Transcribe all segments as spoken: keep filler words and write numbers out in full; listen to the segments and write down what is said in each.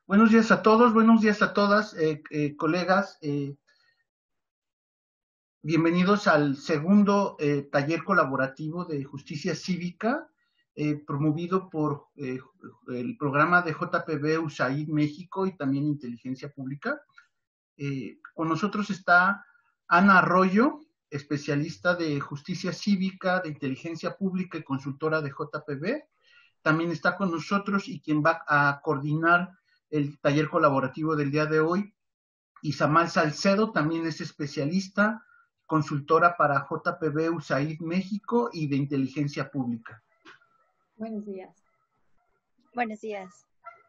Buenos días a todos, buenos días a todas, eh, eh, colegas. Eh, bienvenidos al segundo eh, taller colaborativo de justicia cívica, eh, promovido por eh, el programa de J P B U S A I D México y también Inteligencia Pública. Eh, con nosotros está Ana Arroyo, especialista de justicia cívica, de inteligencia pública y consultora de J P B. También está con nosotros y quien va a coordinar el taller colaborativo del día de hoy, Izamal Salcedo, también es especialista, consultora para J P B U S A I D México y de inteligencia pública. Buenos días. Buenos días.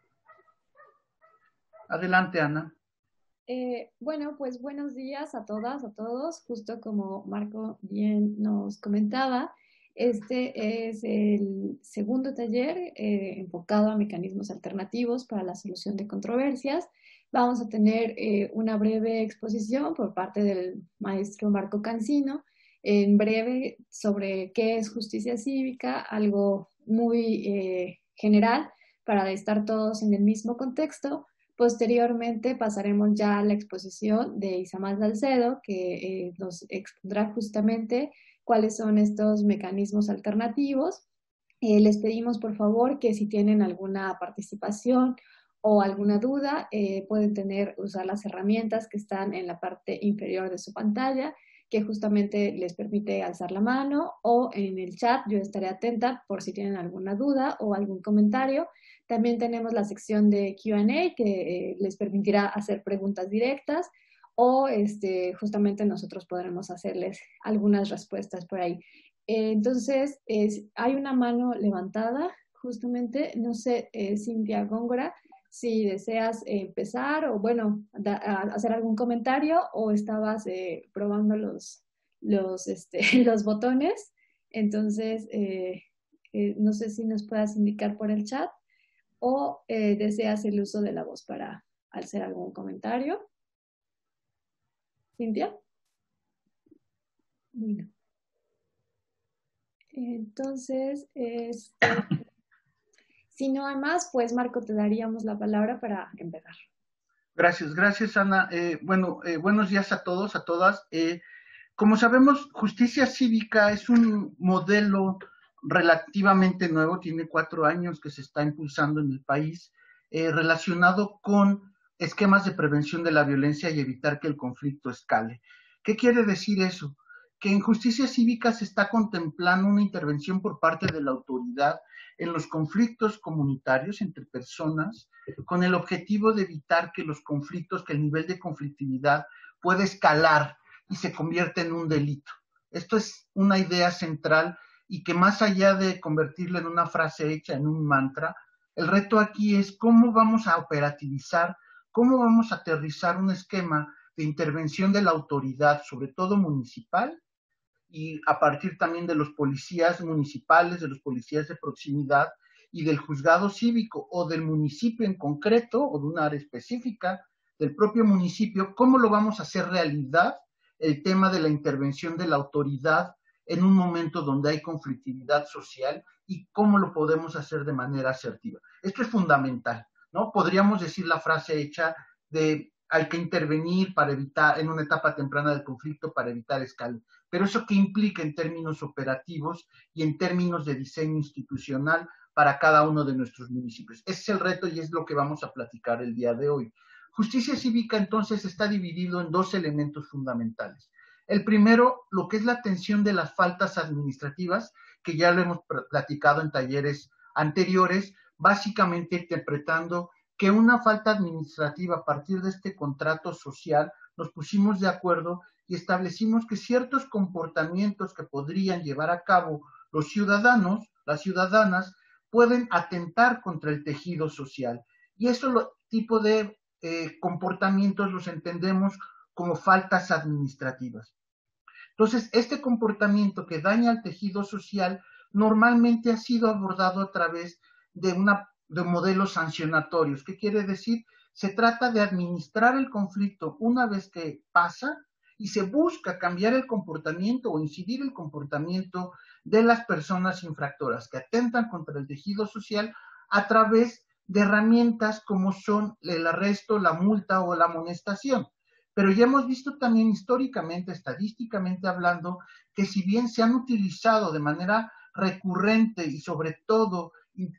Adelante, Ana. Eh, bueno, pues buenos días a todas, a todos. Justo como Marco bien nos comentaba, este es el segundo taller eh, enfocado a mecanismos alternativos para la solución de controversias. Vamos a tener eh, una breve exposición por parte del maestro Marco Cancino, en breve sobre qué es justicia cívica, algo muy eh, general para estar todos en el mismo contexto. Posteriormente pasaremos ya a la exposición de Izamal Salcedo, que eh, nos expondrá justamente cuáles son estos mecanismos alternativos. Eh, les pedimos por favor que si tienen alguna participación o alguna duda, eh, pueden tener, usar las herramientas que están en la parte inferior de su pantalla, que justamente les permite alzar la mano, o en el chat yo estaré atenta por si tienen alguna duda o algún comentario. También tenemos la sección de Q and A que eh, les permitirá hacer preguntas directas o este, justamente nosotros podremos hacerles algunas respuestas por ahí. Eh, entonces, es, hay una mano levantada, justamente, no sé, eh, Cintia Góngora, si deseas eh, empezar o, bueno, da, a hacer algún comentario o estabas eh, probando los, los, este, los botones. Entonces, eh, eh, no sé si nos puedas indicar por el chat o eh, deseas el uso de la voz para hacer algún comentario. Cintia. Bueno. Entonces, este, si no hay más, pues Marco, te daríamos la palabra para empezar. Gracias, gracias Ana. Eh, bueno, eh, buenos días a todos, a todas. Eh, como sabemos, justicia cívica es un modelo relativamente nuevo, tiene cuatro años que se está impulsando en el país, eh, relacionado con esquemas de prevención de la violencia y evitar que el conflicto escale. ¿Qué quiere decir eso? Que en justicia cívica se está contemplando una intervención por parte de la autoridad en los conflictos comunitarios entre personas, con el objetivo de evitar que los conflictos, que el nivel de conflictividad pueda escalar y se convierte en un delito. Esto es una idea central y que más allá de convertirla en una frase hecha, en un mantra, el reto aquí es cómo vamos a operativizar, cómo vamos a aterrizar un esquema de intervención de la autoridad, sobre todo municipal, y a partir también de los policías municipales, de los policías de proximidad y del juzgado cívico o del municipio en concreto o de una área específica del propio municipio, cómo lo vamos a hacer realidad el tema de la intervención de la autoridad en un momento donde hay conflictividad social y cómo lo podemos hacer de manera asertiva. Esto es fundamental, ¿no? Podríamos decir la frase hecha de hay que intervenir para evitar, en una etapa temprana del conflicto, para evitar escala. Pero eso qué implica en términos operativos y en términos de diseño institucional para cada uno de nuestros municipios. Ese es el reto y es lo que vamos a platicar el día de hoy. Justicia cívica entonces está dividido en dos elementos fundamentales. El primero, lo que es la atención de las faltas administrativas, que ya lo hemos platicado en talleres anteriores, básicamente interpretando que una falta administrativa a partir de este contrato social nos pusimos de acuerdo y establecimos que ciertos comportamientos que podrían llevar a cabo los ciudadanos, las ciudadanas, pueden atentar contra el tejido social. Y eso lo, tipo de eh, comportamientos los entendemos como faltas administrativas. Entonces, este comportamiento que daña al tejido social normalmente ha sido abordado a través de, una, de modelos sancionatorios. ¿Qué quiere decir? Se trata de administrar el conflicto una vez que pasa y se busca cambiar el comportamiento o incidir el comportamiento de las personas infractoras que atentan contra el tejido social a través de herramientas como son el arresto, la multa o la amonestación. Pero ya hemos visto también históricamente, estadísticamente hablando, que si bien se han utilizado de manera recurrente y sobre todo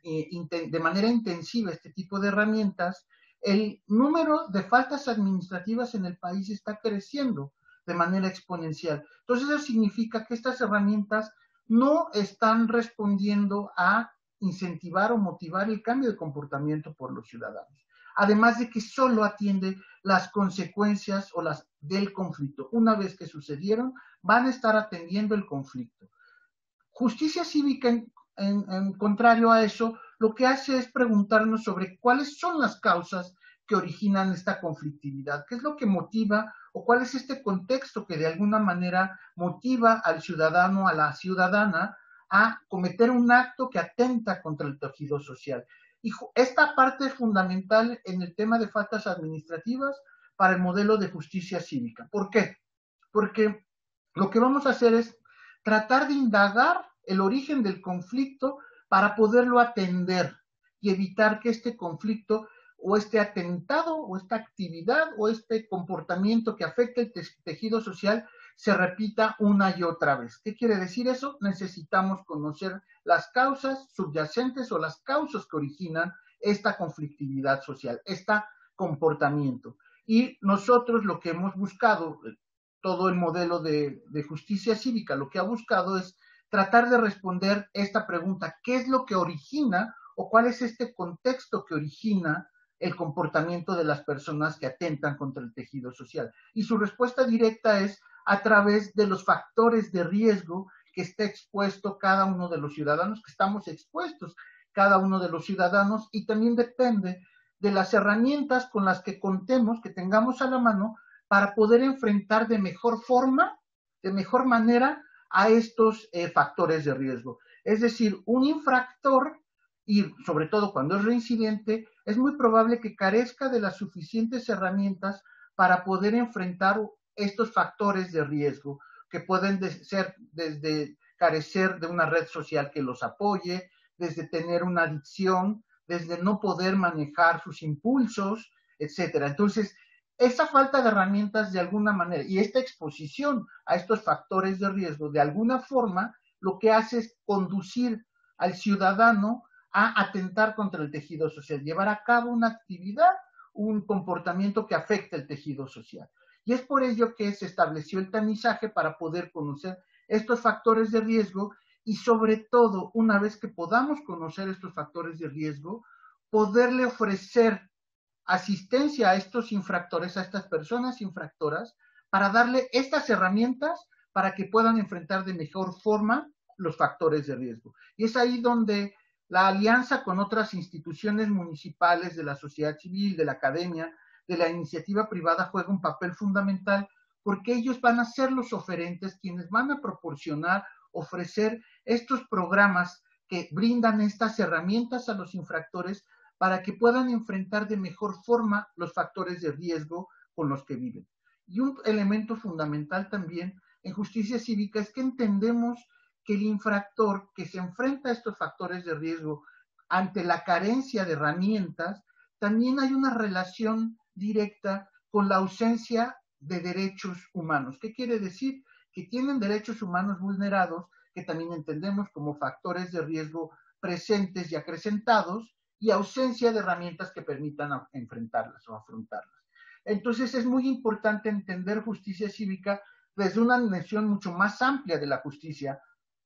de manera intensiva este tipo de herramientas, el número de faltas administrativas en el país está creciendo de manera exponencial. Entonces eso significa que estas herramientas no están respondiendo a incentivar o motivar el cambio de comportamiento por los ciudadanos. Además de que solo atiende las consecuencias o las del conflicto. Una vez que sucedieron, van a estar atendiendo el conflicto. Justicia cívica, en, en, en contrario a eso, lo que hace es preguntarnos sobre cuáles son las causas que originan esta conflictividad, qué es lo que motiva o cuál es este contexto que de alguna manera motiva al ciudadano, a la ciudadana, a cometer un acto que atenta contra el tejido social. Y esta parte es fundamental en el tema de faltas administrativas para el modelo de justicia cívica. ¿Por qué? Porque lo que vamos a hacer es tratar de indagar el origen del conflicto para poderlo atender y evitar que este conflicto o este atentado o esta actividad o este comportamiento que afecta el tejido social se repita una y otra vez. ¿Qué quiere decir eso? Necesitamos conocer las causas subyacentes o las causas que originan esta conflictividad social, este comportamiento. Y nosotros lo que hemos buscado, todo el modelo de, de justicia cívica, lo que ha buscado es tratar de responder esta pregunta, ¿qué es lo que origina o cuál es este contexto que origina el comportamiento de las personas que atentan contra el tejido social? Y su respuesta directa es a través de los factores de riesgo que está expuesto cada uno de los ciudadanos, que estamos expuestos cada uno de los ciudadanos, y también depende de las herramientas con las que contemos, que tengamos a la mano, para poder enfrentar de mejor forma, de mejor manera, a estos eh, factores de riesgo. Es decir, un infractor, y sobre todo cuando es reincidente, es muy probable que carezca de las suficientes herramientas para poder enfrentar estos factores de riesgo, que pueden de ser desde carecer de una red social que los apoye, desde tener una adicción, desde no poder manejar sus impulsos, etcétera. Entonces, esa falta de herramientas de alguna manera y esta exposición a estos factores de riesgo, de alguna forma, lo que hace es conducir al ciudadano a atentar contra el tejido social, llevar a cabo una actividad, un comportamiento que afecte el tejido social. Y es por ello que se estableció el tamizaje para poder conocer estos factores de riesgo y sobre todo, una vez que podamos conocer estos factores de riesgo, poderle ofrecer asistencia a estos infractores, a estas personas infractoras, para darle estas herramientas para que puedan enfrentar de mejor forma los factores de riesgo. Y es ahí donde la alianza con otras instituciones municipales, de la sociedad civil, de la academia, de la iniciativa privada juega un papel fundamental, porque ellos van a ser los oferentes quienes van a proporcionar, ofrecer estos programas que brindan estas herramientas a los infractores para que puedan enfrentar de mejor forma los factores de riesgo con los que viven. Y un elemento fundamental también en justicia cívica es que entendemos que el infractor que se enfrenta a estos factores de riesgo ante la carencia de herramientas, también hay una relación directa con la ausencia de derechos humanos. ¿Qué quiere decir? Que tienen derechos humanos vulnerados, que también entendemos como factores de riesgo presentes y acrecentados, y ausencia de herramientas que permitan enfrentarlas o afrontarlas. Entonces es muy importante entender justicia cívica desde una dimensión mucho más amplia de la justicia,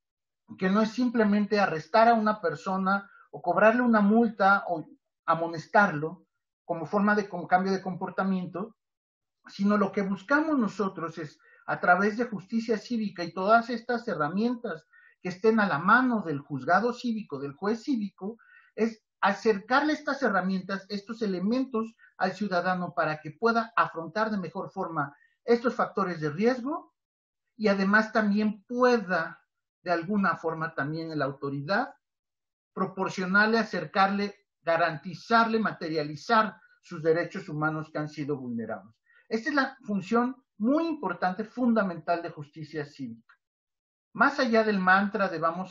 que no es simplemente arrestar a una persona o cobrarle una multa o amonestarlo como forma de como cambio de comportamiento, sino lo que buscamos nosotros es, a través de justicia cívica y todas estas herramientas que estén a la mano del juzgado cívico, del juez cívico, es acercarle estas herramientas, estos elementos al ciudadano para que pueda afrontar de mejor forma estos factores de riesgo y además también pueda, de alguna forma también en la autoridad, proporcionarle, acercarle, garantizarle, materializar sus derechos humanos que han sido vulnerados. Esta es la función muy importante, fundamental de justicia cívica. Más allá del mantra de vamos a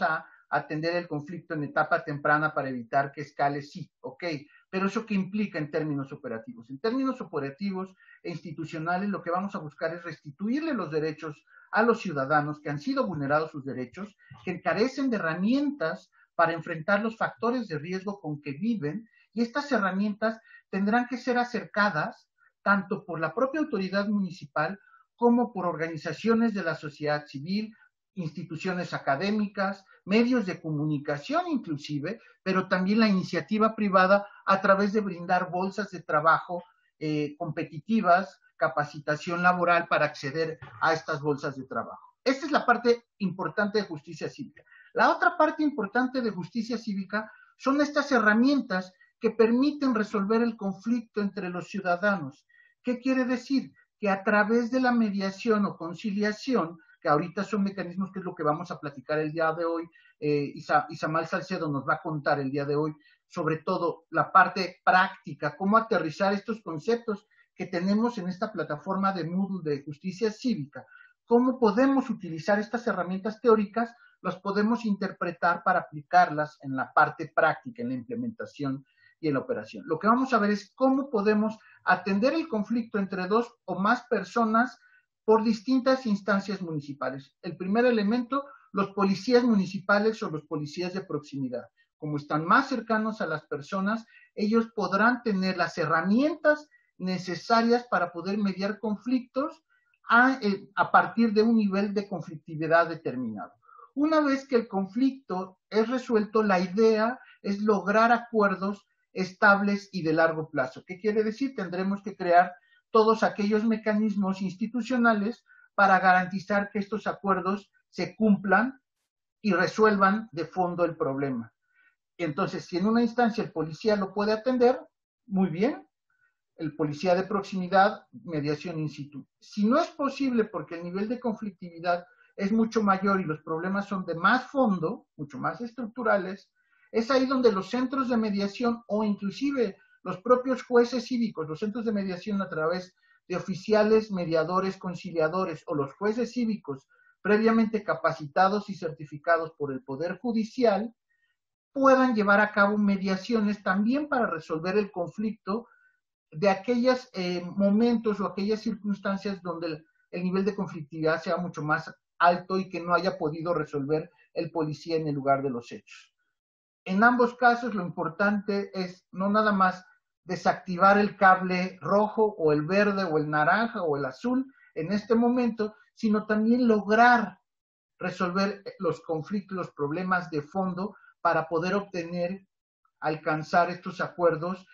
atender el conflicto en etapa temprana para evitar que escale, sí, ok, pero ¿eso qué implica en términos operativos? En términos operativos e institucionales, lo que vamos a buscar es restituirle los derechos a los ciudadanos que han sido vulnerados sus derechos, que carecen de herramientas para enfrentar los factores de riesgo con que viven, y estas herramientas tendrán que ser acercadas tanto por la propia autoridad municipal como por organizaciones de la sociedad civil, instituciones académicas, medios de comunicación inclusive, pero también la iniciativa privada a través de brindar bolsas de trabajo eh, competitivas, capacitación laboral para acceder a estas bolsas de trabajo. Esta es la parte importante de justicia cívica. La otra parte importante de justicia cívica son estas herramientas que permiten resolver el conflicto entre los ciudadanos. ¿Qué quiere decir? Que a través de la mediación o conciliación, que ahorita son mecanismos que es lo que vamos a platicar el día de hoy, eh, Isa, Isamal Salcedo nos va a contar el día de hoy, sobre todo la parte práctica, cómo aterrizar estos conceptos que tenemos en esta plataforma de Moodle de justicia cívica, cómo podemos utilizar estas herramientas teóricas, las podemos interpretar para aplicarlas en la parte práctica, en la implementación y en la operación. Lo que vamos a ver es cómo podemos atender el conflicto entre dos o más personas por distintas instancias municipales. El primer elemento, los policías municipales o los policías de proximidad. Como están más cercanos a las personas, ellos podrán tener las herramientas necesarias para poder mediar conflictos a, a partir de un nivel de conflictividad determinado. Una vez que el conflicto es resuelto, la idea es lograr acuerdos estables y de largo plazo. ¿Qué quiere decir? Tendremos que crear todos aquellos mecanismos institucionales para garantizar que estos acuerdos se cumplan y resuelvan de fondo el problema. Entonces, si en una instancia el policía lo puede atender, muy bien, el policía de proximidad, mediación in situ. Si no es posible porque el nivel de conflictividad es mucho mayor y los problemas son de más fondo, mucho más estructurales, es ahí donde los centros de mediación o inclusive los propios jueces cívicos, los centros de mediación a través de oficiales, mediadores, conciliadores o los jueces cívicos previamente capacitados y certificados por el Poder Judicial, puedan llevar a cabo mediaciones también para resolver el conflicto de aquellos eh, momentos o aquellas circunstancias donde el, el nivel de conflictividad sea mucho más alto y que no haya podido resolver el policía en el lugar de los hechos. En ambos casos lo importante es no nada más desactivar el cable rojo o el verde o el naranja o el azul en este momento, sino también lograr resolver los conflictos, los problemas de fondo para poder obtener, alcanzar estos acuerdos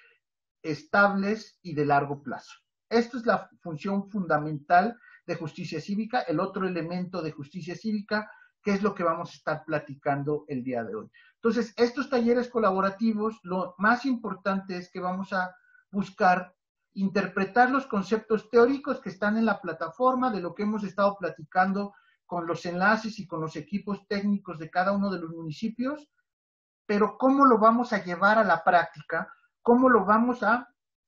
estables y de largo plazo. Esto es la función fundamental de justicia cívica. El otro elemento de justicia cívica, que es lo que vamos a estar platicando el día de hoy. Entonces, estos talleres colaborativos, lo más importante es que vamos a buscar interpretar los conceptos teóricos que están en la plataforma, de lo que hemos estado platicando con los enlaces y con los equipos técnicos de cada uno de los municipios, pero cómo lo vamos a llevar a la práctica, cómo lo vamos a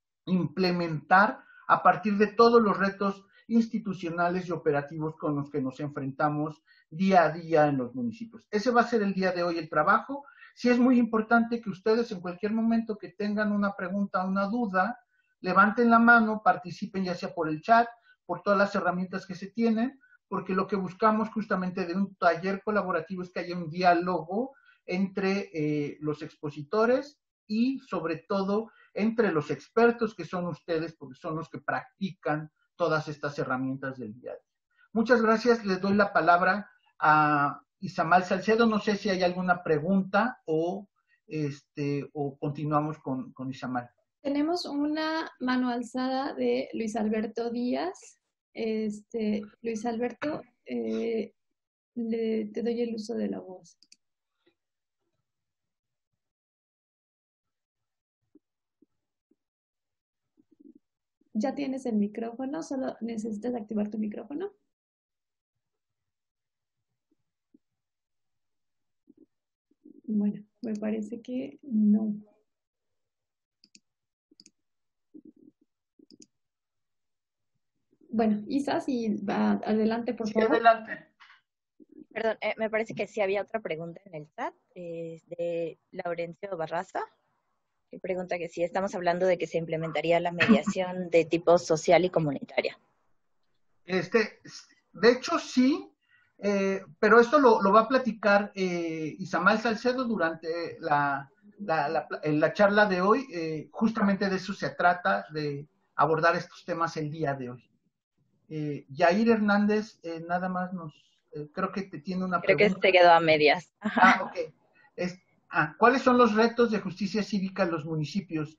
implementar a partir de todos los retos institucionales y operativos con los que nos enfrentamos día a día en los municipios. Ese va a ser el día de hoy el trabajo. Sí es muy importante que ustedes en cualquier momento que tengan una pregunta, una duda, levanten la mano, participen ya sea por el chat, por todas las herramientas que se tienen, porque lo que buscamos justamente de un taller colaborativo es que haya un diálogo entre eh, los expositores y sobre todo entre los expertos que son ustedes, porque son los que practican todas estas herramientas del día a día. Muchas gracias, les doy la palabra a Isamal Salcedo. No sé si hay alguna pregunta o, este, o continuamos con, con Isamal. Tenemos una mano alzada de Luis Alberto Díaz. Este, Luis Alberto, eh, le, te doy el uso de la voz. Ya tienes el micrófono, solo necesitas activar tu micrófono. Bueno, me parece que no. Bueno, Isa, si va adelante, por Sí, favor. adelante. Perdón, eh, me parece que sí había otra pregunta en el chat, eh, de Laurencio Barraza, que pregunta que si estamos hablando de que se implementaría la mediación de tipo social y comunitaria. Este, de hecho, sí, eh, pero esto lo, lo va a platicar eh, Isamar Salcedo durante la, la, la, la charla de hoy. Eh, justamente de eso se trata, de abordar estos temas el día de hoy. Eh, Yair Hernández, eh, nada más nos, eh, creo que te tiene una Creo que pregunta. se quedó a medias. Ah, ok. Es, ah, ¿cuáles son los retos de justicia cívica en los municipios?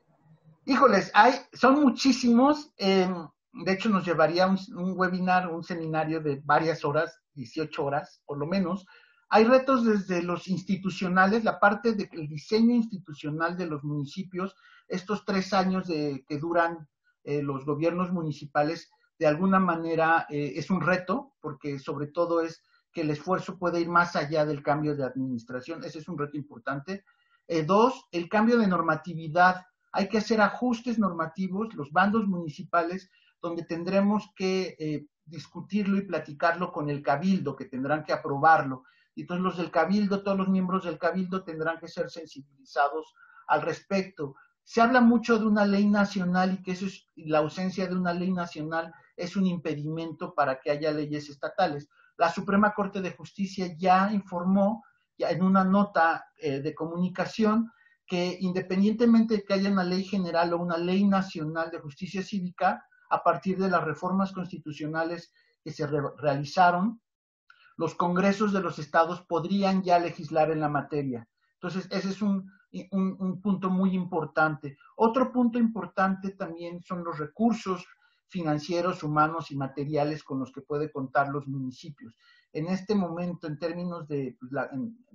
Híjoles, hay, son muchísimos. Eh, de hecho, nos llevaría un, un webinar, un seminario de varias horas, dieciocho horas, por lo menos. Hay retos desde los institucionales, la parte del diseño institucional de los municipios, estos tres años de, que duran eh, los gobiernos municipales, de alguna manera eh, es un reto, porque sobre todo es que el esfuerzo puede ir más allá del cambio de administración, ese es un reto importante. Eh, dos, el cambio de normatividad. Hay que hacer ajustes normativos, los bandos municipales, donde tendremos que eh, discutirlo y platicarlo con el cabildo, que tendrán que aprobarlo. Y entonces los del cabildo, todos los miembros del cabildo tendrán que ser sensibilizados al respecto. Se habla mucho de una ley nacional y que eso es, la ausencia de una ley nacional es un impedimento para que haya leyes estatales. La Suprema Corte de Justicia ya informó, ya en una nota eh, de comunicación, que independientemente de que haya una ley general o una ley nacional de justicia cívica, a partir de las reformas constitucionales que se re realizaron, los congresos de los estados podrían ya legislar en la materia. Entonces, ese es un, un, un punto muy importante. Otro punto importante también son los recursos financieros, humanos y materiales con los que puede contar los municipios. En este momento, en términos de, pues, la,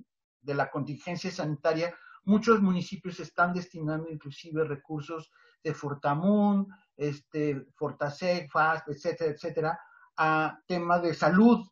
de la contingencia sanitaria, muchos municipios están destinando inclusive recursos de Fortamun, este, Fortaseg, FAST, etcétera, etcétera, a temas de salud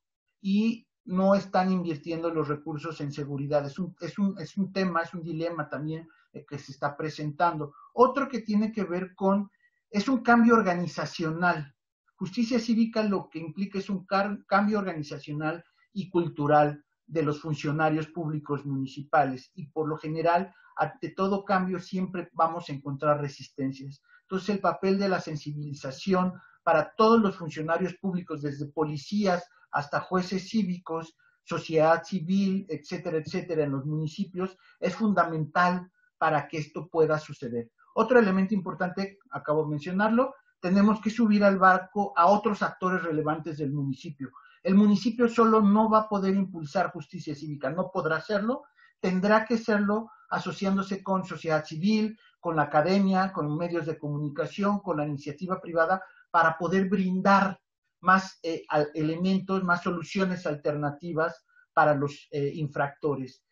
y no están invirtiendo los recursos en seguridad. Es un, es un, es un tema, es un dilema también eh, que se está presentando. Otro que tiene que ver con, es un cambio organizacional. Justicia cívica lo que implica es un cambio organizacional y cultural de los funcionarios públicos municipales y por lo general ante todo cambio siempre vamos a encontrar resistencias. Entonces el papel de la sensibilización para todos los funcionarios públicos, desde policías hasta jueces cívicos, sociedad civil, etcétera, etcétera, en los municipios, es fundamental para que esto pueda suceder. Otro elemento importante, acabo de mencionarlo, tenemos que subir al barco a otros actores relevantes del municipio. El municipio solo no va a poder impulsar justicia cívica, no podrá hacerlo, tendrá que hacerlo asociándose con sociedad civil, con la academia, con medios de comunicación, con la iniciativa privada, para poder brindar más eh, elementos, más soluciones alternativas para los eh, infractores.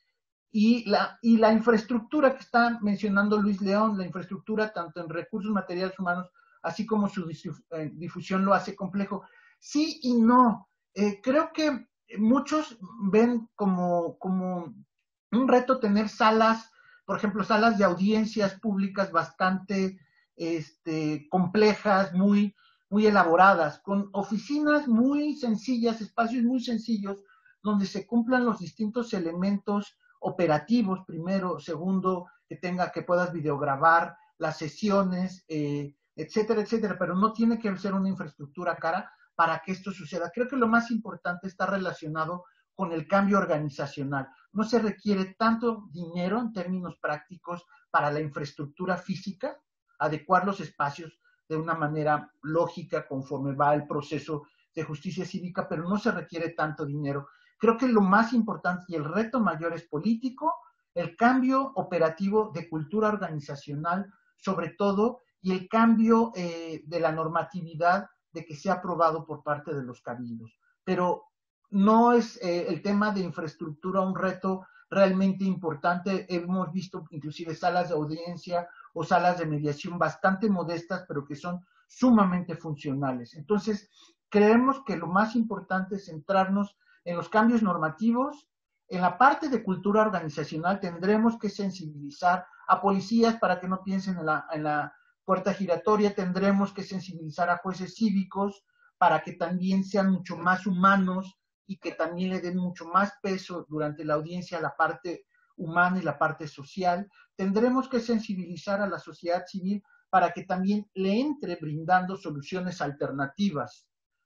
Y la, y la infraestructura que está mencionando Luis León, la infraestructura tanto en recursos materiales humanos, así como su difusión lo hace complejo. Sí y no. Eh, creo que muchos ven como, como un reto tener salas, por ejemplo, salas de audiencias públicas bastante este, complejas, muy, muy elaboradas, con oficinas muy sencillas, espacios muy sencillos, donde se cumplan los distintos elementos operativos, primero, segundo, que tenga, que puedas videograbar las sesiones, eh, etcétera, etcétera, pero no tiene que ser una infraestructura cara para que esto suceda. Creo que lo más importante está relacionado con el cambio organizacional. No se requiere tanto dinero en términos prácticos para la infraestructura física, adecuar los espacios de una manera lógica conforme va el proceso de justicia cívica, pero no se requiere tanto dinero. Creo que lo más importante y el reto mayor es político, el cambio operativo de cultura organizacional, sobre todo, y el cambio eh, de la normatividad de que sea aprobado por parte de los cabildos. Pero no es eh, el tema de infraestructura un reto realmente importante. Hemos visto inclusive salas de audiencia o salas de mediación bastante modestas, pero que son sumamente funcionales. Entonces, creemos que lo más importante es centrarnos en los cambios normativos. En la parte de cultura organizacional tendremos que sensibilizar a policías para que no piensen en la, en la puerta giratoria, tendremos que sensibilizar a jueces cívicos para que también sean mucho más humanos y que también le den mucho más peso durante la audiencia a la parte humana y la parte social. Tendremos que sensibilizar a la sociedad civil para que también le entre brindando soluciones alternativas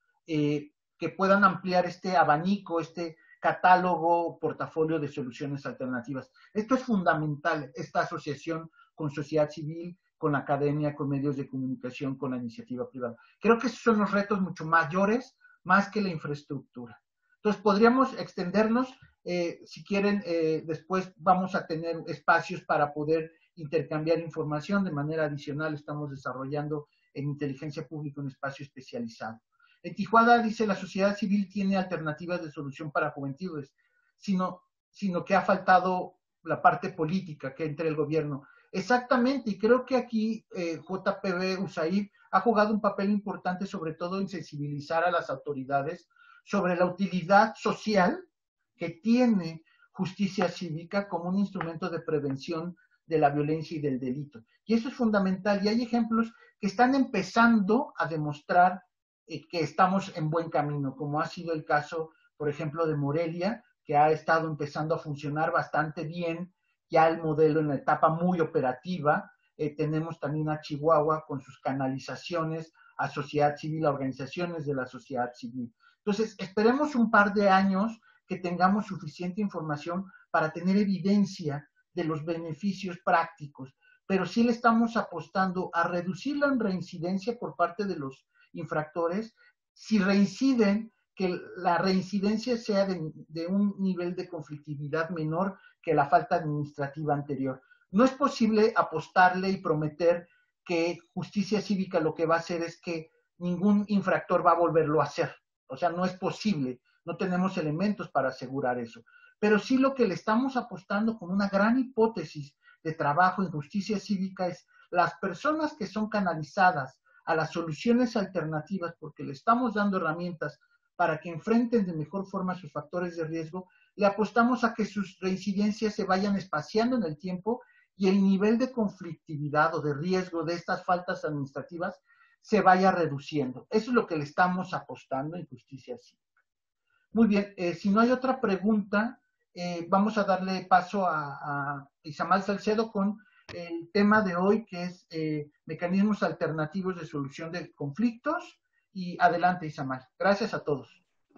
eh, que puedan ampliar este abanico, este catálogo, portafolio de soluciones alternativas. Esto es fundamental, esta asociación con sociedad civil, con la academia, con medios de comunicación, con la iniciativa privada. Creo que esos son los retos mucho mayores, más que la infraestructura. Entonces, podríamos extendernos, eh, si quieren, eh, después vamos a tener espacios para poder intercambiar información. De manera adicional, estamos desarrollando en inteligencia pública un espacio especializado. En Tijuana dice la sociedad civil tiene alternativas de solución para juventudes, sino, sino que ha faltado la parte política que entre el gobierno. Exactamente, y creo que aquí eh, J P B U S A I D ha jugado un papel importante, sobre todo en sensibilizar a las autoridades sobre la utilidad social que tiene justicia cívica como un instrumento de prevención de la violencia y del delito. Y eso es fundamental, y hay ejemplos que están empezando a demostrar eh, que estamos en buen camino, como ha sido el caso, por ejemplo, de Morelia, que ha estado empezando a funcionar bastante bien, ya el modelo en la etapa muy operativa. Eh, tenemos también a Chihuahua con sus canalizaciones a sociedad civil, a organizaciones de la sociedad civil. Entonces, esperemos un par de años que tengamos suficiente información para tener evidencia de los beneficios prácticos, pero sí le estamos apostando a reducir la reincidencia por parte de los infractores. Si reinciden, que la reincidencia sea de, de un nivel de conflictividad menor que la falta administrativa anterior. No es posible apostarle y prometer que justicia cívica lo que va a hacer es que ningún infractor va a volverlo a hacer. O sea, no es posible, no tenemos elementos para asegurar eso. Pero sí lo que le estamos apostando con una gran hipótesis de trabajo en justicia cívica es las personas que son canalizadas a las soluciones alternativas, porque le estamos dando herramientas para que enfrenten de mejor forma sus factores de riesgo, le apostamos a que sus reincidencias se vayan espaciando en el tiempo y el nivel de conflictividad o de riesgo de estas faltas administrativas se vaya reduciendo. Eso es lo que le estamos apostando en justicia cívica. Muy bien, eh, si no hay otra pregunta, eh, vamos a darle paso a, a Izamal Salcedo con el tema de hoy, que es eh, mecanismos alternativos de solución de conflictos. Y adelante, Izamal. Gracias a todos.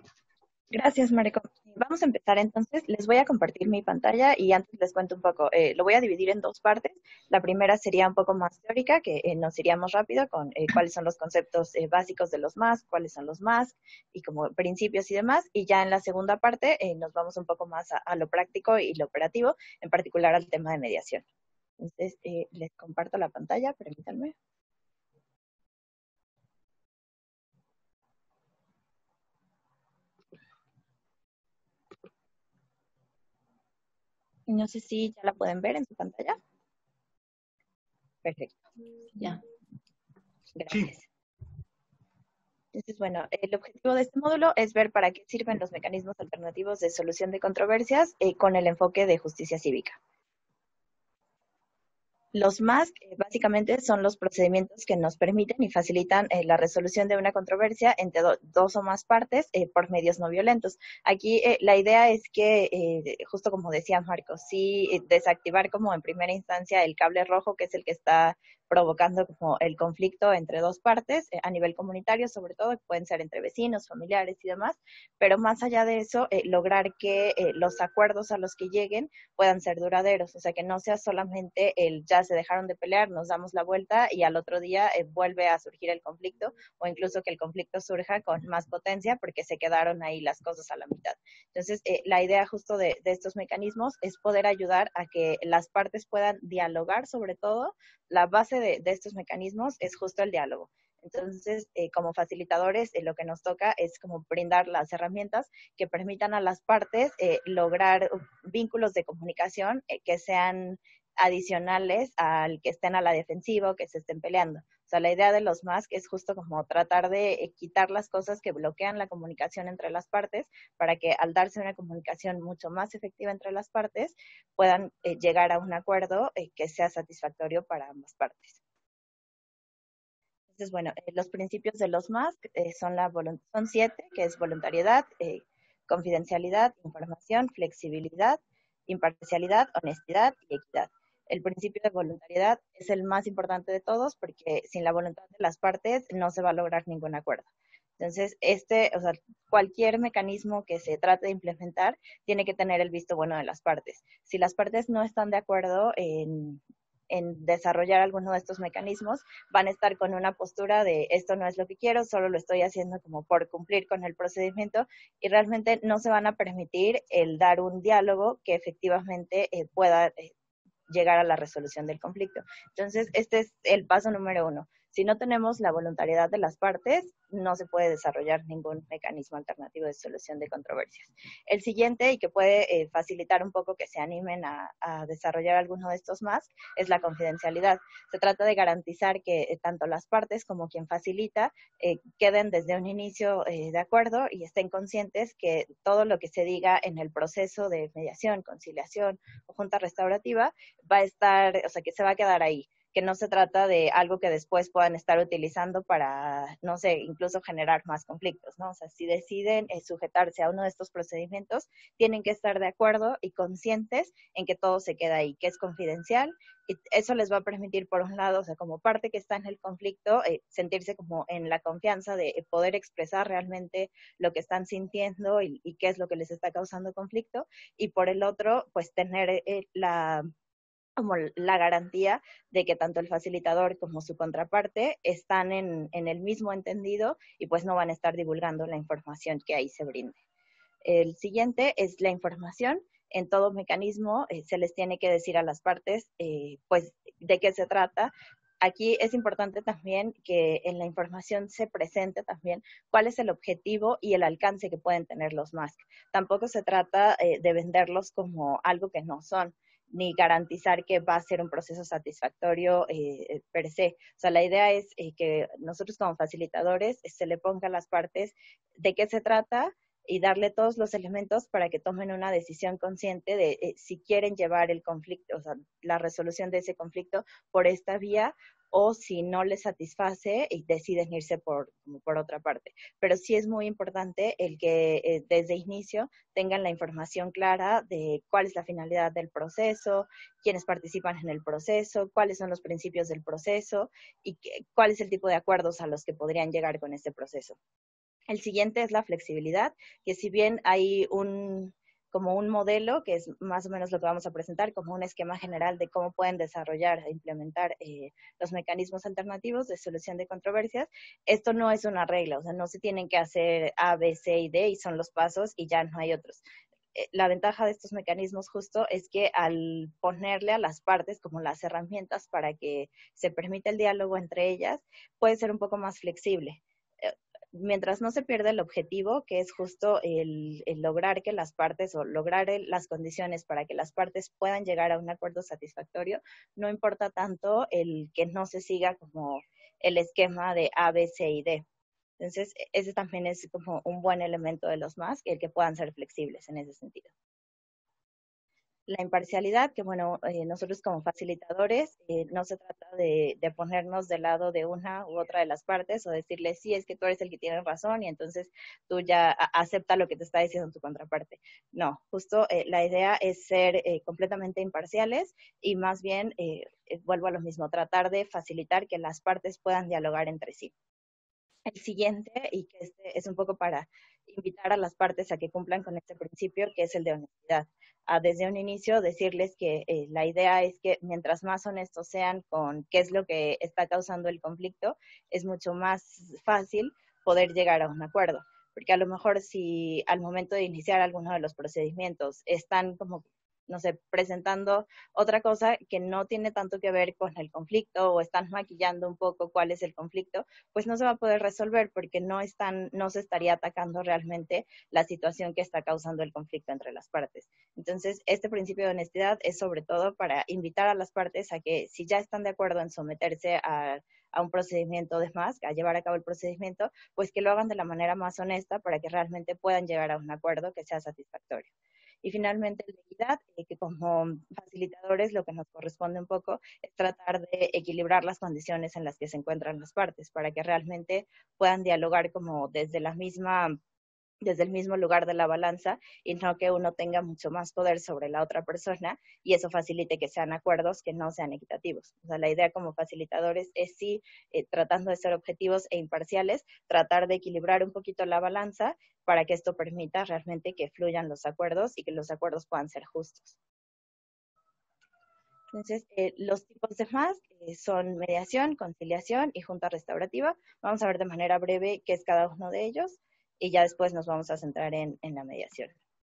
Gracias, Marco. Vamos a empezar entonces. Les voy a compartir mi pantalla y antes les cuento un poco. Eh, lo voy a dividir en dos partes. La primera sería un poco más teórica, que eh, nos iríamos rápido con eh, cuáles son los conceptos eh, básicos de los M A S, cuáles son los M A S y como principios y demás. Y ya en la segunda parte eh, nos vamos un poco más a, a lo práctico y lo operativo, en particular al tema de mediación. Entonces, eh, les comparto la pantalla, permítanme. No sé si ya la pueden ver en su pantalla. Perfecto. Ya. Gracias. Sí. Entonces, bueno, el objetivo de este módulo es ver para qué sirven los mecanismos alternativos de solución de controversias eh, con el enfoque de justicia cívica. Los M A S eh, básicamente son los procedimientos que nos permiten y facilitan eh, la resolución de una controversia entre do, dos o más partes eh, por medios no violentos. Aquí eh, la idea es que, eh, justo como decía Marcos, sí eh, desactivar como en primera instancia el cable rojo, que es el que está provocando como el conflicto entre dos partes eh, a nivel comunitario, sobre todo, que pueden ser entre vecinos, familiares y demás, pero más allá de eso, eh, lograr que eh, los acuerdos a los que lleguen puedan ser duraderos, o sea, que no sea solamente el ya se dejaron de pelear, nos damos la vuelta y al otro día eh, vuelve a surgir el conflicto, o incluso que el conflicto surja con más potencia porque se quedaron ahí las cosas a la mitad. Entonces, eh, la idea justo de, de estos mecanismos es poder ayudar a que las partes puedan dialogar, sobre todo. La base de, de estos mecanismos es justo el diálogo. Entonces, eh, como facilitadores, eh, lo que nos toca es como brindar las herramientas que permitan a las partes eh, lograr vínculos de comunicación eh, que sean adicionales al que estén a la defensiva o que se estén peleando. O sea, la idea de los M A S es justo como tratar de eh, quitar las cosas que bloquean la comunicación entre las partes para que al darse una comunicación mucho más efectiva entre las partes puedan eh, llegar a un acuerdo eh, que sea satisfactorio para ambas partes. Entonces, bueno, eh, los principios de los M A S eh, son, la son siete, que es voluntariedad, eh, confidencialidad, información, flexibilidad, imparcialidad, honestidad y equidad. El principio de voluntariedad es el más importante de todos porque sin la voluntad de las partes no se va a lograr ningún acuerdo. Entonces, este, o sea, cualquier mecanismo que se trate de implementar tiene que tener el visto bueno de las partes. Si las partes no están de acuerdo en, en desarrollar alguno de estos mecanismos, van a estar con una postura de esto no es lo que quiero, solo lo estoy haciendo como por cumplir con el procedimiento y realmente no se van a permitir el dar un diálogo que efectivamente eh, pueda eh, llegar a la resolución del conflicto. Entonces, este es el paso número uno. Si no tenemos la voluntariedad de las partes, no se puede desarrollar ningún mecanismo alternativo de solución de controversias. El siguiente, y que puede eh, facilitar un poco que se animen a, a desarrollar alguno de estos más, es la confidencialidad. Se trata de garantizar que eh, tanto las partes como quien facilita eh, queden desde un inicio eh, de acuerdo y estén conscientes que todo lo que se diga en el proceso de mediación, conciliación o junta restaurativa va a estar, o sea, que se va a quedar ahí, que no se trata de algo que después puedan estar utilizando para, no sé, incluso generar más conflictos, ¿no? O sea, si deciden eh, sujetarse a uno de estos procedimientos, tienen que estar de acuerdo y conscientes en que todo se queda ahí, que es confidencial, y eso les va a permitir, por un lado, o sea, como parte que está en el conflicto, eh, sentirse como en la confianza de poder expresar realmente lo que están sintiendo y, y qué es lo que les está causando conflicto, y por el otro, pues tener eh, la como la garantía de que tanto el facilitador como su contraparte están en, en el mismo entendido y pues no van a estar divulgando la información que ahí se brinde. El siguiente es la información. En todo mecanismo eh, se les tiene que decir a las partes eh, pues de qué se trata. Aquí es importante también que en la información se presente también cuál es el objetivo y el alcance que pueden tener los M A S C. Tampoco se trata eh, de venderlos como algo que no son, ni garantizar que va a ser un proceso satisfactorio eh, per se. O sea, la idea es eh, que nosotros como facilitadores eh, se le ponga a las partes de qué se trata y darle todos los elementos para que tomen una decisión consciente de eh, si quieren llevar el conflicto, o sea, la resolución de ese conflicto por esta vía o si no les satisface y deciden irse por, por otra parte. Pero sí es muy importante el que eh, desde inicio tengan la información clara de cuál es la finalidad del proceso, quiénes participan en el proceso, cuáles son los principios del proceso y qué, cuál es el tipo de acuerdos a los que podrían llegar con este proceso. El siguiente es la flexibilidad, que si bien hay un como un modelo, que es más o menos lo que vamos a presentar, como un esquema general de cómo pueden desarrollar e implementar eh, los mecanismos alternativos de solución de controversias, esto no es una regla, o sea, no se tienen que hacer A, B, C y D y son los pasos y ya no hay otros. La ventaja de estos mecanismos justo es que al ponerle a las partes como las herramientas para que se permita el diálogo entre ellas, puede ser un poco más flexible. Mientras no se pierda el objetivo, que es justo el, el lograr que las partes o lograr el, las condiciones para que las partes puedan llegar a un acuerdo satisfactorio, no importa tanto el que no se siga como el esquema de A, B, C y D. Entonces, ese también es como un buen elemento de los M A S C, el que puedan ser flexibles en ese sentido. La imparcialidad, que bueno, eh, nosotros como facilitadores eh, no se trata de, de ponernos del lado de una u otra de las partes o decirle, sí, es que tú eres el que tiene razón y entonces tú ya acepta lo que te está diciendo tu contraparte. No, justo eh, la idea es ser eh, completamente imparciales y más bien, eh, vuelvo a lo mismo, tratar de facilitar que las partes puedan dialogar entre sí. El siguiente, y que este es un poco para invitar a las partes a que cumplan con este principio, que es el de honestidad. A desde un inicio decirles que eh, la idea es que mientras más honestos sean con qué es lo que está causando el conflicto, es mucho más fácil poder llegar a un acuerdo. Porque a lo mejor si al momento de iniciar alguno de los procedimientos están como no sé, presentando otra cosa que no tiene tanto que ver con el conflicto o están maquillando un poco cuál es el conflicto, pues no se va a poder resolver porque no están, no se estaría atacando realmente la situación que está causando el conflicto entre las partes. Entonces, este principio de honestidad es sobre todo para invitar a las partes a que si ya están de acuerdo en someterse a a un procedimiento de más, a llevar a cabo el procedimiento, pues que lo hagan de la manera más honesta para que realmente puedan llegar a un acuerdo que sea satisfactorio. Y finalmente, la equidad, eh, que como facilitadores lo que nos corresponde un poco es tratar de equilibrar las condiciones en las que se encuentran las partes para que realmente puedan dialogar como desde la misma desde el mismo lugar de la balanza y no que uno tenga mucho más poder sobre la otra persona y eso facilite que sean acuerdos que no sean equitativos. O sea, la idea como facilitadores es sí, eh, tratando de ser objetivos e imparciales, tratar de equilibrar un poquito la balanza para que esto permita realmente que fluyan los acuerdos y que los acuerdos puedan ser justos. Entonces, eh, los tipos de M A S eh, son mediación, conciliación y junta restaurativa. Vamos a ver de manera breve qué es cada uno de ellos y ya después nos vamos a centrar en, en la mediación.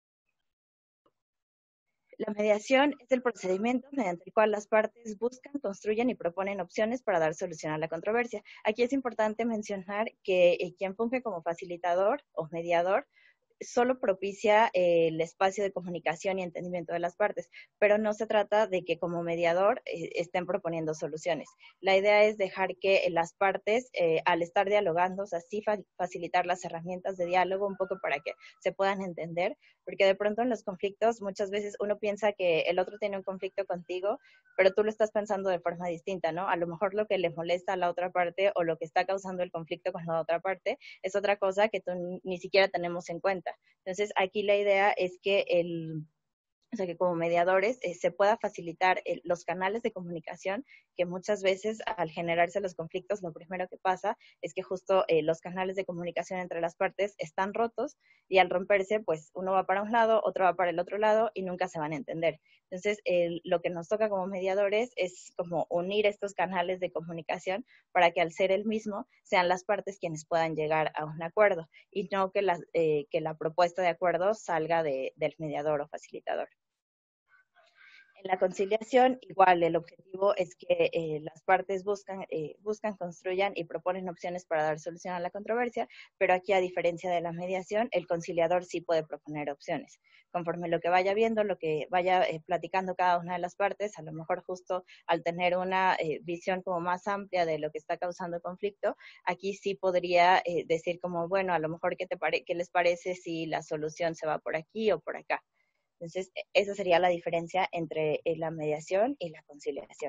La mediación es el procedimiento mediante el cual las partes buscan, construyen y proponen opciones para dar solución a la controversia. Aquí es importante mencionar que eh, quien funge como facilitador o mediador solo propicia eh, el espacio de comunicación y entendimiento de las partes, pero no se trata de que como mediador eh, estén proponiendo soluciones. La idea es dejar que las partes, eh, al estar dialogando, o sea, sí fa facilitar las herramientas de diálogo un poco para que se puedan entender, porque de pronto en los conflictos muchas veces uno piensa que el otro tiene un conflicto contigo, pero tú lo estás pensando de forma distinta, ¿no? A lo mejor lo que le molesta a la otra parte o lo que está causando el conflicto con la otra parte es otra cosa que tú ni siquiera tenemos en cuenta. Entonces, aquí la idea es que el, o sea, que como mediadores eh, se pueda facilitar eh, los canales de comunicación, que muchas veces al generarse los conflictos, lo primero que pasa es que justo eh, los canales de comunicación entre las partes están rotos y al romperse, pues uno va para un lado, otro va para el otro lado y nunca se van a entender. Entonces, eh, lo que nos toca como mediadores es como unir estos canales de comunicación para que al ser el mismo sean las partes quienes puedan llegar a un acuerdo y no que la, eh, que la propuesta de acuerdo salga de, del mediador o facilitador. En la conciliación, igual, el objetivo es que eh, las partes buscan, eh, buscan, construyan y proponen opciones para dar solución a la controversia, pero aquí, a diferencia de la mediación, el conciliador sí puede proponer opciones. Conforme lo que vaya viendo, lo que vaya eh, platicando cada una de las partes, a lo mejor justo al tener una eh, visión como más amplia de lo que está causando conflicto, aquí sí podría eh, decir como, bueno, a lo mejor, ¿qué, te pare ¿qué les parece si la solución se va por aquí o por acá? Entonces, esa sería la diferencia entre la mediación y la conciliación.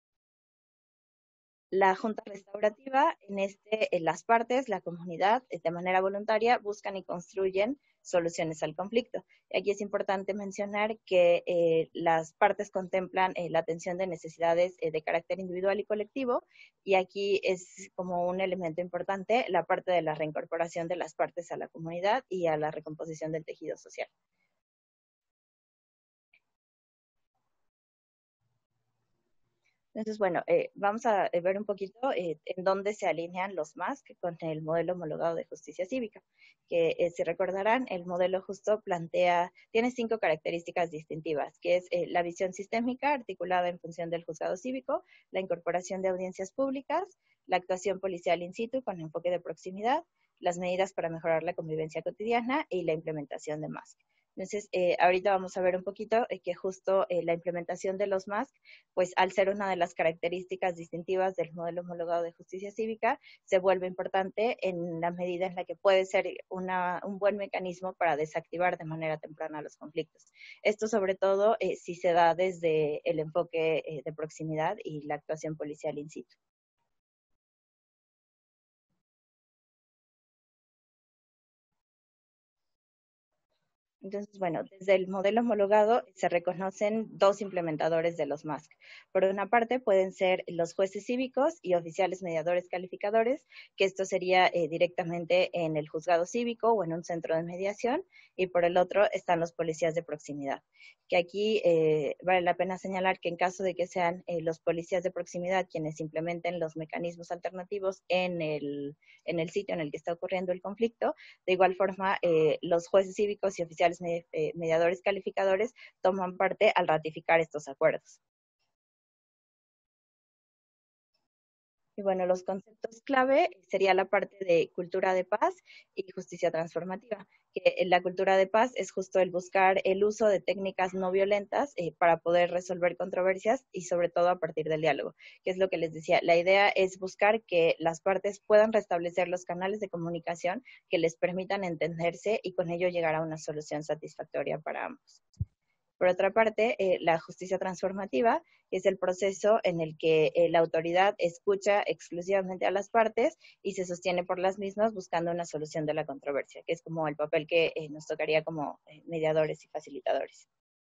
La junta restaurativa, en este, en las partes, la comunidad, de manera voluntaria, buscan y construyen soluciones al conflicto. Y aquí es importante mencionar que eh, las partes contemplan eh, la atención de necesidades eh, de carácter individual y colectivo, y aquí es como un elemento importante la parte de la reincorporación de las partes a la comunidad y a la recomposición del tejido social. Entonces, bueno, eh, vamos a ver un poquito eh, en dónde se alinean los M A S C con el modelo homologado de justicia cívica, que eh, si recordarán, el modelo justo plantea, tiene cinco características distintivas, que es eh, la visión sistémica articulada en función del juzgado cívico, la incorporación de audiencias públicas, la actuación policial in situ con enfoque de proximidad, las medidas para mejorar la convivencia cotidiana y la implementación de M A S C. Entonces, eh, ahorita vamos a ver un poquito eh, que justo eh, la implementación de los M A S C, pues al ser una de las características distintivas del modelo homologado de justicia cívica, se vuelve importante en la medida en la que puede ser una, un buen mecanismo para desactivar de manera temprana los conflictos. Esto sobre todo eh, si se da desde el enfoque eh, de proximidad y la actuación policial in situ. Entonces, bueno, desde el modelo homologado se reconocen dos implementadores de los M A S C. Por una parte, pueden ser los jueces cívicos y oficiales mediadores calificadores, que esto sería eh, directamente en el juzgado cívico o en un centro de mediación, y por el otro están los policías de proximidad, que aquí eh, vale la pena señalar que en caso de que sean eh, los policías de proximidad quienes implementen los mecanismos alternativos en el, en el sitio en el que está ocurriendo el conflicto, de igual forma, eh, los jueces cívicos y oficiales mediadores calificadores toman parte al ratificar estos acuerdos. Y bueno, los conceptos clave sería la parte de cultura de paz y justicia transformativa, que en la cultura de paz es justo el buscar el uso de técnicas no violentas eh, para poder resolver controversias y sobre todo a partir del diálogo, que es lo que les decía. La idea es buscar que las partes puedan restablecer los canales de comunicación que les permitan entenderse y con ello llegar a una solución satisfactoria para ambos. Por otra parte, eh, la justicia transformativa es el proceso en el que eh, la autoridad escucha exclusivamente a las partes y se sostiene por las mismas buscando una solución de la controversia, que es como el papel que eh, nos tocaría como eh, mediadores y facilitadores.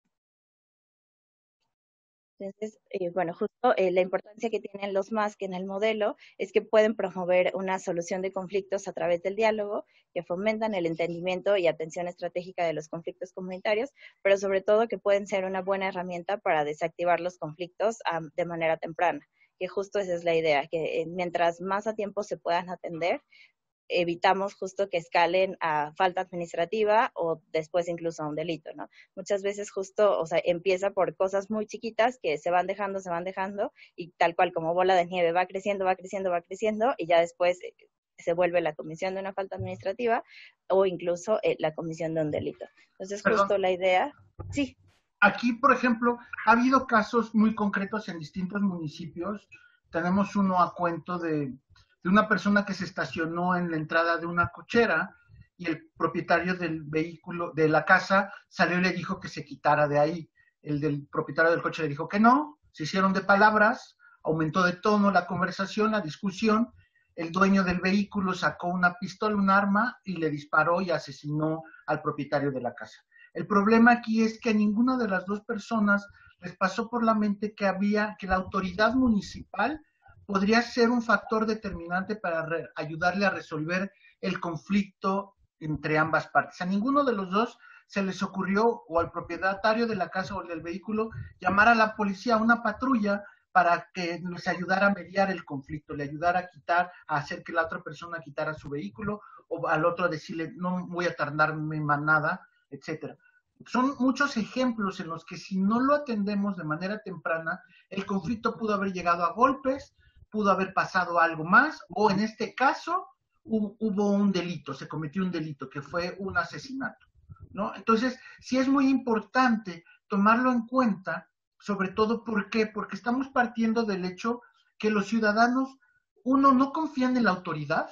Entonces, eh, bueno, justo eh, la importancia que tienen los M A S que en el modelo es que pueden promover una solución de conflictos a través del diálogo, que fomentan el entendimiento y atención estratégica de los conflictos comunitarios, pero sobre todo que pueden ser una buena herramienta para desactivar los conflictos um, de manera temprana, que justo esa es la idea, que eh, mientras más a tiempo se puedan atender, evitamos justo que escalen a falta administrativa o después incluso a un delito, ¿no? Muchas veces justo, o sea, empieza por cosas muy chiquitas que se van dejando, se van dejando y tal cual como bola de nieve va creciendo, va creciendo, va creciendo y ya después se vuelve la comisión de una falta administrativa o incluso eh, la comisión de un delito. Entonces justo Perdón. la idea, sí. Aquí, por ejemplo, ha habido casos muy concretos en distintos municipios. Tenemos uno a cuento de de una persona que se estacionó en la entrada de una cochera y el propietario del vehículo, de la casa, salió y le dijo que se quitara de ahí. El del propietario del coche le dijo que no, se hicieron de palabras, aumentó de tono la conversación, la discusión, el dueño del vehículo sacó una pistola, un arma, y le disparó y asesinó al propietario de la casa. El problema aquí es que a ninguna de las dos personas les pasó por la mente que había, que la autoridad municipal podría ser un factor determinante para re, ayudarle a resolver el conflicto entre ambas partes. A ninguno de los dos se les ocurrió, o al propietario de la casa o del vehículo, llamar a la policía, a una patrulla, para que les ayudara a mediar el conflicto, le ayudara a quitar, a hacer que la otra persona quitara su vehículo, o al otro decirle, no voy a tardarme más nada, etcétera. Son muchos ejemplos en los que si no lo atendemos de manera temprana, el conflicto pudo haber llegado a golpes, pudo haber pasado algo más, o en este caso hubo, hubo un delito, se cometió un delito, que fue un asesinato, ¿no? Entonces, sí es muy importante tomarlo en cuenta, sobre todo, ¿por qué? Porque estamos partiendo del hecho que los ciudadanos, uno, no confían en la autoridad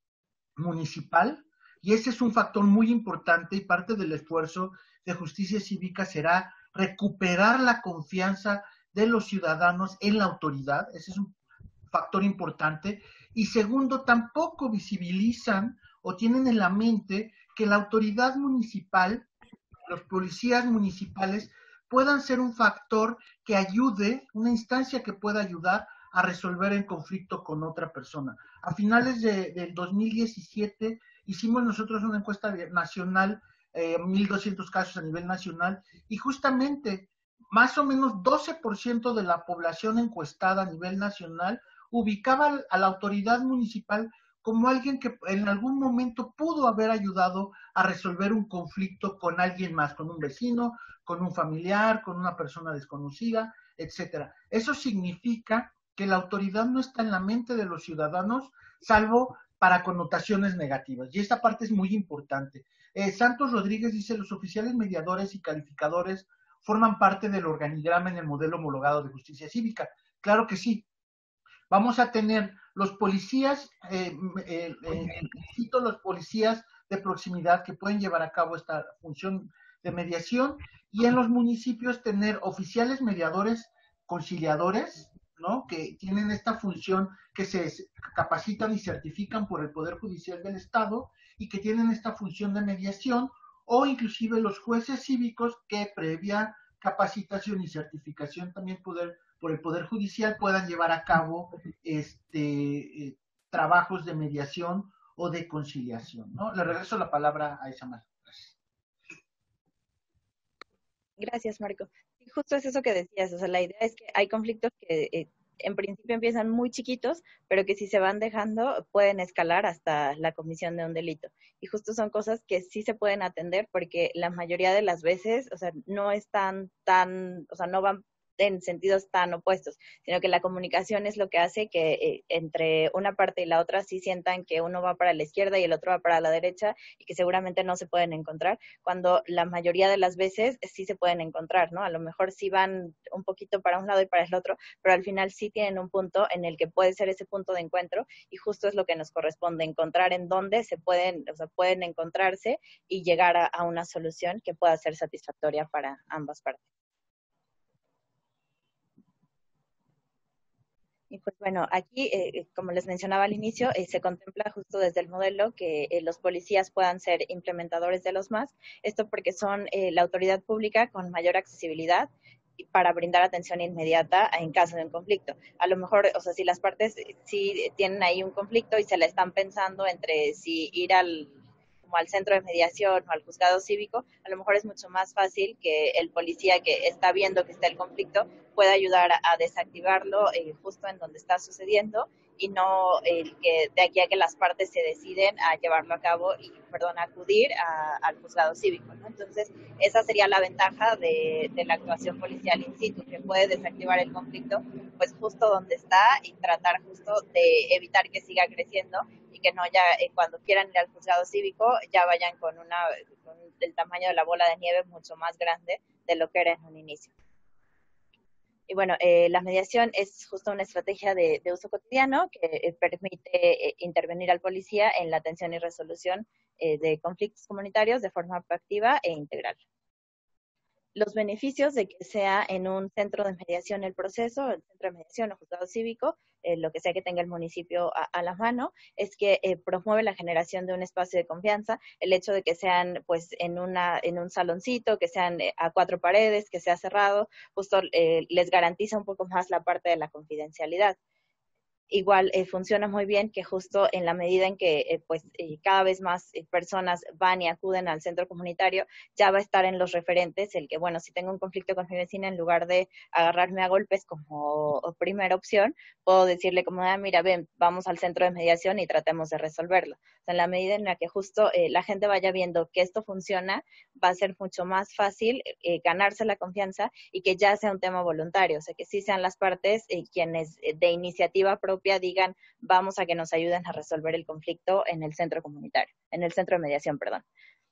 municipal, y ese es un factor muy importante, y parte del esfuerzo de justicia cívica será recuperar la confianza de los ciudadanos en la autoridad. Ese es un factor importante. Y segundo, tampoco visibilizan o tienen en la mente que la autoridad municipal, los policías municipales, puedan ser un factor que ayude, una instancia que pueda ayudar a resolver el conflicto con otra persona. A finales de, del dos mil diecisiete hicimos nosotros una encuesta nacional, eh, mil doscientos casos a nivel nacional, y justamente más o menos doce por ciento de la población encuestada a nivel nacional ubicaba a la autoridad municipal como alguien que en algún momento pudo haber ayudado a resolver un conflicto con alguien más, con un vecino, con un familiar, con una persona desconocida, etcétera. Eso significa que la autoridad no está en la mente de los ciudadanos, salvo para connotaciones negativas. Y esta parte es muy importante. Eh, Santos Rodríguez dice, los oficiales mediadores y calificadores forman parte del organigrama en el modelo homologado de justicia cívica. Claro que sí. Vamos a tener los policías, eh, eh, eh, cito los policías de proximidad que pueden llevar a cabo esta función de mediación, y en los municipios tener oficiales mediadores conciliadores, ¿no? Que tienen esta función, que se capacitan y certifican por el Poder Judicial del Estado y que tienen esta función de mediación, o inclusive los jueces cívicos que previa capacitación y certificación también poder, por el Poder Judicial puedan llevar a cabo este, eh, trabajos de mediación o de conciliación, ¿no? Le regreso la palabra a esa más. Gracias. Gracias, Marco. Y justo es eso que decías, o sea, la idea es que hay conflictos que eh, en principio empiezan muy chiquitos, pero que si se van dejando pueden escalar hasta la comisión de un delito. Y justo son cosas que sí se pueden atender porque la mayoría de las veces, o sea, no están tan, o sea, no van en sentidos tan opuestos, sino que la comunicación es lo que hace que eh, entre una parte y la otra sí sientan que uno va para la izquierda y el otro va para la derecha y que seguramente no se pueden encontrar, cuando la mayoría de las veces sí se pueden encontrar, ¿no? A lo mejor sí van un poquito para un lado y para el otro, pero al final sí tienen un punto en el que puede ser ese punto de encuentro y justo es lo que nos corresponde, encontrar en dónde se pueden, o sea, pueden encontrarse y llegar a, a una solución que pueda ser satisfactoria para ambas partes. Y pues bueno, aquí, eh, como les mencionaba al inicio, eh, se contempla justo desde el modelo que eh, los policías puedan ser implementadores de los M A S, esto porque son eh, la autoridad pública con mayor accesibilidad para brindar atención inmediata en caso de un conflicto. A lo mejor, o sea, si las partes sí tienen ahí un conflicto y se la están pensando entre si ir al como al centro de mediación o al juzgado cívico, a lo mejor es mucho más fácil que el policía que está viendo que está el conflicto pueda ayudar a, a desactivarlo eh, justo en donde está sucediendo y no el eh, que de aquí a que las partes se deciden a llevarlo a cabo y, perdón, a acudir a, al juzgado cívico, ¿no? Entonces, esa sería la ventaja de, de la actuación policial in situ, que puede desactivar el conflicto, pues justo donde está y tratar justo de evitar que siga creciendo y que no ya eh, cuando quieran ir al juzgado cívico ya vayan con una con el tamaño de la bola de nieve mucho más grande de lo que era en un inicio. Y bueno, eh, la mediación es justo una estrategia de, de uso cotidiano que eh, permite eh, intervenir al policía en la atención y resolución eh, de conflictos comunitarios de forma proactiva e integral. Los beneficios de que sea en un centro de mediación el proceso, el centro de mediación o juzgado cívico, eh, lo que sea que tenga el municipio a, a la mano, es que eh, promueve la generación de un espacio de confianza, el hecho de que sean pues en, una, en un saloncito, que sean eh, a cuatro paredes, que sea cerrado, justo eh, les garantiza un poco más la parte de la confidencialidad. Igual eh, funciona muy bien que justo en la medida en que eh, pues eh, cada vez más eh, personas van y acuden al centro comunitario, ya va a estar en los referentes el que, bueno, si tengo un conflicto con mi vecina, en lugar de agarrarme a golpes como primera opción, puedo decirle como, ah, mira, ven, vamos al centro de mediación y tratemos de resolverlo. O sea, en la medida en la que justo eh, la gente vaya viendo que esto funciona, va a ser mucho más fácil eh, ganarse la confianza y que ya sea un tema voluntario, o sea, que sí sean las partes eh, quienes eh, de iniciativa propia digan, vamos a que nos ayuden a resolver el conflicto en el centro comunitario, en el centro de mediación, perdón.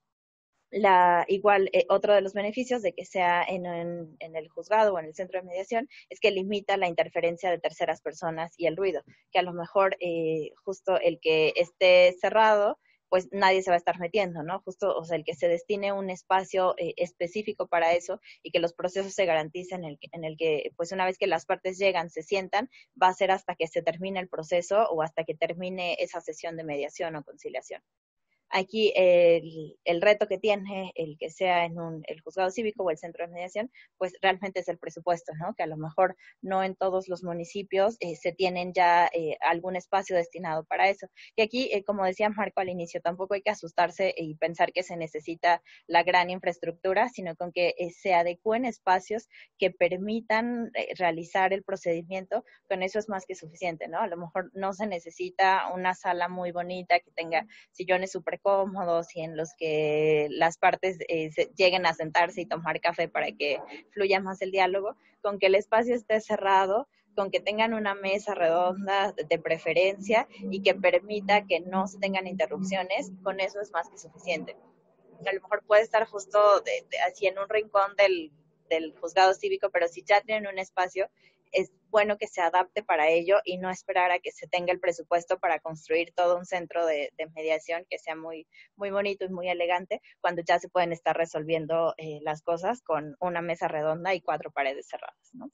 La, igual, eh, otro de los beneficios de que sea en, en, en el juzgado o en el centro de mediación es que limita la interferencia de terceras personas y el ruido, que a lo mejor eh, justo el que esté cerrado, pues nadie se va a estar metiendo, ¿no? Justo, o sea, el que se destine un espacio eh, específico para eso y que los procesos se garanticen en el, en el que, pues una vez que las partes llegan, se sientan, va a ser hasta que se termine el proceso o hasta que termine esa sesión de mediación o conciliación. Aquí el, el reto que tiene el que sea en un, el juzgado cívico o el centro de mediación, pues realmente es el presupuesto, ¿no? Que a lo mejor no en todos los municipios eh, se tienen ya eh, algún espacio destinado para eso. Y aquí, eh, como decía Marco al inicio, tampoco hay que asustarse y pensar que se necesita la gran infraestructura, sino con que eh, se adecúen espacios que permitan eh, realizar el procedimiento, con eso es más que suficiente, ¿no? A lo mejor no se necesita una sala muy bonita que tenga sillones súper cómodos y en los que las partes eh, se, lleguen a sentarse y tomar café para que fluya más el diálogo, con que el espacio esté cerrado, con que tengan una mesa redonda de preferencia y que permita que no se tengan interrupciones, con eso es más que suficiente. A lo mejor puede estar justo de, de, así en un rincón del, del juzgado cívico, pero si ya tienen un espacio, es bueno que se adapte para ello y no esperar a que se tenga el presupuesto para construir todo un centro de, de mediación que sea muy, muy bonito y muy elegante, cuando ya se pueden estar resolviendo eh, las cosas con una mesa redonda y cuatro paredes cerradas, ¿no?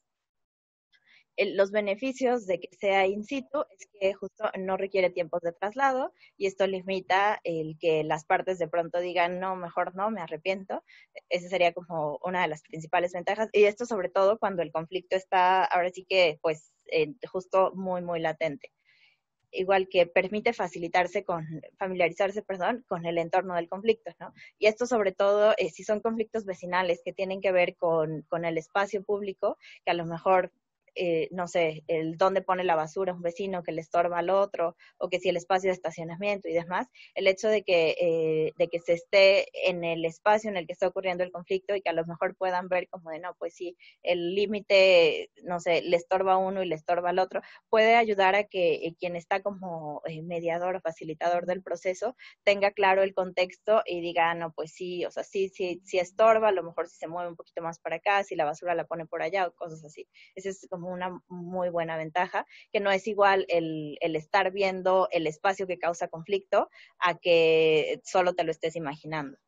Los beneficios de que sea in situ es que justo no requiere tiempos de traslado y esto limita el que las partes de pronto digan, no, mejor no, me arrepiento. Esa sería como una de las principales ventajas. Y esto sobre todo cuando el conflicto está ahora sí que pues eh, justo muy, muy latente. Igual que permite facilitarse con, familiarizarse, perdón, con el entorno del conflicto, ¿no? Y esto sobre todo eh, si son conflictos vecinales que tienen que ver con, con el espacio público, que a lo mejor eh, no sé, el dónde pone la basura un vecino que le estorba al otro, o que si el espacio de estacionamiento y demás, el hecho de que, eh, de que se esté en el espacio en el que está ocurriendo el conflicto y que a lo mejor puedan ver como de, no, pues sí, el límite, no sé, le estorba a uno y le estorba al otro, puede ayudar a que eh, quien está como eh, mediador o facilitador del proceso tenga claro el contexto y diga, ah, no, pues sí, o sea, sí, sí, sí estorba, a lo mejor si se mueve un poquito más para acá, si la basura la pone por allá o cosas así. Esa es como una muy buena ventaja, que no es igual el, el estar viendo el espacio que causa conflicto a que solo te lo estés imaginando.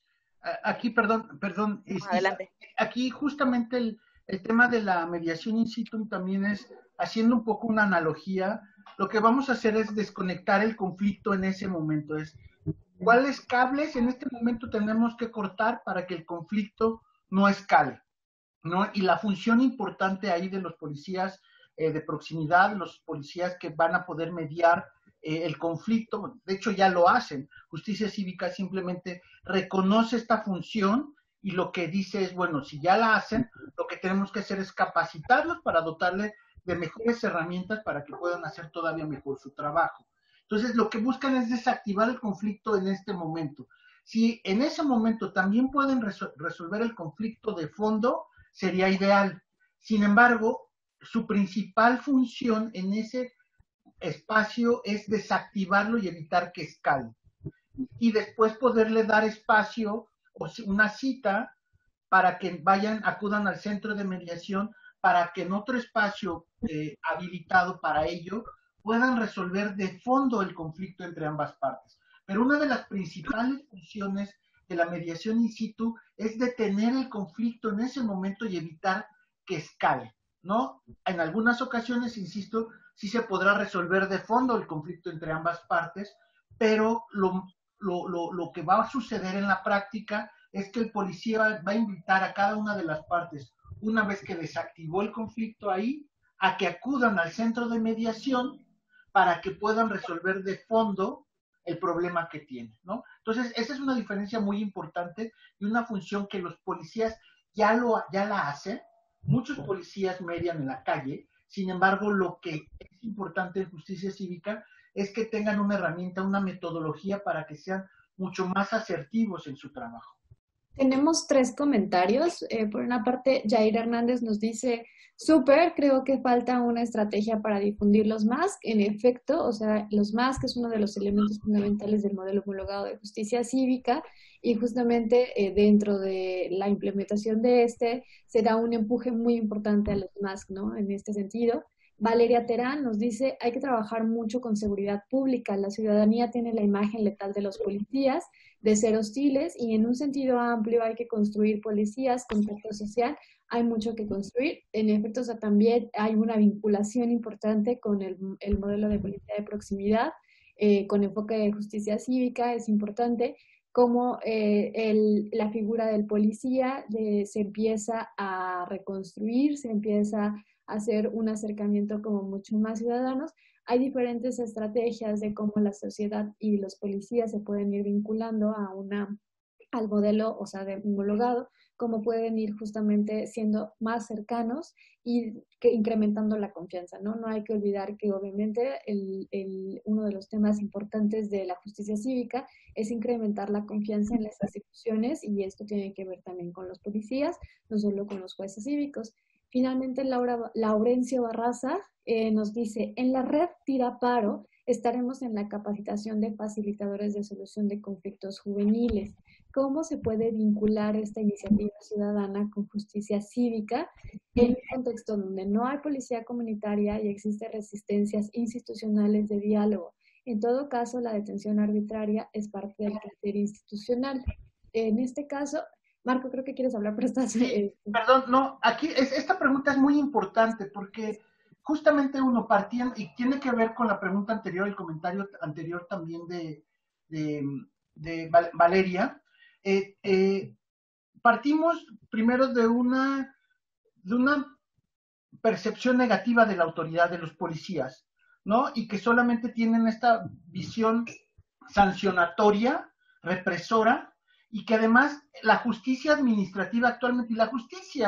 Aquí, perdón, perdón, No, Isa, adelante. aquí justamente el, el tema de la mediación in situ también es, haciendo un poco una analogía, lo que vamos a hacer es desconectar el conflicto en ese momento, es cuáles cables en este momento tenemos que cortar para que el conflicto no escale, ¿no? Y la función importante ahí de los policías eh, de proximidad, los policías que van a poder mediar eh, el conflicto, de hecho ya lo hacen. Justicia Cívica simplemente reconoce esta función y lo que dice es, bueno, si ya la hacen, lo que tenemos que hacer es capacitarlos para dotarle de mejores herramientas para que puedan hacer todavía mejor su trabajo. Entonces, lo que buscan es desactivar el conflicto en este momento. Si en ese momento también pueden resol- resolver el conflicto de fondo, sería ideal. Sin embargo, su principal función en ese espacio es desactivarlo y evitar que escale. Y después poderle dar espacio o una cita para que vayan, acudan al centro de mediación para que en otro espacio eh, habilitado para ello puedan resolver de fondo el conflicto entre ambas partes. Pero una de las principales funciones de la mediación in situ es detener el conflicto en ese momento y evitar que escale, ¿no? En algunas ocasiones, insisto, sí se podrá resolver de fondo el conflicto entre ambas partes, pero lo, lo, lo, lo que va a suceder en la práctica es que el policía va a invitar a cada una de las partes, una vez que desactivó el conflicto ahí, a que acudan al centro de mediación para que puedan resolver de fondo el problema que tienen, ¿no? Entonces, esa es una diferencia muy importante y una función que los policías ya, lo, ya la hacen. Muchos policías median en la calle, sin embargo, lo que es importante en justicia cívica es que tengan una herramienta, una metodología para que sean mucho más asertivos en su trabajo. Tenemos tres comentarios. Eh, por una parte, Jair Hernández nos dice, súper, creo que falta una estrategia para difundir los M A S C. En efecto, o sea, los M A S C es uno de los elementos fundamentales del modelo homologado de justicia cívica y justamente eh, dentro de la implementación de este se da un empuje muy importante a los M A S C, ¿no? En este sentido. Valeria Terán nos dice, hay que trabajar mucho con seguridad pública. La ciudadanía tiene la imagen letal de los policías, de ser hostiles, y en un sentido amplio hay que construir policías, contacto social, hay mucho que construir. En efecto, o sea, también hay una vinculación importante con el, el modelo de policía de proximidad, eh, con enfoque de justicia cívica, es importante cómo eh, el, la figura del policía de, se empieza a reconstruir, se empieza a hacer un acercamiento como mucho más ciudadanos. Hay diferentes estrategias de cómo la sociedad y los policías se pueden ir vinculando a una, al modelo, o sea, de homologado, cómo pueden ir justamente siendo más cercanos y que, incrementando la confianza, ¿no? No hay que olvidar que obviamente el, el, uno de los temas importantes de la justicia cívica es incrementar la confianza en las instituciones y esto tiene que ver también con los policías, no solo con los jueces cívicos. Finalmente, Laura, Laurencio Barraza eh, nos dice, en la red Tira Paro estaremos en la capacitación de facilitadores de solución de conflictos juveniles. ¿Cómo se puede vincular esta iniciativa ciudadana con justicia cívica en un contexto donde no hay policía comunitaria y existen resistencias institucionales de diálogo? En todo caso, la detención arbitraria es parte del criterio institucional. En este caso, Marco, creo que quieres hablar, pero estás... Sí, perdón, no, aquí es, esta pregunta es muy importante porque justamente uno partía, y tiene que ver con la pregunta anterior, el comentario anterior también de, de, de Valeria. Eh, eh, partimos primero de una, de una percepción negativa de la autoridad de los policías, ¿no? Y que solamente tienen esta visión sancionatoria, represora, y que además la justicia administrativa actualmente, y la justicia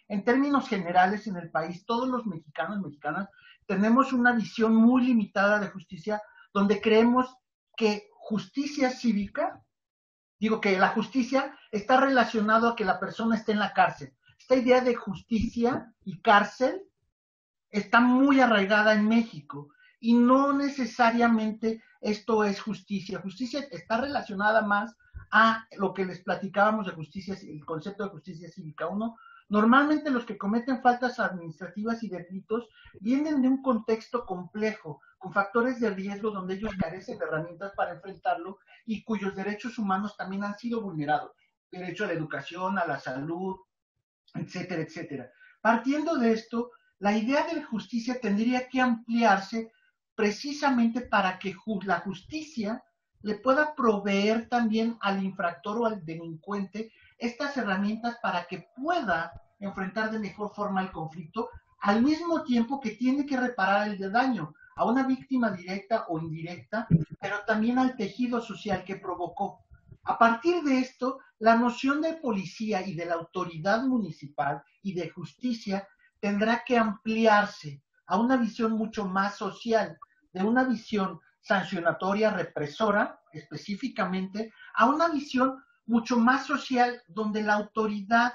en términos generales en el país, todos los mexicanos y mexicanas tenemos una visión muy limitada de justicia, donde creemos que justicia cívica, digo que la justicia está relacionado a que la persona esté en la cárcel. Esta idea de justicia y cárcel está muy arraigada en México y no necesariamente esto es justicia. Justicia está relacionada más a lo que les platicábamos de justicia, el concepto de justicia cívica. Uno, normalmente los que cometen faltas administrativas y delitos vienen de un contexto complejo, con factores de riesgo donde ellos carecen de herramientas para enfrentarlo y cuyos derechos humanos también han sido vulnerados. Derecho a la educación, a la salud, etcétera, etcétera. Partiendo de esto, la idea de la justicia tendría que ampliarse precisamente para que la justicia le pueda proveer también al infractor o al delincuente estas herramientas para que pueda enfrentar de mejor forma el conflicto, al mismo tiempo que tiene que reparar el daño a una víctima directa o indirecta, pero también al tejido social que provocó. A partir de esto, la noción de policía y de la autoridad municipal y de justicia tendrá que ampliarse a una visión mucho más social, de una visión sancionatoria, represora, específicamente, a una visión mucho más social, donde la autoridad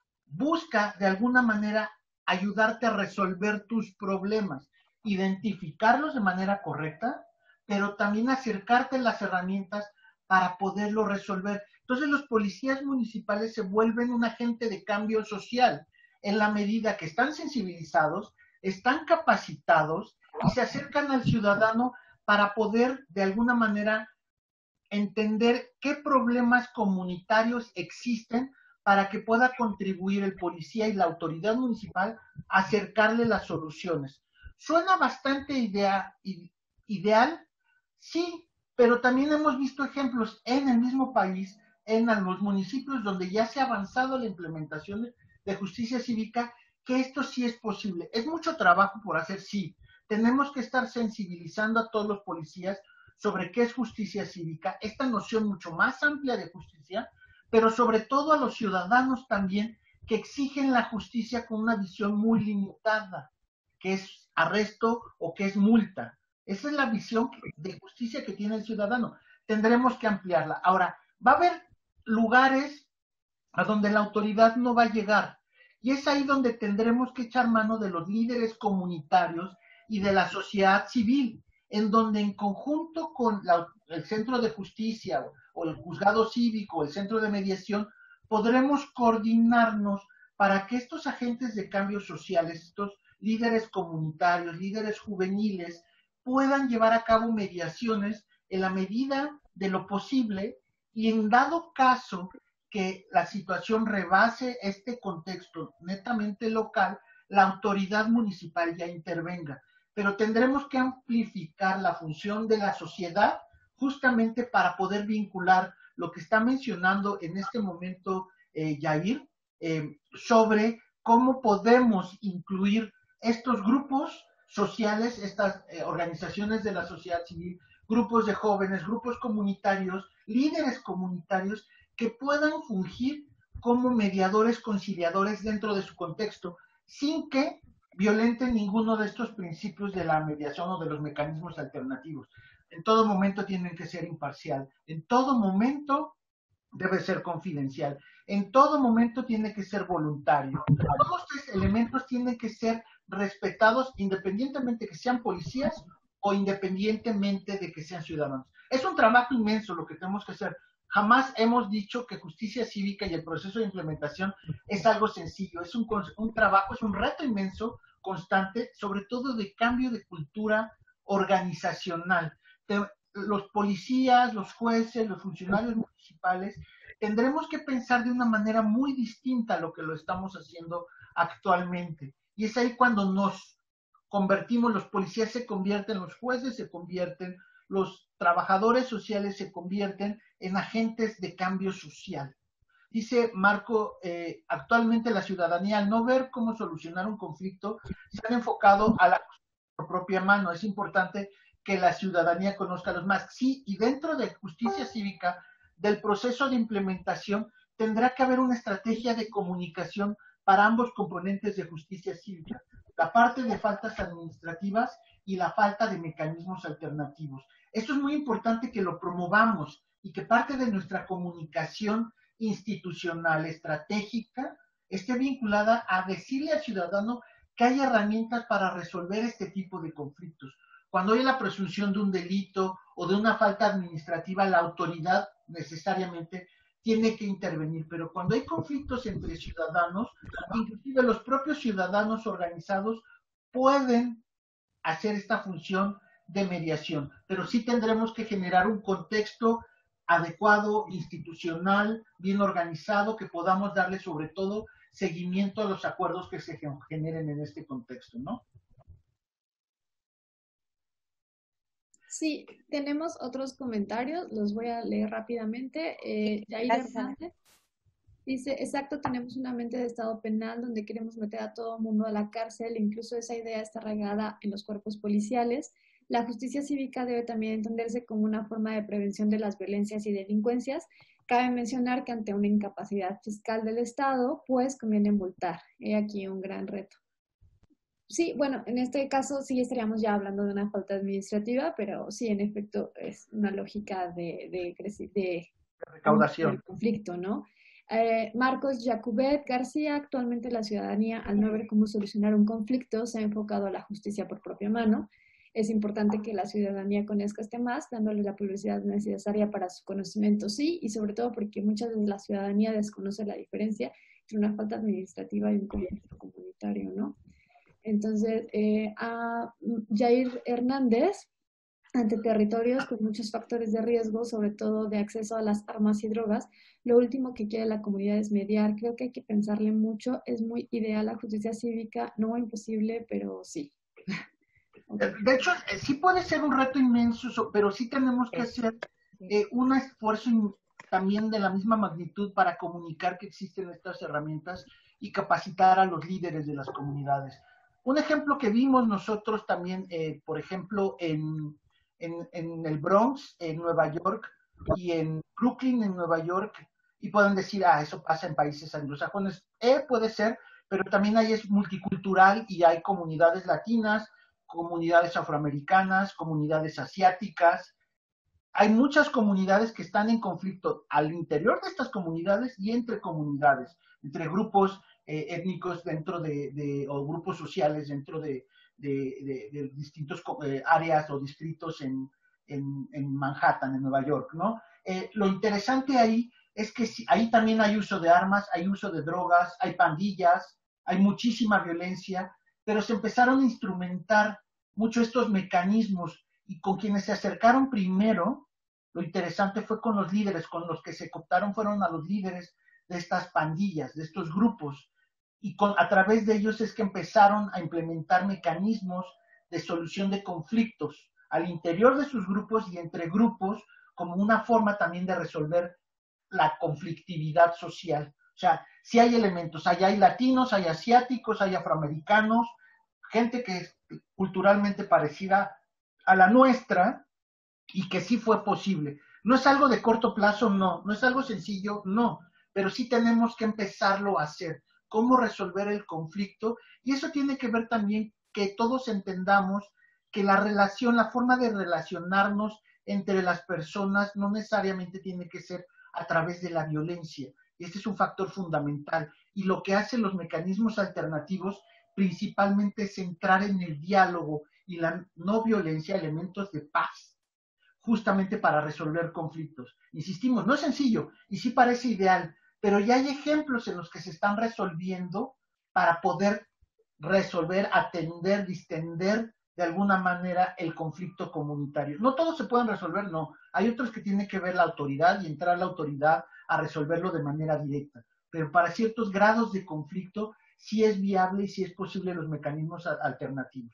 busca de alguna manera ayudarte a resolver tus problemas, identificarlos de manera correcta, pero también acercarte las herramientas para poderlo resolver. Entonces los policías municipales se vuelven un agente de cambio social en la medida que están sensibilizados, están capacitados y se acercan al ciudadano para poder de alguna manera entender qué problemas comunitarios existen para que pueda contribuir el policía y la autoridad municipal a acercarle las soluciones. Suena bastante idea, ideal, sí, pero también hemos visto ejemplos en el mismo país, en los municipios donde ya se ha avanzado la implementación de justicia cívica, que esto sí es posible. Es mucho trabajo por hacer, sí. Tenemos que estar sensibilizando a todos los policías sobre qué es justicia cívica, esta noción mucho más amplia de justicia, pero sobre todo a los ciudadanos también que exigen la justicia con una visión muy limitada, que es arresto o que es multa. Esa es la visión de justicia que tiene el ciudadano. Tendremos que ampliarla. Ahora, va a haber lugares a donde la autoridad no va a llegar, y es ahí donde tendremos que echar mano de los líderes comunitarios y de la sociedad civil, en donde en conjunto con la, el centro de justicia o el juzgado cívico, el centro de mediación, podremos coordinarnos para que estos agentes de cambio sociales, estos líderes comunitarios, líderes juveniles, puedan llevar a cabo mediaciones en la medida de lo posible, y en dado caso que la situación rebase este contexto netamente local, la autoridad municipal ya intervenga. Pero tendremos que amplificar la función de la sociedad justamente para poder vincular lo que está mencionando en este momento eh, Yair, eh, sobre cómo podemos incluir estos grupos sociales, estas eh, organizaciones de la sociedad civil, grupos de jóvenes, grupos comunitarios, líderes comunitarios, que puedan fungir como mediadores, conciliadores dentro de su contexto, sin que violenten ninguno de estos principios de la mediación o de los mecanismos alternativos. En todo momento tienen que ser imparcial, en todo momento debe ser confidencial, en todo momento tiene que ser voluntario. Todos estos elementos tienen que ser respetados independientemente de que sean policías o independientemente de que sean ciudadanos. Es un trabajo inmenso lo que tenemos que hacer. Jamás hemos dicho que justicia cívica y el proceso de implementación es algo sencillo, es un, un trabajo, es un reto inmenso, constante, sobre todo de cambio de cultura organizacional. Los policías, los jueces, los funcionarios municipales, tendremos que pensar de una manera muy distinta a lo que lo estamos haciendo actualmente. Y es ahí cuando nos convertimos, los policías se convierten, los jueces se convierten, los trabajadores sociales se convierten en agentes de cambio social. Dice Marco, eh, actualmente la ciudadanía, al no ver cómo solucionar un conflicto, se han enfocado a la por propia mano. Es importante que la ciudadanía conozca a los más. Sí, y dentro de justicia cívica, del proceso de implementación, tendrá que haber una estrategia de comunicación para ambos componentes de justicia cívica, la parte de faltas administrativas y la falta de mecanismos alternativos. Esto es muy importante que lo promovamos y que parte de nuestra comunicación institucional, estratégica, esté vinculada a decirle al ciudadano que hay herramientas para resolver este tipo de conflictos. Cuando hay la presunción de un delito o de una falta administrativa, la autoridad necesariamente tiene que intervenir, pero cuando hay conflictos entre ciudadanos, inclusive los propios ciudadanos organizados pueden hacer esta función de mediación, pero sí tendremos que generar un contexto adecuado, institucional, bien organizado, que podamos darle sobre todo seguimiento a los acuerdos que se generen en este contexto, ¿no? Sí, tenemos otros comentarios, los voy a leer rápidamente. Eh, Yair Hernández dice, exacto, tenemos una mente de estado penal donde queremos meter a todo el mundo a la cárcel, incluso esa idea está arraigada en los cuerpos policiales. La justicia cívica debe también entenderse como una forma de prevención de las violencias y delincuencias. Cabe mencionar que ante una incapacidad fiscal del Estado, pues conviene multar. He aquí un gran reto. Sí, bueno, en este caso sí estaríamos ya hablando de una falta administrativa, pero sí, en efecto, es una lógica de, de, de, de recaudación. De conflicto, ¿no? Eh, Marcos Jacubet García, actualmente la ciudadanía, al no ver cómo solucionar un conflicto, se ha enfocado a la justicia por propia mano. Es importante que la ciudadanía conozca este más, dándole la publicidad necesaria para su conocimiento, sí, y sobre todo porque muchas veces la ciudadanía desconoce la diferencia entre una falta administrativa y un conflicto comunitario, ¿no? Entonces, eh, a Jair Hernández, ante territorios con muchos factores de riesgo, sobre todo de acceso a las armas y drogas, lo último que quiere la comunidad es mediar. Creo que hay que pensarle mucho. Es muy ideal la justicia cívica, no imposible, pero sí. Okay. De hecho, sí puede ser un reto inmenso, pero sí tenemos que hacer eh, un esfuerzo también de la misma magnitud para comunicar que existen estas herramientas y capacitar a los líderes de las comunidades. Un ejemplo que vimos nosotros también, eh, por ejemplo, en, en, en el Bronx, en Nueva York, y en Brooklyn, en Nueva York, y pueden decir, ah, eso pasa en países anglosajones. Eh, puede ser, pero también ahí es multicultural y hay comunidades latinas, comunidades afroamericanas, comunidades asiáticas. Hay muchas comunidades que están en conflicto al interior de estas comunidades y entre comunidades, entre grupos eh, étnicos dentro de, de, o grupos sociales dentro de, de, de, de distintos eh, áreas o distritos en, en, en Manhattan, en Nueva York, ¿no? Eh, lo interesante ahí es que si, ahí también hay uso de armas, hay uso de drogas, hay pandillas, hay muchísima violencia, pero se empezaron a instrumentar mucho estos mecanismos y con quienes se acercaron primero, lo interesante fue con los líderes, con los que se cooptaron fueron a los líderes de estas pandillas, de estos grupos, y con, a través de ellos es que empezaron a implementar mecanismos de solución de conflictos al interior de sus grupos y entre grupos como una forma también de resolver la conflictividad social. O sea, sí hay elementos, hay, hay latinos, hay asiáticos, hay afroamericanos, gente que es culturalmente parecida a la nuestra y que sí fue posible. No es algo de corto plazo, no, no es algo sencillo, no, pero sí tenemos que empezarlo a hacer. Cómo resolver el conflicto, y eso tiene que ver también que todos entendamos que la relación, la forma de relacionarnos entre las personas no necesariamente tiene que ser a través de la violencia. Este es un factor fundamental, y lo que hacen los mecanismos alternativos principalmente es centrar en el diálogo y la no violencia elementos de paz, justamente para resolver conflictos. Insistimos, no es sencillo y sí parece ideal, pero ya hay ejemplos en los que se están resolviendo para poder resolver, atender, distender de alguna manera el conflicto comunitario. No todos se pueden resolver, no. Hay otros que tiene que ver la autoridad y entrar la autoridad a resolverlo de manera directa. Pero para ciertos grados de conflicto sí es viable y sí es posible los mecanismos alternativos.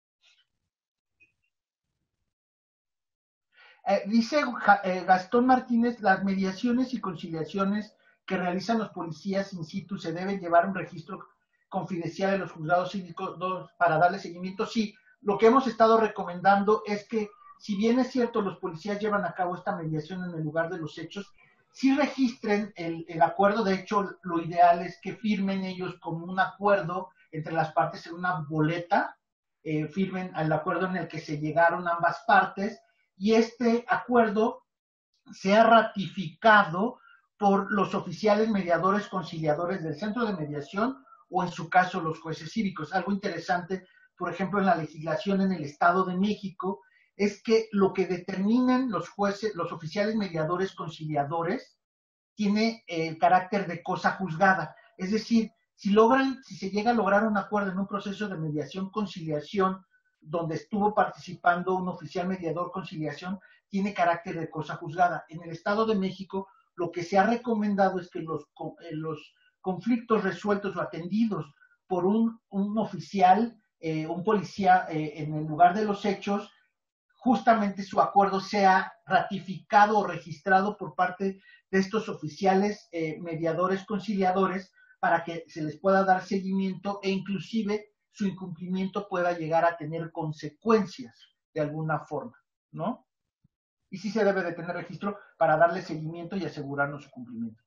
Eh, dice eh, Gastón Martínez, las mediaciones y conciliaciones que realizan los policías in situ se deben llevar un registro confidencial de los juzgados cívicos para darle seguimiento. Sí, lo que hemos estado recomendando es que, si bien es cierto, los policías llevan a cabo esta mediación en el lugar de los hechos, sí registren el, el acuerdo. De hecho, lo ideal es que firmen ellos como un acuerdo entre las partes en una boleta, eh, firmen el acuerdo en el que se llegaron ambas partes, y este acuerdo sea ratificado por los oficiales mediadores conciliadores del centro de mediación o en su caso los jueces cívicos. Algo interesante, por ejemplo, en la legislación en el Estado de México, es que lo que determinan los jueces, los oficiales mediadores conciliadores, tiene el carácter de cosa juzgada. Es decir, si logran, si se llega a lograr un acuerdo en un proceso de mediación conciliación donde estuvo participando un oficial mediador conciliación, tiene carácter de cosa juzgada. En el Estado de México, lo que se ha recomendado es que los, los conflictos resueltos o atendidos por un, un oficial, eh, un policía eh, en el lugar de los hechos, justamente su acuerdo sea ratificado o registrado por parte de estos oficiales eh, mediadores conciliadores para que se les pueda dar seguimiento e inclusive su incumplimiento pueda llegar a tener consecuencias de alguna forma, ¿no? Y sí se debe de tener registro para darle seguimiento y asegurarnos su cumplimiento.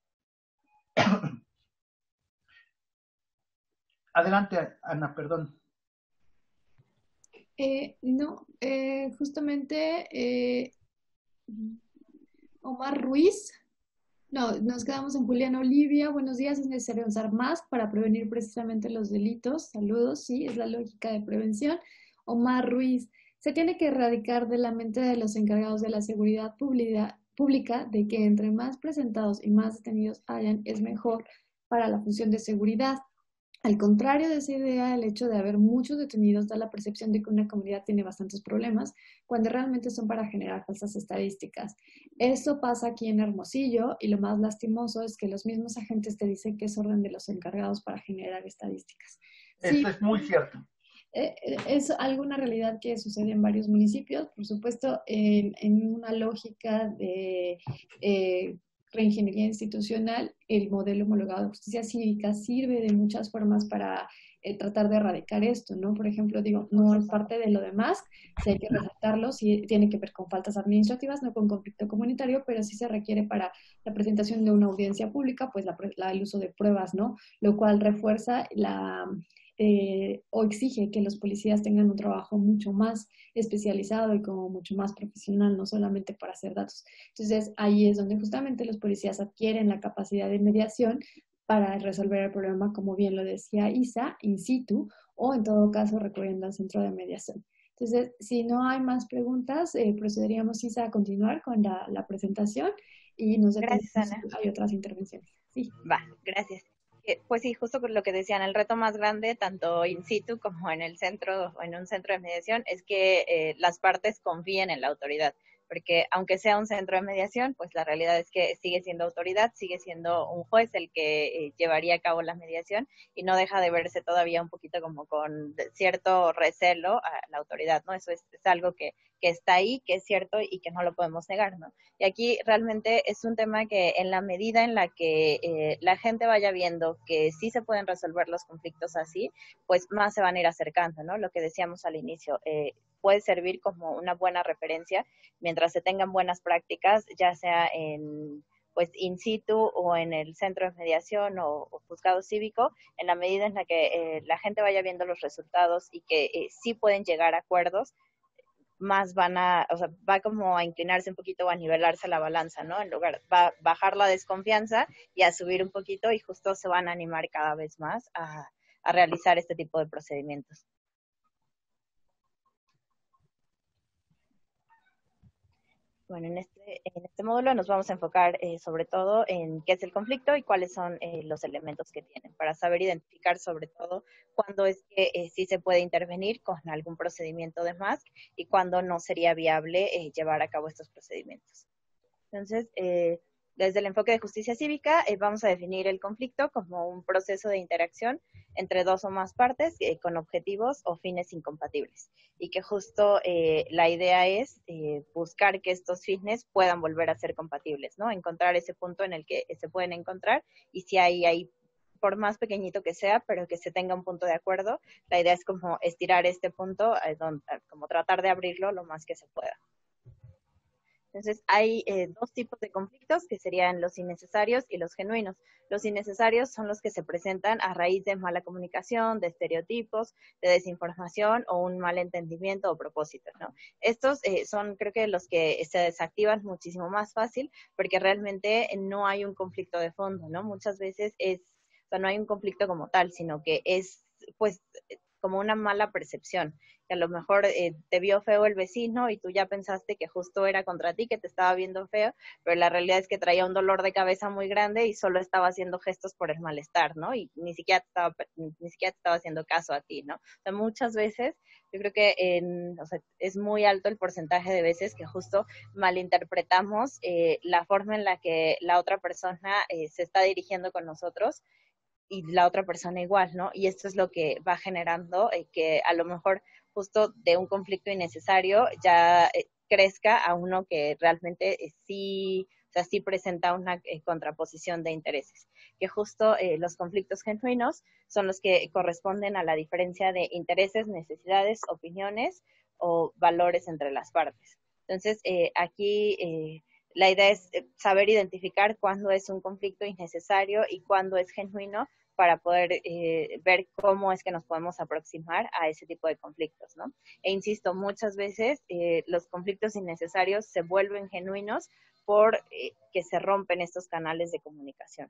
Adelante, Ana, perdón. Eh, no, eh, justamente eh, Omar Ruiz. No, nos quedamos en Julián Olivia. Buenos días, es necesario usar más para prevenir precisamente los delitos. Saludos, sí, es la lógica de prevención. Omar Ruiz, se tiene que erradicar de la mente de los encargados de la seguridad pública, pública de que entre más presentados y más detenidos hayan, es mejor para la función de seguridad. Al contrario de esa idea, el hecho de haber muchos detenidos da la percepción de que una comunidad tiene bastantes problemas, cuando realmente son para generar falsas estadísticas. Eso pasa aquí en Hermosillo, y lo más lastimoso es que los mismos agentes te dicen que es orden de los encargados para generar estadísticas. Esto Sí, es muy cierto. eh, es alguna realidad que sucede en varios municipios, por supuesto, en, en una lógica de eh, reingeniería institucional. El modelo homologado de justicia cívica sirve de muchas formas para eh, tratar de erradicar esto, ¿no? Por ejemplo, digo, no es parte de lo demás, sí hay que resaltarlo, sí tiene que ver con faltas administrativas, no con conflicto comunitario, pero sí se requiere para la presentación de una audiencia pública, pues la, la, el uso de pruebas, ¿no? Lo cual refuerza la... Eh, o exige que los policías tengan un trabajo mucho más especializado y como mucho más profesional, no solamente para hacer datos. Entonces, ahí es donde justamente los policías adquieren la capacidad de mediación para resolver el problema, como bien lo decía Isa, in situ, o en todo caso recurriendo al centro de mediación. Entonces, si no hay más preguntas, eh, procederíamos, Isa, a continuar con la, la presentación y nos detenemos si hay otras intervenciones. Sí. Va, gracias. Pues sí, justo con lo que decían, el reto más grande, tanto in situ como en el centro o en un centro de mediación, es que eh, las partes confíen en la autoridad, porque aunque sea un centro de mediación, pues la realidad es que sigue siendo autoridad, sigue siendo un juez el que eh, llevaría a cabo la mediación y no deja de verse todavía un poquito como con cierto recelo a la autoridad, ¿no? Eso es, es algo que, que está ahí, que es cierto y que no lo podemos negar, ¿no? Y aquí realmente es un tema que en la medida en la que eh, la gente vaya viendo que sí se pueden resolver los conflictos así, pues más se van a ir acercando, ¿no? Lo que decíamos al inicio, eh, puede servir como una buena referencia mientras se tengan buenas prácticas, ya sea en pues in situ o en el centro de mediación o, o juzgado cívico, en la medida en la que eh, la gente vaya viendo los resultados y que eh, sí pueden llegar a acuerdos, más van a, o sea, va como a inclinarse un poquito o a nivelarse la balanza, ¿no? En lugar, va a bajar la desconfianza y a subir un poquito y justo se van a animar cada vez más a, a realizar este tipo de procedimientos. Bueno, en este, en este módulo nos vamos a enfocar eh, sobre todo en qué es el conflicto y cuáles son eh, los elementos que tienen, para saber identificar sobre todo cuándo es que eh, sí se puede intervenir con algún procedimiento de más y cuándo no sería viable eh, llevar a cabo estos procedimientos. Entonces, eh, desde el enfoque de justicia cívica, eh, vamos a definir el conflicto como un proceso de interacción entre dos o más partes eh, con objetivos o fines incompatibles. Y que justo eh, la idea es eh, buscar que estos fines puedan volver a ser compatibles, ¿no? Encontrar ese punto en el que se pueden encontrar y si hay, hay por más pequeñito que sea, pero que se tenga un punto de acuerdo, la idea es como estirar este punto, eh, donde, como tratar de abrirlo lo más que se pueda. Entonces, hay eh, dos tipos de conflictos que serían los innecesarios y los genuinos. Los innecesarios son los que se presentan a raíz de mala comunicación, de estereotipos, de desinformación o un mal entendimiento o propósito, ¿no? Estos eh, son, creo que, los que se desactivan muchísimo más fácil porque realmente no hay un conflicto de fondo, ¿no? Muchas veces es, o sea, no hay un conflicto como tal, sino que es, pues, como una mala percepción, que a lo mejor eh, te vio feo el vecino y tú ya pensaste que justo era contra ti, que te estaba viendo feo, pero la realidad es que traía un dolor de cabeza muy grande y solo estaba haciendo gestos por el malestar, ¿no? Y ni siquiera te estaba, ni siquiera te estaba haciendo caso a ti, ¿no? O sea, muchas veces, yo creo que en, o sea, es muy alto el porcentaje de veces que justo malinterpretamos eh, la forma en la que la otra persona eh, se está dirigiendo con nosotros y la otra persona igual, ¿no? Y esto es lo que va generando eh, que a lo mejor justo de un conflicto innecesario ya eh, crezca a uno que realmente eh, sí, o sea, sí presenta una eh, contraposición de intereses, que justo eh, los conflictos genuinos son los que corresponden a la diferencia de intereses, necesidades, opiniones o valores entre las partes. Entonces, eh, aquí eh, la idea es saber identificar cuándo es un conflicto innecesario y cuándo es genuino para poder eh, ver cómo es que nos podemos aproximar a ese tipo de conflictos, ¿no? E insisto, muchas veces eh, los conflictos innecesarios se vuelven genuinos por eh, que se rompen estos canales de comunicación.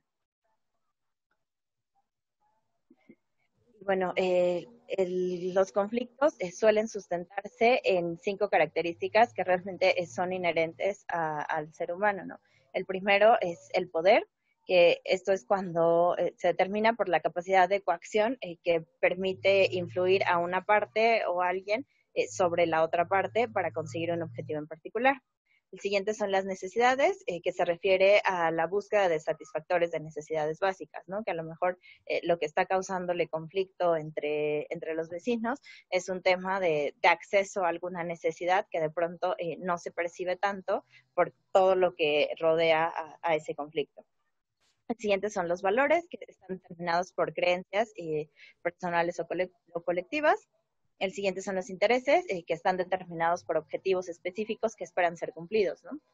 Bueno, eh, el, los conflictos eh, suelen sustentarse en cinco características que realmente eh, son inherentes a, al ser humano, ¿no? El primero es el poder, que esto es cuando eh, se determina por la capacidad de coacción eh, que permite influir a una parte o a alguien eh, sobre la otra parte para conseguir un objetivo en particular. El siguiente son las necesidades, eh, que se refiere a la búsqueda de satisfactores de necesidades básicas, ¿no? Que a lo mejor eh, lo que está causándole conflicto entre, entre los vecinos es un tema de, de acceso a alguna necesidad que de pronto eh, no se percibe tanto por todo lo que rodea a, a ese conflicto. El siguiente son los valores, que están determinados por creencias eh, personales o, cole o colectivas. El siguiente son los intereses, eh, que están determinados por objetivos específicos que esperan ser cumplidos, ¿no?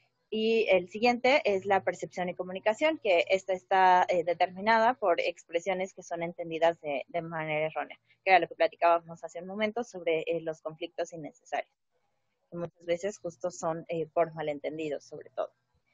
Y el siguiente es la percepción y comunicación, que esta está eh, determinada por expresiones que son entendidas de, de manera errónea, que era lo que platicábamos hace un momento sobre eh, los conflictos innecesarios, que muchas veces justo son eh, por malentendidos, sobre todo.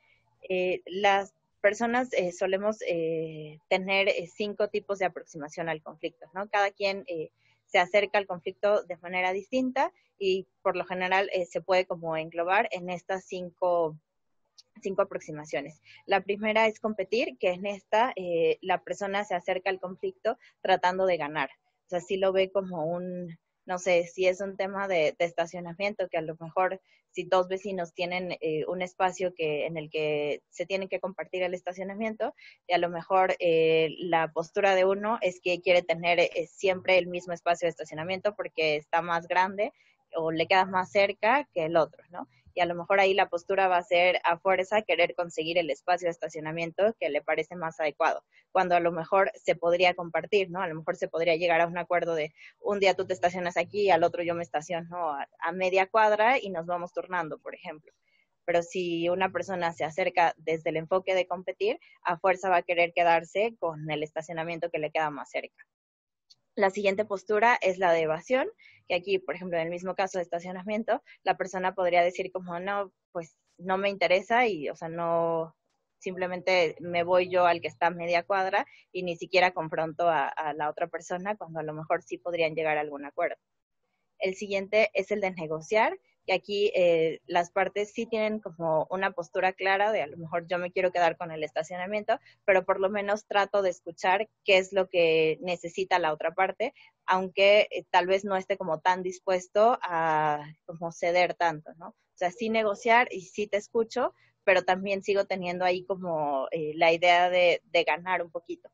Eh, las personas eh, solemos eh, tener eh, cinco tipos de aproximación al conflicto, ¿no? Cada quien eh, se acerca al conflicto de manera distinta y por lo general eh, se puede como englobar en estas cinco, cinco aproximaciones. La primera es competir, que en esta eh, la persona se acerca al conflicto tratando de ganar. O sea, sí lo ve como un, no sé, si es un tema de, de estacionamiento, que a lo mejor si dos vecinos tienen eh, un espacio que en el que se tienen que compartir el estacionamiento, y a lo mejor eh, la postura de uno es que quiere tener eh, siempre el mismo espacio de estacionamiento porque está más grande o le queda más cerca que el otro, ¿no? Y a lo mejor ahí la postura va a ser a fuerza querer conseguir el espacio de estacionamiento que le parece más adecuado, cuando a lo mejor se podría compartir, ¿no? A lo mejor se podría llegar a un acuerdo de un día tú te estacionas aquí, al otro yo me estaciono a, a media cuadra y nos vamos turnando, por ejemplo. Pero si una persona se acerca desde el enfoque de competir, a fuerza va a querer quedarse con el estacionamiento que le queda más cerca. La siguiente postura es la de evasión, que aquí, por ejemplo, en el mismo caso de estacionamiento, la persona podría decir como, no, pues no me interesa y, o sea, no, simplemente me voy yo al que está a media cuadra y ni siquiera confronto a, a la otra persona cuando a lo mejor sí podrían llegar a algún acuerdo. El siguiente es el de negociar, que aquí eh, las partes sí tienen como una postura clara de a lo mejor yo me quiero quedar con el estacionamiento, pero por lo menos trato de escuchar qué es lo que necesita la otra parte, aunque eh, tal vez no esté como tan dispuesto a como ceder tanto, ¿no? O sea, sí negociar y sí te escucho, pero también sigo teniendo ahí como eh, la idea de, de ganar un poquito.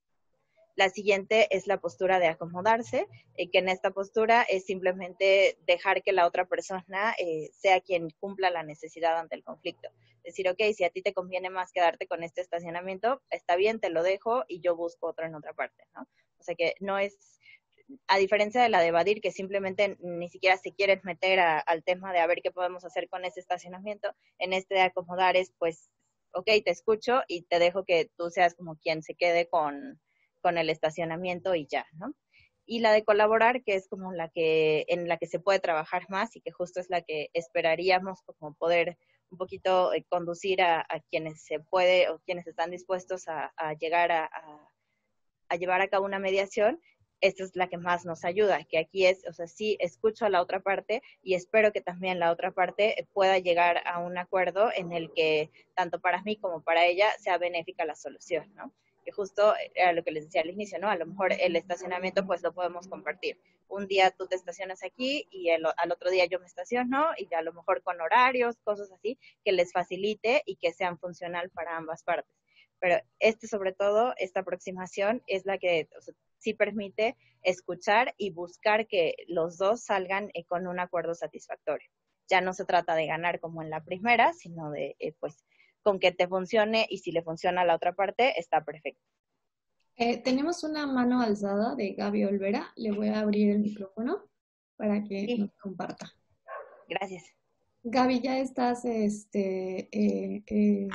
La siguiente es la postura de acomodarse, eh, que en esta postura es simplemente dejar que la otra persona eh, sea quien cumpla la necesidad ante el conflicto. Decir, ok, si a ti te conviene más quedarte con este estacionamiento, está bien, te lo dejo y yo busco otro en otra parte, ¿no? O sea que no es, a diferencia de la de Badir, que simplemente ni siquiera se quieren meter a, al tema de a ver qué podemos hacer con ese estacionamiento, en este de acomodar es, pues, ok, te escucho y te dejo que tú seas como quien se quede con, con el estacionamiento y ya, ¿no? Y la de colaborar, que es como la que, en la que se puede trabajar más y que justo es la que esperaríamos como poder un poquito eh, conducir a, a quienes se puede o quienes están dispuestos a, a llegar a, a, a llevar a cabo una mediación. Esta es la que más nos ayuda, que aquí es, o sea, sí escucho a la otra parte y espero que también la otra parte pueda llegar a un acuerdo en el que tanto para mí como para ella sea benéfica la solución, ¿no? Que justo era lo que les decía al inicio, ¿no? A lo mejor el estacionamiento pues lo podemos compartir. Un día tú te estacionas aquí y el, al otro día yo me estaciono y a lo mejor con horarios, cosas así, que les facilite y que sean funcional para ambas partes. Pero este sobre todo, esta aproximación es la que, o sea, sí permite escuchar y buscar que los dos salgan eh, con un acuerdo satisfactorio. Ya no se trata de ganar como en la primera, sino de, eh, pues, con que te funcione y si le funciona a la otra parte, está perfecto. Eh, tenemos una mano alzada de Gaby Olvera. Le voy a abrir el micrófono para que Sí. nos comparta. Gracias. Gaby, ya estás, este, eh, eh,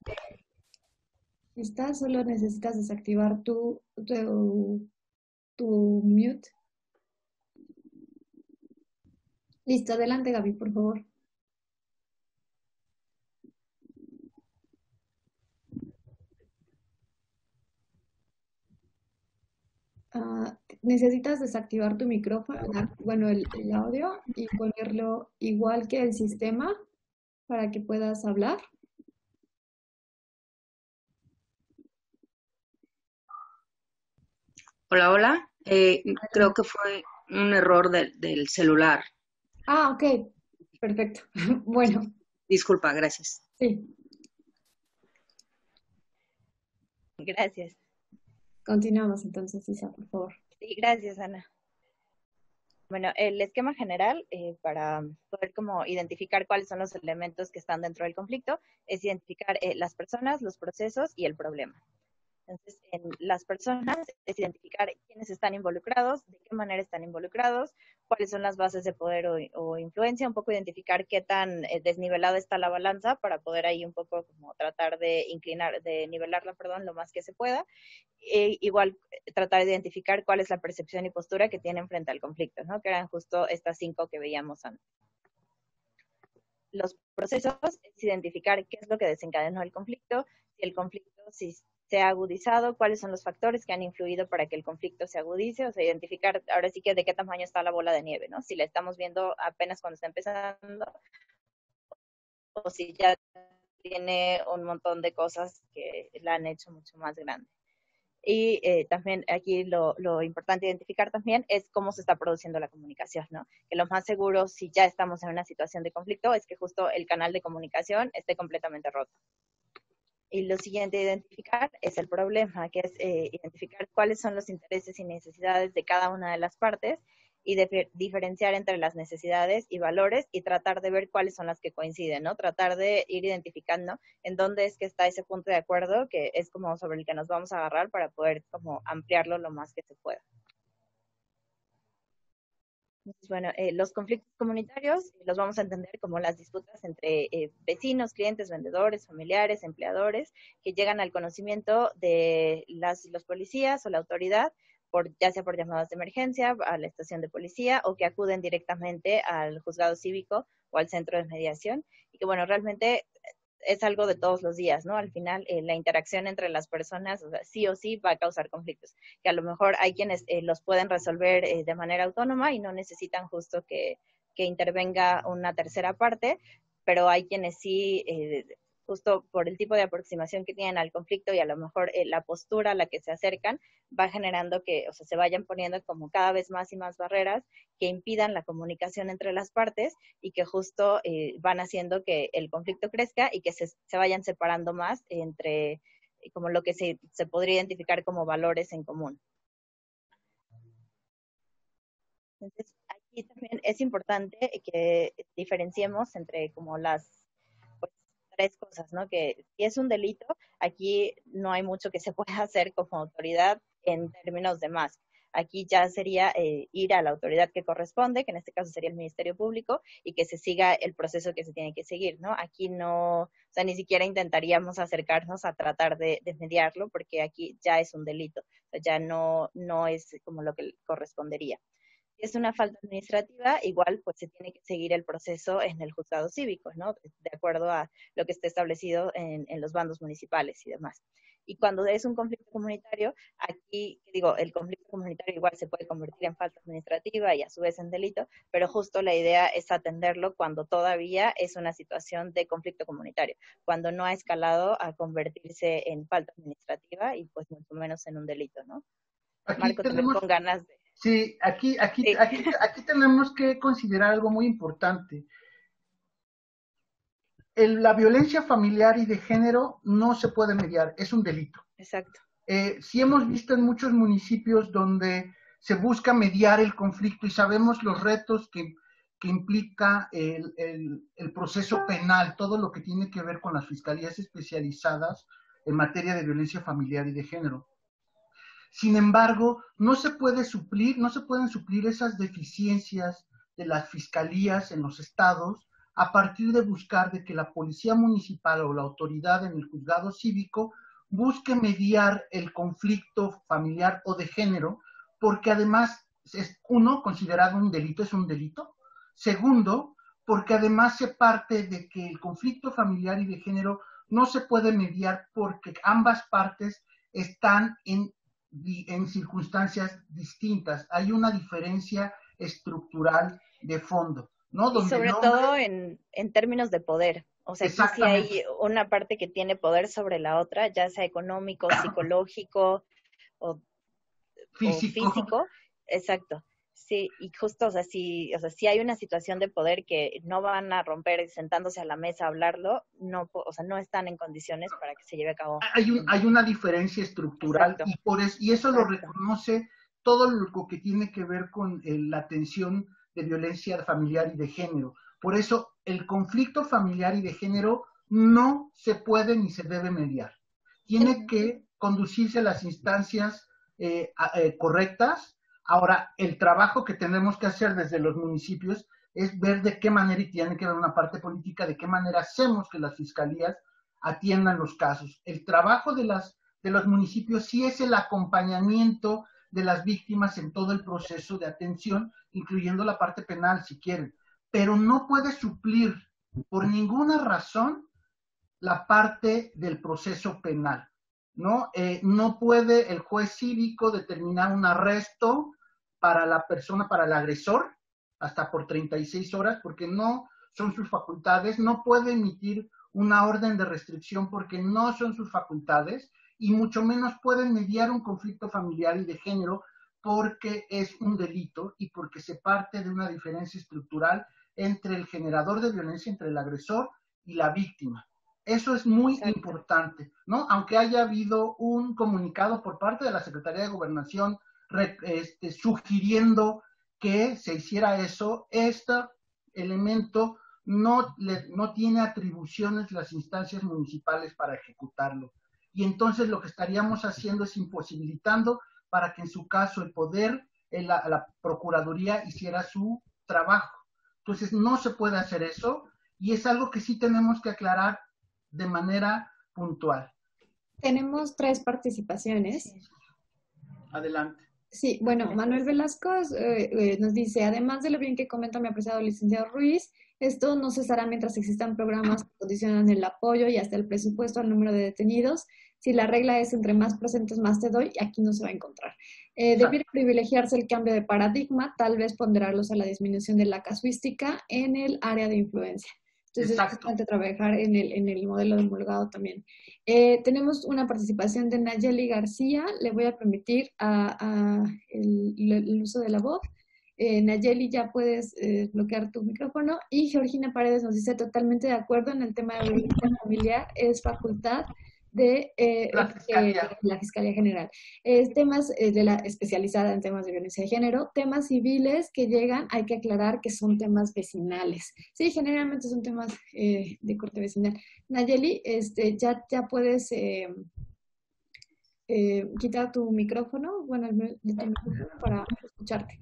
estás, solo necesitas desactivar tu, tu, tu mute. Listo, adelante Gaby, por favor. Uh, necesitas desactivar tu micrófono, bueno, el, el audio y ponerlo igual que el sistema para que puedas hablar. Hola, hola. Eh, creo que fue un error del, del celular. Ah, ok. Perfecto. Bueno. Disculpa, gracias. Sí. Gracias. Continuamos entonces, Isa, por favor. Sí, gracias, Ana. Bueno, el esquema general, eh, para poder como identificar cuáles son los elementos que están dentro del conflicto, es identificar eh, las personas, los procesos y el problema. Entonces, en las personas es identificar quiénes están involucrados, de qué manera están involucrados, cuáles son las bases de poder o, o influencia, un poco identificar qué tan eh, desnivelada está la balanza para poder ahí un poco como tratar de inclinar, de nivelarla, perdón, lo más que se pueda. E igual tratar de identificar cuál es la percepción y postura que tienen frente al conflicto, ¿no? Que eran justo estas cinco que veíamos antes. Los procesos es identificar qué es lo que desencadenó el conflicto, si el conflicto si se ha agudizado, cuáles son los factores que han influido para que el conflicto se agudice, o sea, identificar ahora sí que de qué tamaño está la bola de nieve, ¿no? Si la estamos viendo apenas cuando está empezando, o si ya tiene un montón de cosas que la han hecho mucho más grande. Y eh, también aquí lo, lo importante identificar también es cómo se está produciendo la comunicación, ¿no? Que lo más seguro, si ya estamos en una situación de conflicto, es que justo el canal de comunicación esté completamente roto. Y lo siguiente a identificar es el problema, que es eh, identificar cuáles son los intereses y necesidades de cada una de las partes y de diferenciar entre las necesidades y valores y tratar de ver cuáles son las que coinciden, ¿no? Tratar de ir identificando en dónde es que está ese punto de acuerdo, que es como sobre el que nos vamos a agarrar para poder como ampliarlo lo más que se pueda. Entonces, bueno, eh, los conflictos comunitarios los vamos a entender como las disputas entre eh, vecinos, clientes, vendedores, familiares, empleadores, que llegan al conocimiento de las, los policías o la autoridad, por, ya sea por llamadas de emergencia, a la estación de policía, o que acuden directamente al juzgado cívico o al centro de mediación. Y que, bueno, realmente es algo de todos los días, ¿no? Al final, eh, la interacción entre las personas, o sea, sí o sí va a causar conflictos, que a lo mejor hay quienes eh, los pueden resolver eh, de manera autónoma y no necesitan justo que, que intervenga una tercera parte, pero hay quienes sí, eh, justo por el tipo de aproximación que tienen al conflicto y a lo mejor eh, la postura a la que se acercan, va generando que, o sea, se vayan poniendo como cada vez más y más barreras que impidan la comunicación entre las partes y que justo eh, van haciendo que el conflicto crezca y que se, se vayan separando más entre como lo que se, se podría identificar como valores en común. Entonces, aquí también es importante que diferenciemos entre como las pues, tres cosas, ¿no? Que si es un delito, aquí no hay mucho que se pueda hacer como autoridad en términos de más. Aquí ya sería eh, ir a la autoridad que corresponde, que en este caso sería el Ministerio Público, y que se siga el proceso que se tiene que seguir, ¿no? Aquí no, o sea, ni siquiera intentaríamos acercarnos a tratar de, de mediarlo, porque aquí ya es un delito, o sea, ya no, no es como lo que correspondería. Si es una falta administrativa, igual pues se tiene que seguir el proceso en el juzgado cívico, ¿no? De acuerdo a lo que esté establecido en, en los bandos municipales y demás. Y cuando es un conflicto comunitario, aquí, digo, el conflicto comunitario igual se puede convertir en falta administrativa y a su vez en delito, pero justo la idea es atenderlo cuando todavía es una situación de conflicto comunitario, cuando no ha escalado a convertirse en falta administrativa y pues mucho menos en un delito, ¿no? Aquí Marco, tenemos, también con ganas de... sí, aquí, aquí, Sí. aquí, aquí tenemos que considerar algo muy importante. El, la violencia familiar y de género no se puede mediar, es un delito. Exacto. Eh, sí hemos visto en muchos municipios donde se busca mediar el conflicto y sabemos los retos que, que implica el, el, el proceso penal, todo lo que tiene que ver con las fiscalías especializadas en materia de violencia familiar y de género. Sin embargo, no se puede suplir, no se pueden suplir esas deficiencias de las fiscalías en los estados a partir de buscar de que la policía municipal o la autoridad en el juzgado cívico busque mediar el conflicto familiar o de género, porque además es, uno, considerado un delito, es un delito. Segundo, porque además se parte de que el conflicto familiar y de género no se puede mediar porque ambas partes están en en circunstancias distintas. Hay una diferencia estructural de fondo, ¿no? Y Donde sobre el hombre... todo en, en términos de poder. O sea, aquí sí hay una parte que tiene poder sobre la otra, ya sea económico, psicológico o físico. O físico. Exacto. Sí, y justo, o sea, si, o sea, si hay una situación de poder que no van a romper sentándose a la mesa a hablarlo, no, o sea, no están en condiciones para que se lleve a cabo. Hay, un, hay una diferencia estructural y, por es, y eso Exacto. Lo reconoce todo lo que tiene que ver con eh, la atención de violencia familiar y de género. Por eso el conflicto familiar y de género no se puede ni se debe mediar. Tiene que conducirse a las instancias eh, eh, correctas. Ahora, el trabajo que tenemos que hacer desde los municipios es ver de qué manera, y tiene que ver una parte política, de qué manera hacemos que las fiscalías atiendan los casos. El trabajo de, las, de los municipios sí es el acompañamiento de las víctimas en todo el proceso de atención, incluyendo la parte penal, si quieren, pero no puede suplir por ninguna razón la parte del proceso penal, ¿no? Eh, no puede el juez cívico determinar un arresto para la persona, para el agresor, hasta por treinta y seis horas, porque no son sus facultades, no puede emitir una orden de restricción porque no son sus facultades, y mucho menos pueden mediar un conflicto familiar y de género porque es un delito y porque se parte de una diferencia estructural entre el generador de violencia, entre el agresor y la víctima. Eso es muy Exacto. importante, ¿no? Aunque haya habido un comunicado por parte de la Secretaría de Gobernación este, sugiriendo que se hiciera eso, este elemento no, le, no tiene atribuciones las instancias municipales para ejecutarlo. Y entonces lo que estaríamos haciendo es imposibilitando para que en su caso el poder, la, la Procuraduría hiciera su trabajo. Entonces no se puede hacer eso y es algo que sí tenemos que aclarar de manera puntual. Tenemos tres participaciones. Adelante. Sí, bueno, Manuel Velasco eh, eh, nos dice, además de lo bien que comenta mi apreciado licenciado Ruiz, esto no cesará mientras existan programas que condicionan el apoyo y hasta el presupuesto al número de detenidos. Si la regla es entre más presentes más te doy, aquí no se va a encontrar. Eh, debiera privilegiarse el cambio de paradigma, tal vez ponderarlos a la disminución de la casuística en el área de influencia. Entonces, Exacto. es importante trabajar en el, en el modelo de homologado también. Eh, tenemos una participación de Nayeli García. Le voy a permitir a, a el, el uso de la voz. Eh, Nayeli, ya puedes eh, bloquear tu micrófono. Y Georgina Paredes nos dice, totalmente de acuerdo en el tema de violencia familiar, es facultad de eh, la, Fiscalía. Eh, la Fiscalía General. Eh, temas eh, de la especializada en temas de violencia de género, temas civiles que llegan, hay que aclarar que son temas vecinales. Sí, generalmente son temas eh, de corte vecinal. Nayeli, este, ya, ya puedes eh, eh, quitar tu micrófono, bueno, el de tu micrófono para escucharte.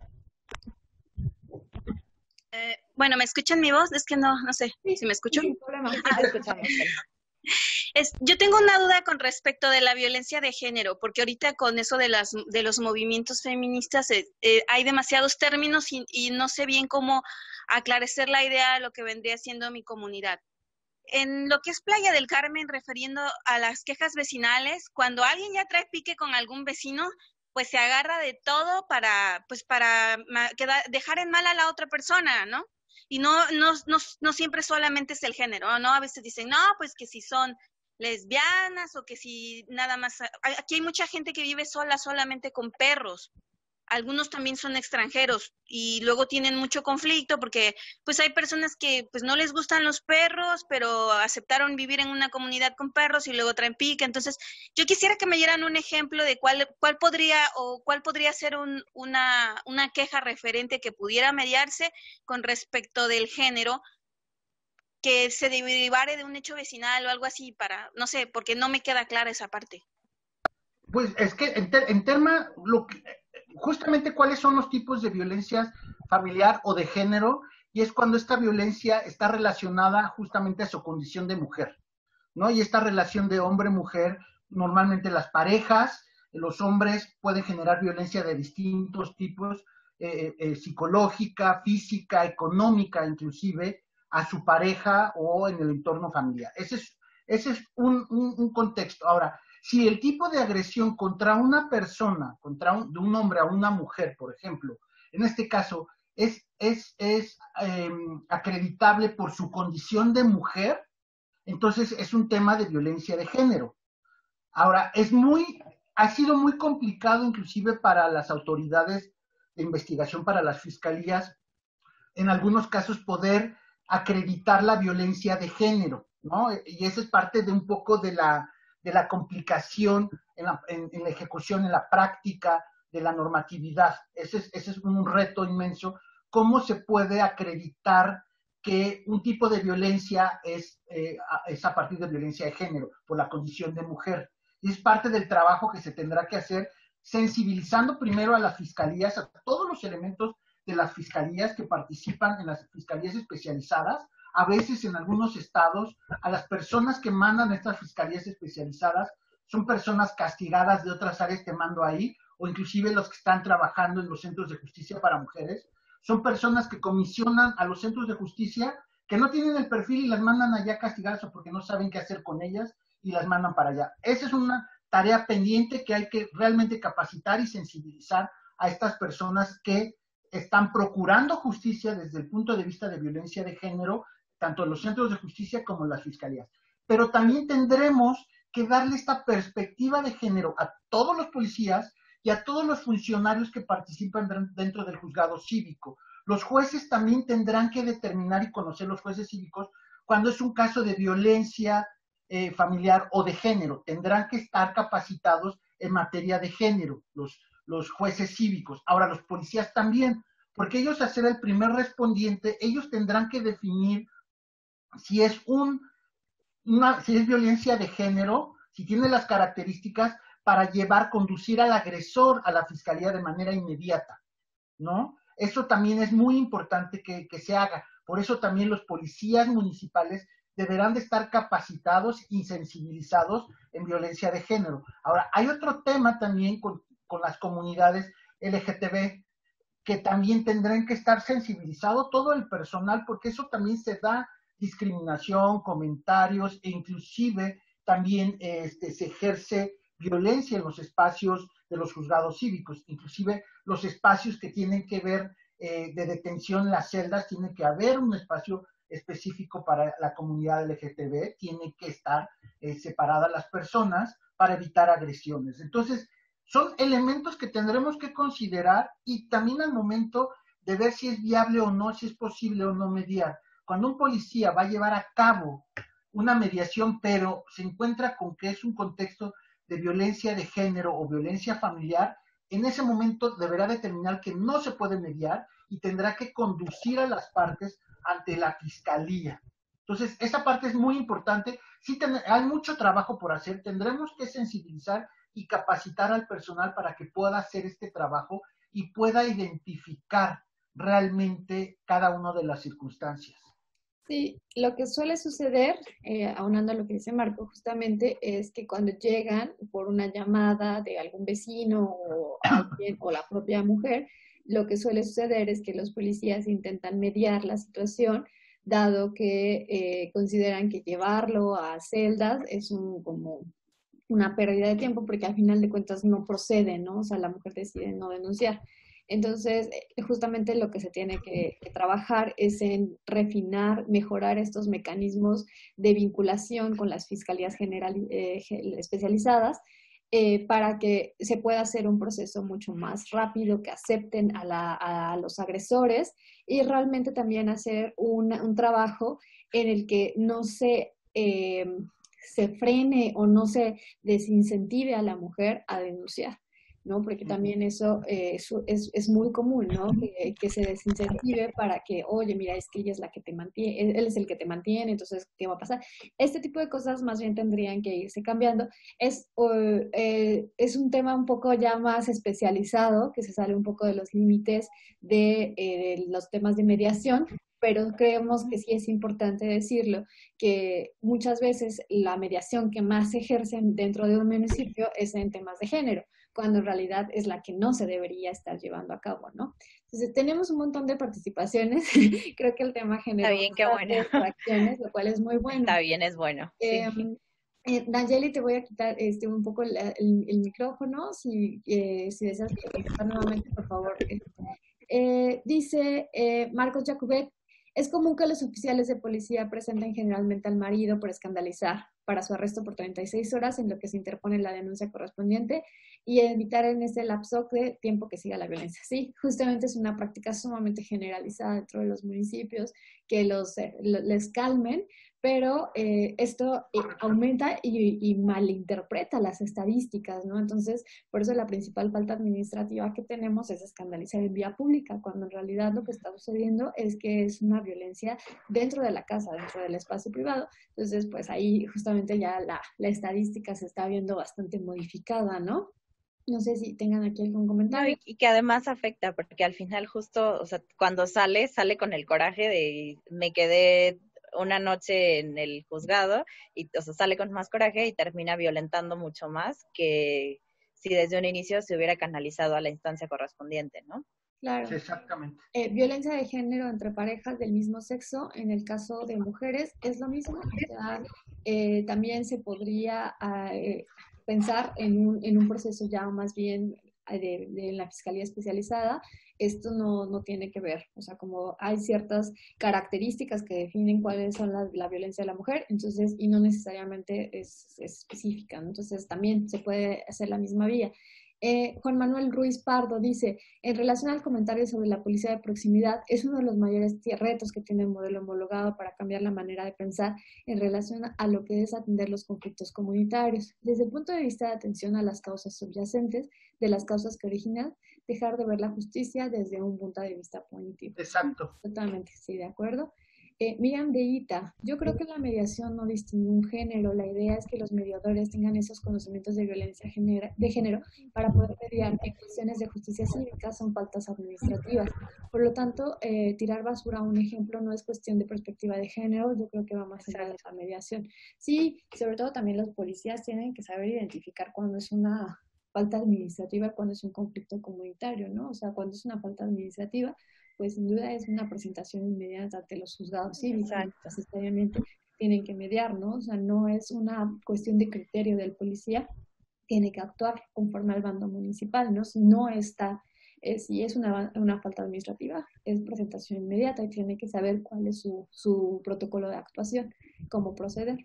Eh, bueno, ¿me escuchan mi voz? Es que no, no sé Sí, si me escucho. sin problema. Ah, te escuchamos. Es, yo tengo una duda con respecto de la violencia de género, porque ahorita con eso de, las, de los movimientos feministas eh, eh, hay demasiados términos y, y no sé bien cómo aclarecer la idea de lo que vendría siendo mi comunidad. En lo que es Playa del Carmen, refiriendo a las quejas vecinales, cuando alguien ya trae pique con algún vecino, pues se agarra de todo para, pues para quedar, dejar en mal a la otra persona, ¿no? Y no, no, no, no siempre solamente es el género, ¿no? A veces dicen, no, pues que si son lesbianas o que si nada más. Aquí hay mucha gente que vive sola solamente con perros. Algunos también son extranjeros y luego tienen mucho conflicto porque pues hay personas que pues no les gustan los perros, pero aceptaron vivir en una comunidad con perros y luego traen pique. Entonces, yo quisiera que me dieran un ejemplo de cuál cuál podría o cuál podría ser un, una una queja referente que pudiera mediarse con respecto del género que se derivare de un hecho vecinal o algo así para, no sé, porque no me queda clara esa parte. Pues es que en, ter, en tema, lo que, justamente cuáles son los tipos de violencia familiar o de género, y es cuando esta violencia está relacionada justamente a su condición de mujer, ¿no? Y esta relación de hombre-mujer, normalmente las parejas, los hombres pueden generar violencia de distintos tipos, eh, eh, psicológica, física, económica, inclusive, a su pareja o en el entorno familiar. Ese es, ese es un, un, un contexto. Ahora, si el tipo de agresión contra una persona, contra un, de un hombre a una mujer, por ejemplo, en este caso, es, es, es eh, acreditable por su condición de mujer, entonces es un tema de violencia de género. Ahora, es muy, ha sido muy complicado inclusive para las autoridades de investigación, para las fiscalías, en algunos casos poder acreditar la violencia de género, ¿no? Y esa es parte de un poco de la, de la complicación en la, en, en la ejecución, en la práctica de la normatividad. Ese es, ese es un reto inmenso. ¿Cómo se puede acreditar que un tipo de violencia es, eh, es a partir de violencia de género, por la condición de mujer? Y es parte del trabajo que se tendrá que hacer, sensibilizando primero a las fiscalías, a todos los elementos de las fiscalías que participan en las fiscalías especializadas, a veces en algunos estados, a las personas que mandan estas fiscalías especializadas, son personas castigadas de otras áreas que mando ahí, o inclusive los que están trabajando en los centros de justicia para mujeres, son personas que comisionan a los centros de justicia que no tienen el perfil y las mandan allá castigadas o porque no saben qué hacer con ellas y las mandan para allá. Esa es una tarea pendiente que hay que realmente capacitar y sensibilizar a estas personas que están procurando justicia desde el punto de vista de violencia de género, tanto en los centros de justicia como en las fiscalías. Pero también tendremos que darle esta perspectiva de género a todos los policías y a todos los funcionarios que participan dentro del juzgado cívico. Los jueces también tendrán que determinar y conocer, los jueces cívicos, cuando es un caso de violencia eh, familiar o de género. Tendrán que estar capacitados en materia de género, los los jueces cívicos. Ahora, los policías también, porque ellos, al ser el primer respondiente, ellos tendrán que definir si es un, una, si es violencia de género, si tiene las características para llevar, conducir al agresor a la fiscalía de manera inmediata, ¿no? Eso también es muy importante que, que se haga. Por eso también los policías municipales deberán de estar capacitados y sensibilizados en violencia de género. Ahora, hay otro tema también con con las comunidades L G T B, que también tendrán que estar sensibilizados todo el personal, porque eso también se da discriminación, comentarios, e inclusive también este, se ejerce violencia en los espacios de los juzgados cívicos, inclusive los espacios que tienen que ver eh, de detención en las celdas, tiene que haber un espacio específico para la comunidad L G T B, tiene que estar eh, separadas las personas para evitar agresiones. Entonces, son elementos que tendremos que considerar y también al momento de ver si es viable o no, si es posible o no mediar. Cuando un policía va a llevar a cabo una mediación, pero se encuentra con que es un contexto de violencia de género o violencia familiar, en ese momento deberá determinar que no se puede mediar y tendrá que conducir a las partes ante la fiscalía. Entonces, esa parte es muy importante. Sí, ten, hay mucho trabajo por hacer, tendremos que sensibilizar y capacitar al personal para que pueda hacer este trabajo y pueda identificar realmente cada una de las circunstancias. Sí, lo que suele suceder, eh, aunando a lo que dice Marco, justamente es que cuando llegan por una llamada de algún vecino o alguien o la propia mujer, lo que suele suceder es que los policías intentan mediar la situación, dado que eh, consideran que llevarlo a celdas es un, como una pérdida de tiempo, porque al final de cuentas no procede, ¿no? O sea, la mujer decide no denunciar. Entonces, justamente lo que se tiene que, que, trabajar es en refinar, mejorar estos mecanismos de vinculación con las fiscalías general, eh, especializadas eh, para que se pueda hacer un proceso mucho más rápido, que acepten a, la, a los agresores y realmente también hacer un, un trabajo en el que no se... Eh, se frene o no se desincentive a la mujer a denunciar, ¿no? Porque también eso eh, es, es, es muy común, ¿no? Que, que se desincentive para que, oye, mira, es que ella es la que te mantiene, él es el que te mantiene, entonces, ¿qué va a pasar? Este tipo de cosas más bien tendrían que irse cambiando. Es, uh, eh, es un tema un poco ya más especializado, que se sale un poco de los límites de, eh, de los temas de mediación, pero creemos que sí es importante decirlo, que muchas veces la mediación que más se ejercen dentro de un municipio es en temas de género, cuando en realidad es la que no se debería estar llevando a cabo, ¿no? Entonces, tenemos un montón de participaciones. Creo que el tema generó Está bien, qué bueno. reacciones, lo cual es muy bueno. Está bien, es bueno. Eh, sí. eh, Nayeli, te voy a quitar este, un poco el, el, el micrófono. Si, eh, si deseas contestar nuevamente, por favor. Eh, dice eh, Marcos Jacobet, es común que los oficiales de policía presenten generalmente al marido por escandalizar para su arresto por treinta y seis horas, en lo que se interpone la denuncia correspondiente, y evitar en ese lapso de tiempo que siga la violencia. Sí, justamente es una práctica sumamente generalizada dentro de los municipios, que los, eh, les calmen, pero eh, esto eh, aumenta y, y malinterpreta las estadísticas, ¿no? Entonces, por eso la principal falta administrativa que tenemos es escandalizar en vía pública, cuando en realidad lo que está sucediendo es que es una violencia dentro de la casa, dentro del espacio privado. Entonces, pues ahí justamente ya la, la estadística se está viendo bastante modificada, ¿no? No sé si tengan aquí algún comentario. No, y, y que además afecta, porque al final justo, o sea, cuando sale, sale con el coraje de me quedé una noche en el juzgado, y o sea, sale con más coraje y termina violentando mucho más que si desde un inicio se hubiera canalizado a la instancia correspondiente, ¿no? Claro. Sí, exactamente. Eh, violencia de género entre parejas del mismo sexo, en el caso de mujeres, es lo mismo. O sea, eh, también se podría eh, pensar en un, en un proceso ya más bien de, de la fiscalía especializada. Esto no, no tiene que ver, o sea, como hay ciertas características que definen cuáles son la, la violencia de la mujer, entonces, y no necesariamente es, es específica, ¿no? Entonces también se puede hacer la misma vía. Eh, Juan Manuel Ruiz Pardo dice, en relación al comentario sobre la policía de proximidad, es uno de los mayores retos que tiene el modelo homologado para cambiar la manera de pensar en relación a lo que es atender los conflictos comunitarios. Desde el punto de vista de atención a las causas subyacentes, de las causas que originan, dejar de ver la justicia desde un punto de vista punitivo. Exacto. Totalmente, sí, de acuerdo. Eh, Miriam de Ita, yo creo que la mediación no distingue un género, la idea es que los mediadores tengan esos conocimientos de violencia genera, de género para poder mediar en cuestiones de justicia cívica, son faltas administrativas. Por lo tanto, eh, tirar basura a un ejemplo no es cuestión de perspectiva de género, yo creo que va más allá de la mediación. Sí, sobre todo también los policías tienen que saber identificar cuando es una falta administrativa, cuando es un conflicto comunitario, ¿no? O sea, cuando es una falta administrativa, pues sin duda es una presentación inmediata ante los juzgados cívicos, necesariamente tienen que mediar, ¿no? O sea, no es una cuestión de criterio del policía, tiene que actuar conforme al bando municipal, ¿no? Si no está, eh, si es una, una falta administrativa, es presentación inmediata y tiene que saber cuál es su, su protocolo de actuación, cómo proceder.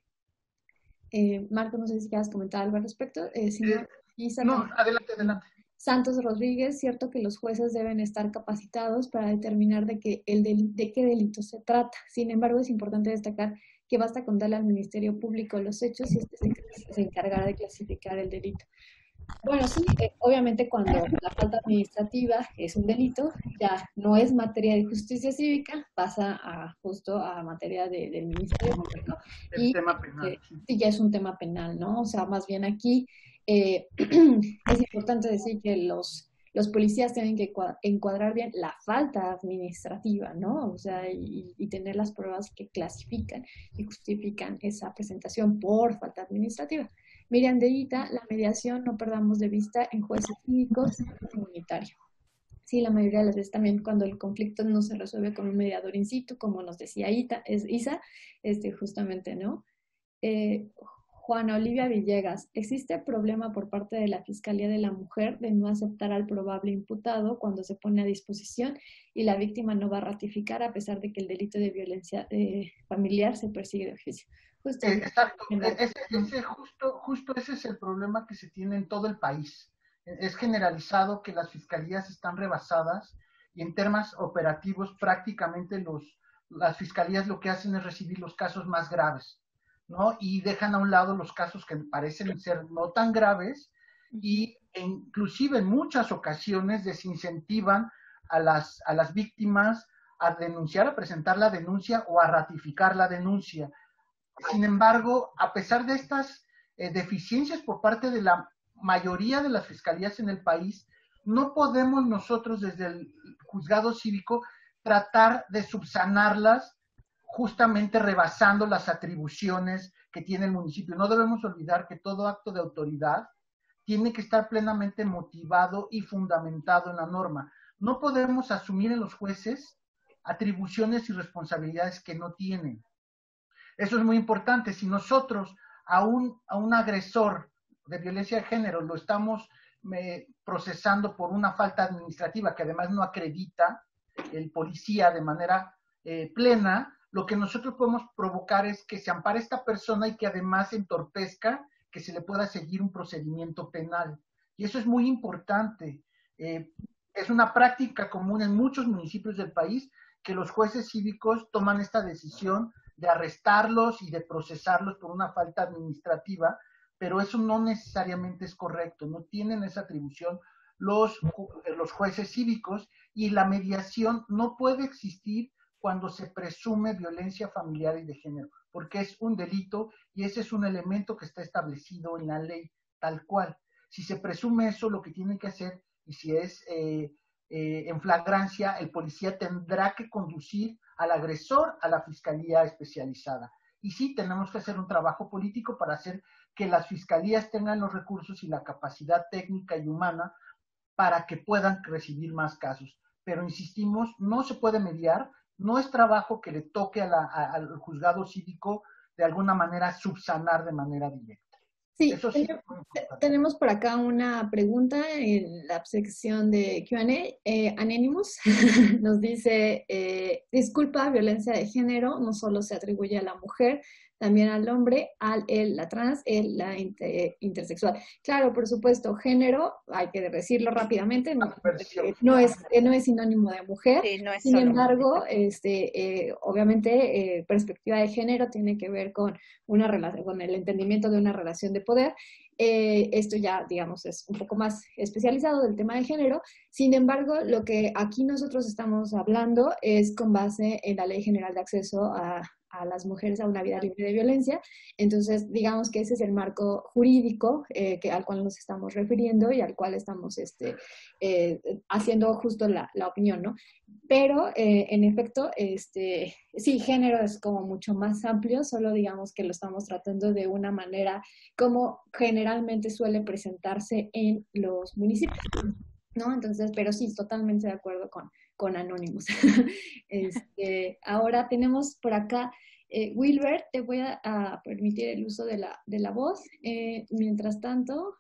Eh, Marco, no sé si quieras comentar algo al respecto. Eh, si no, Isa, no, adelante, adelante. Santos Rodríguez, cierto que los jueces deben estar capacitados para determinar de, que el del, de qué delito se trata. Sin embargo, es importante destacar que basta con darle al Ministerio Público los hechos y este se, se encargará de clasificar el delito. Bueno, sí, eh, obviamente cuando la falta administrativa es un delito, ya no es materia de justicia cívica, pasa a, justo a materia de, del Ministerio Público. El y tema penal. Eh, sí, ya es un tema penal, ¿no? O sea, más bien aquí Eh, es importante decir que los, los policías tienen que encuadrar bien la falta administrativa, ¿no? O sea, y, y tener las pruebas que clasifican y justifican esa presentación por falta administrativa. Miriam Deita, la mediación no perdamos de vista en jueces cívicos y comunitarios. Sí, la mayoría de las veces también cuando el conflicto no se resuelve con un mediador in situ, como nos decía Ita, es Isa, este, justamente, ¿no? Eh, Juana Olivia Villegas, ¿existe problema por parte de la Fiscalía de la Mujer de no aceptar al probable imputado cuando se pone a disposición y la víctima no va a ratificar a pesar de que el delito de violencia eh, familiar se persigue de oficio? Justo, eh, exacto, ese, ese, justo, justo ese es el problema que se tiene en todo el país. Es generalizado que las fiscalías están rebasadas y en temas operativos prácticamente los, las fiscalías lo que hacen es recibir los casos más graves, ¿no? Y dejan a un lado los casos que parecen ser no tan graves y e inclusive en muchas ocasiones desincentivan a las, a las víctimas a denunciar, a presentar la denuncia o a ratificar la denuncia. Sin embargo, a pesar de estas eh, deficiencias por parte de la mayoría de las fiscalías en el país, no podemos nosotros desde el juzgado cívico tratar de subsanarlas justamente rebasando las atribuciones que tiene el municipio. No debemos olvidar que todo acto de autoridad tiene que estar plenamente motivado y fundamentado en la norma. No podemos asumir en los jueces atribuciones y responsabilidades que no tienen. Eso es muy importante. Si nosotros a un, a un agresor de violencia de género lo estamos eh, procesando por una falta administrativa que además no acredita el policía de manera eh, plena, lo que nosotros podemos provocar es que se ampare esta persona y que además entorpezca que se le pueda seguir un procedimiento penal. Y eso es muy importante. Eh, es una práctica común en muchos municipios del país que los jueces cívicos toman esta decisión de arrestarlos y de procesarlos por una falta administrativa, pero eso no necesariamente es correcto, no tienen esa atribución los, los jueces cívicos y la mediación no puede existir cuando se presume violencia familiar y de género, porque es un delito y ese es un elemento que está establecido en la ley tal cual. Si se presume eso, lo que tienen que hacer, y si es eh, eh, en flagrancia, el policía tendrá que conducir al agresor a la fiscalía especializada. Y sí, tenemos que hacer un trabajo político para hacer que las fiscalías tengan los recursos y la capacidad técnica y humana para que puedan recibir más casos. Pero insistimos, no se puede mediar, no es trabajo que le toque a la, a, al juzgado cívico de alguna manera subsanar de manera directa. Sí, Eso sí tenemos, tenemos por acá una pregunta en la sección de Q and A. Eh, Anonymous nos dice, eh, disculpa, violencia de género no solo se atribuye a la mujer, también al hombre, al él, la trans, él, la inter, intersexual. Claro, por supuesto, género, hay que decirlo rápidamente, no, no, es, no es sinónimo de mujer. Sí, no es Sin embargo, este, eh, obviamente, eh, perspectiva de género tiene que ver con, una relación, con el entendimiento de una relación de poder. Eh, esto ya, digamos, es un poco más especializado del tema de género. Sin embargo, lo que aquí nosotros estamos hablando es con base en la Ley General de Acceso a a las mujeres a una vida libre de violencia. Entonces, digamos que ese es el marco jurídico eh, que, al cual nos estamos refiriendo y al cual estamos este, eh, haciendo justo la, la opinión, ¿no? Pero, eh, en efecto, este, sí, género es como mucho más amplio, solo digamos que lo estamos tratando de una manera como generalmente suele presentarse en los municipios, ¿no? Entonces, pero sí, totalmente de acuerdo con, con Anonymous. este, ahora tenemos por acá, eh, Wilbert, te voy a, a permitir el uso de la, de la voz. Eh, mientras tanto,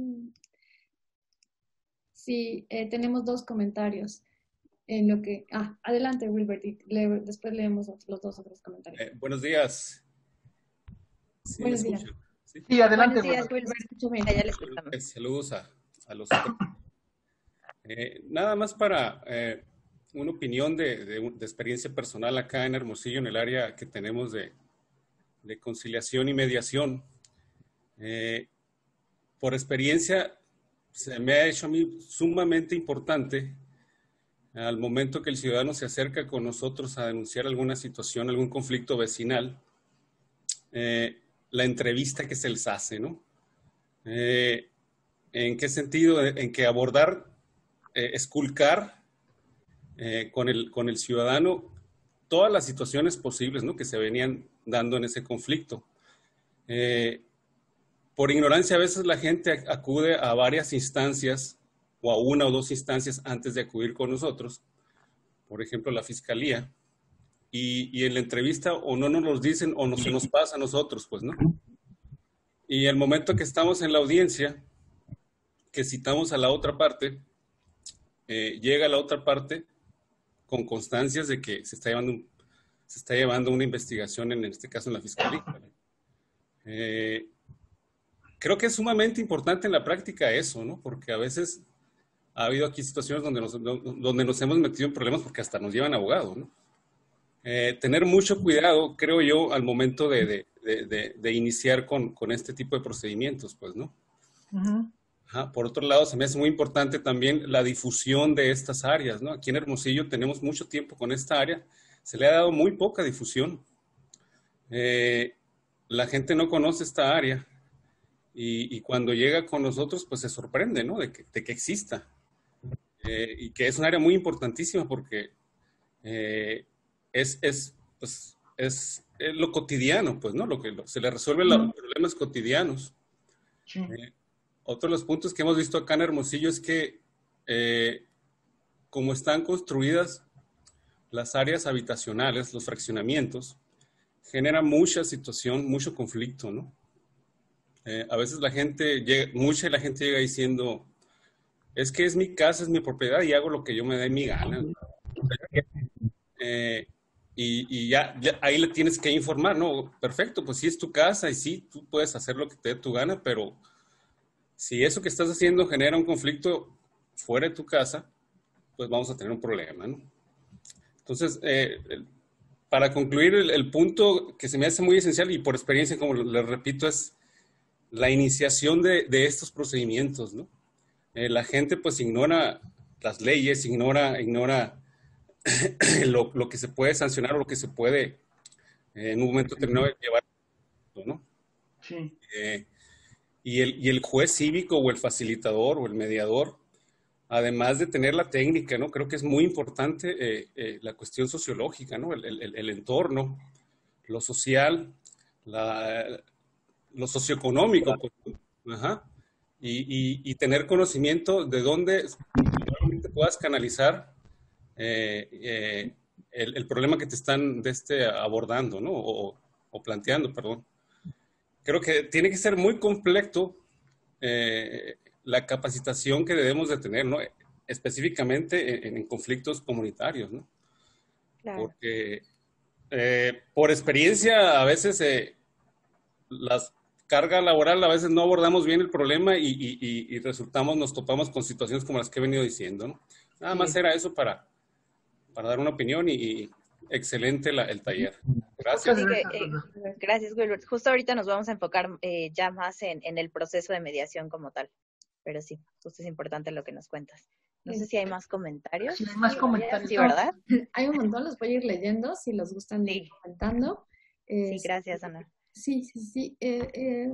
sí, eh, tenemos dos comentarios. En lo que, ah, adelante, Wilbert, y le, después leemos los dos otros comentarios. Eh, buenos días. ¿Sí buenos días. ¿Sí? Sí, adelante. Buenos días, Wilbert. Ya le escuchamos. Saludos a, a los otros. Eh, nada más para eh, una opinión de, de, de experiencia personal acá en Hermosillo, en el área que tenemos de, de conciliación y mediación. Eh, por experiencia, se me ha hecho a mí sumamente importante al momento que el ciudadano se acerca con nosotros a denunciar alguna situación, algún conflicto vecinal, eh, la entrevista que se les hace, ¿no? Eh, ¿En qué sentido? En que abordar, eh, esculcar eh, con, el, con el ciudadano todas las situaciones posibles, ¿no?, que se venían dando en ese conflicto. Eh, por ignorancia a veces la gente acude a varias instancias o a una o dos instancias antes de acudir con nosotros, por ejemplo la fiscalía, y, y en la entrevista o no nos los dicen o no se nos pasa a nosotros, pues, ¿no? Y el momento que estamos en la audiencia, que citamos a la otra parte, eh, llega la otra parte con constancias de que se está llevando, un, se está llevando una investigación, en este caso en la fiscalía. Eh, creo que es sumamente importante en la práctica eso, ¿no? Porque a veces ha habido aquí situaciones donde nos, donde nos hemos metido en problemas porque hasta nos llevan abogados, ¿no? Eh, tener mucho cuidado, creo yo, al momento de, de, de, de, de iniciar con, con este tipo de procedimientos, pues, ¿no? Uh-huh. Ajá. Por otro lado, se me hace muy importante también la difusión de estas áreas, ¿no? Aquí en Hermosillo tenemos mucho tiempo con esta área, se le ha dado muy poca difusión. Eh, la gente no conoce esta área y, y cuando llega con nosotros, pues se sorprende, ¿no? De que, de que exista. Eh, y que es un área muy importantísima porque eh, es, es, pues, es, es lo cotidiano, pues, ¿no? Lo que lo, se le resuelven los problemas cotidianos. Sí. Eh, otro de los puntos que hemos visto acá en Hermosillo es que eh, como están construidas las áreas habitacionales, los fraccionamientos, genera mucha situación, mucho conflicto, ¿no? Eh, a veces la gente, llega, mucha de la gente llega diciendo, es que es mi casa, es mi propiedad y hago lo que yo me dé mi gana. Eh, y y ya, ya ahí le tienes que informar, ¿no? Perfecto, pues sí es tu casa y sí, tú puedes hacer lo que te dé tu gana, pero si eso que estás haciendo genera un conflicto fuera de tu casa, pues vamos a tener un problema, ¿no? Entonces, eh, para concluir, el, el punto que se me hace muy esencial y por experiencia, como les repito, es la iniciación de, de estos procedimientos, ¿no? Eh, la gente pues ignora las leyes, ignora, ignora lo, lo que se puede sancionar o lo que se puede eh, en un momento determinado llevar, ¿no? Sí. Eh, y, el, y el juez cívico o el facilitador o el mediador, además de tener la técnica, ¿no? Creo que es muy importante eh, eh, la cuestión sociológica, ¿no? El, el, el entorno, lo social, la, lo socioeconómico, pues, ajá. Y, y, y tener conocimiento de dónde realmente puedas canalizar eh, eh, el, el problema que te están de este, abordando, ¿no? O, o planteando, perdón. Creo que tiene que ser muy completo eh, la capacitación que debemos de tener, ¿no? Específicamente en, en conflictos comunitarios, ¿no? Claro. Porque eh, por experiencia a veces eh, las carga laboral, a veces no abordamos bien el problema y, y, y, y resultamos, nos topamos con situaciones como las que he venido diciendo, ¿no? Nada más sí. Era eso para, para dar una opinión y, y excelente la, el taller. Gracias. Sí, eh, gracias, Wilbert. Justo ahorita nos vamos a enfocar eh, ya más en, en el proceso de mediación como tal, pero sí, justo es importante lo que nos cuentas. No sé si hay más comentarios. Sí, hay más comentarios. Sí, ¿verdad? Hay un montón, los voy a ir leyendo, si los gustan de ir comentando. Sí, gracias, Ana. Sí, sí, sí. Eh, eh,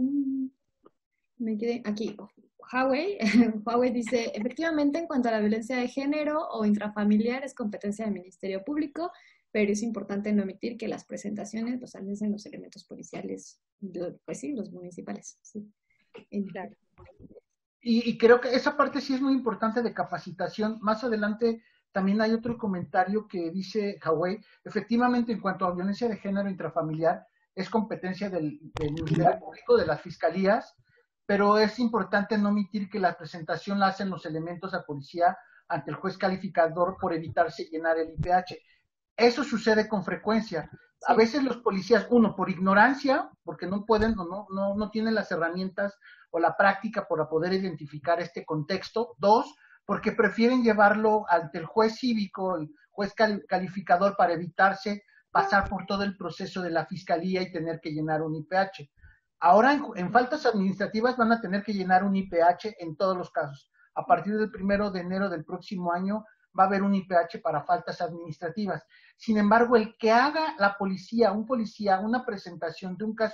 me quedé aquí. Huawei, Huawei dice, efectivamente, en cuanto a la violencia de género o intrafamiliar es competencia del Ministerio Público, pero es importante no omitir que las presentaciones los hacen los elementos policiales, pues sí, los municipales. Sí. Claro. Y, y creo que esa parte sí es muy importante de capacitación. Más adelante también hay otro comentario que dice Huawei, efectivamente, en cuanto a violencia de género intrafamiliar, es competencia del, del Ministerio Público, de las fiscalías, pero es importante no omitir que la presentación la hacen los elementos a policía ante el juez calificador por evitarse llenar el I P H. Eso sucede con frecuencia. A veces los policías, uno, por ignorancia, porque no pueden o no, no, no tienen las herramientas o la práctica para poder identificar este contexto. Dos, porque prefieren llevarlo ante el juez cívico, el juez calificador, para evitarse pasar por todo el proceso de la fiscalía y tener que llenar un I P H. Ahora, en, en faltas administrativas van a tener que llenar un I P H en todos los casos. A partir del primero de enero del próximo año va a haber un I P H para faltas administrativas. Sin embargo, el que haga la policía, un policía, una presentación de un caso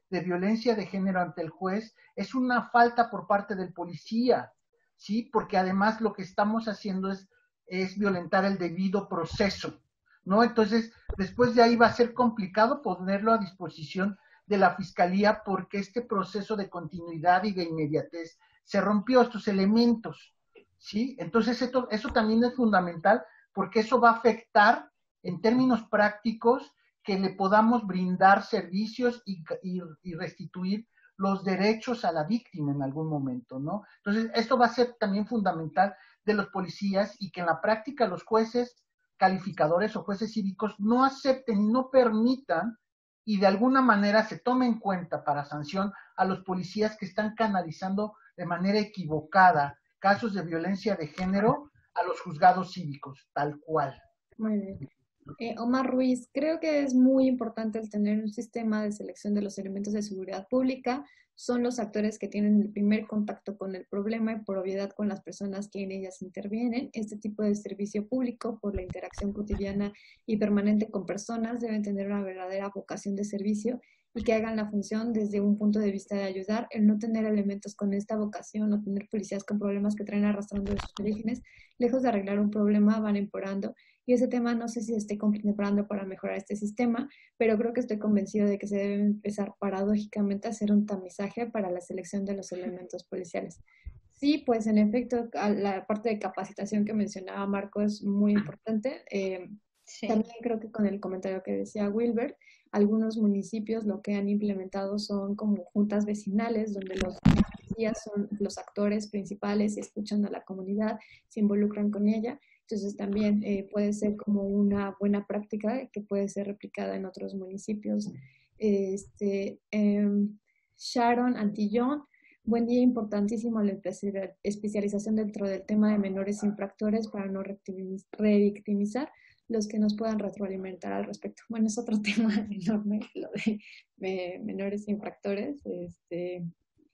de violencia de género ante el juez es una falta por parte del policía, ¿sí? Porque además lo que estamos haciendo es, es violentar el debido proceso, ¿no? Entonces, después de ahí va a ser complicado ponerlo a disposición de la Fiscalía porque este proceso de continuidad y de inmediatez se rompió, estos elementos, ¿sí? Entonces, esto, eso también es fundamental porque eso va a afectar en términos prácticos que le podamos brindar servicios y, y, y restituir los derechos a la víctima en algún momento, ¿no? Entonces, esto va a ser también fundamental de los policías y que en la práctica los jueces calificadores o jueces cívicos no acepten y no permitan y de alguna manera se tome en cuenta para sanción a los policías que están canalizando de manera equivocada casos de violencia de género a los juzgados cívicos, tal cual. Muy bien. Eh, Omar Ruiz, creo que es muy importante el tener un sistema de selección de los elementos de seguridad pública. Son los actores que tienen el primer contacto con el problema y por obviedad con las personas que en ellas intervienen. Este tipo de servicio público, por la interacción cotidiana y permanente con personas, deben tener una verdadera vocación de servicio y que hagan la función desde un punto de vista de ayudar. El no tener elementos con esta vocación o tener policías con problemas que traen arrastrando de sus orígenes, lejos de arreglar un problema, van empeorando. Y ese tema no sé si estoy preparando para mejorar este sistema, pero creo que estoy convencido de que se debe empezar paradójicamente a hacer un tamizaje para la selección de los elementos policiales. Sí, pues en efecto, la parte de capacitación que mencionaba Marco es muy importante. Eh, sí. También creo que con el comentario que decía Wilber, algunos municipios lo que han implementado son como juntas vecinales, donde los policías son los actores principales y escuchan a la comunidad, se involucran con ella. Entonces también eh, puede ser como una buena práctica que puede ser replicada en otros municipios. Este, eh, Sharon Antillón, buen día, importantísimo la especialización dentro del tema de menores infractores para no revictimizar los que nos puedan retroalimentar al respecto. Bueno, es otro tema enorme, lo de, de menores infractores. Este,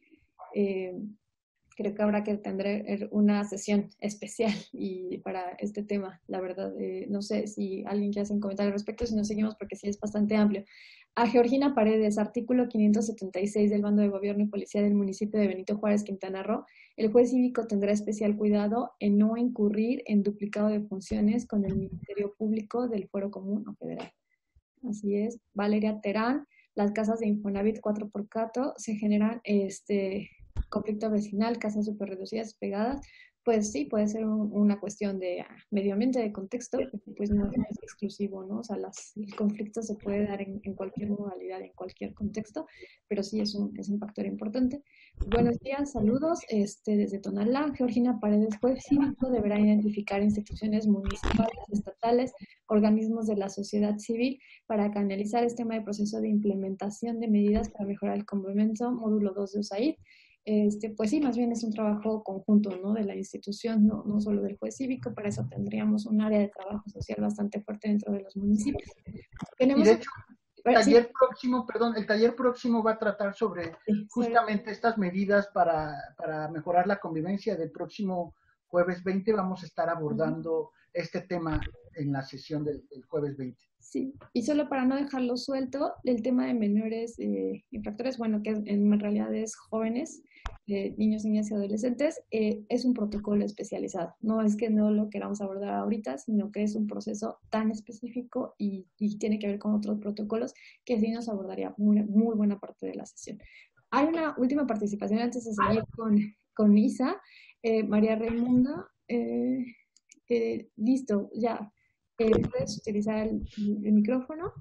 eh, Creo que habrá que tener una sesión especial y para este tema, la verdad. Eh, no sé si alguien quiere hacer un comentario al respecto, si no seguimos porque sí es bastante amplio. A Georgina Paredes, artículo quinientos setenta y seis del Bando de Gobierno y Policía del municipio de Benito Juárez, Quintana Roo. El juez cívico tendrá especial cuidado en no incurrir en duplicado de funciones con el Ministerio Público del Fuero Común o Federal. Así es. Valeria Terán, las casas de Infonavit cuatro por cuatro se generan este... conflicto vecinal, casas súper reducidas, pegadas, pues sí, puede ser un, una cuestión de ah, medio ambiente, de contexto, pues no, no es exclusivo, ¿no? O sea, las, el conflicto se puede dar en, en cualquier modalidad, en cualquier contexto, pero sí es un, es un factor importante. Buenos días, saludos, este, desde Tonalá. Georgina Paredes, juez cívico deberá identificar instituciones municipales, estatales, organismos de la sociedad civil para canalizar este tema de proceso de implementación de medidas para mejorar el complemento, módulo dos de U S A I D. Este, pues sí, más bien es un trabajo conjunto, ¿no? De la institución, no, no solo del juez cívico, para eso tendríamos un área de trabajo social bastante fuerte dentro de los municipios. Tenemos y de hecho, el taller sí. próximo, perdón, el taller próximo va a tratar sobre sí, justamente sí. estas medidas para, para mejorar la convivencia. Del próximo jueves veinte vamos a estar abordando uh-huh. este tema en la sesión del, del jueves veinte. Sí, y solo para no dejarlo suelto, el tema de menores eh, infractores, bueno, que en realidad es jóvenes, eh, niños, niñas y adolescentes, eh, es un protocolo especializado. No es que no lo queramos abordar ahorita, sino que es un proceso tan específico y, y tiene que ver con otros protocolos que sí nos abordaría muy, muy buena parte de la sesión. Hay una última participación antes de seguir con, con Isa. Eh, María Raimunda, eh, eh, listo, ya. Eh, ¿Puedes utilizar el, el micrófono?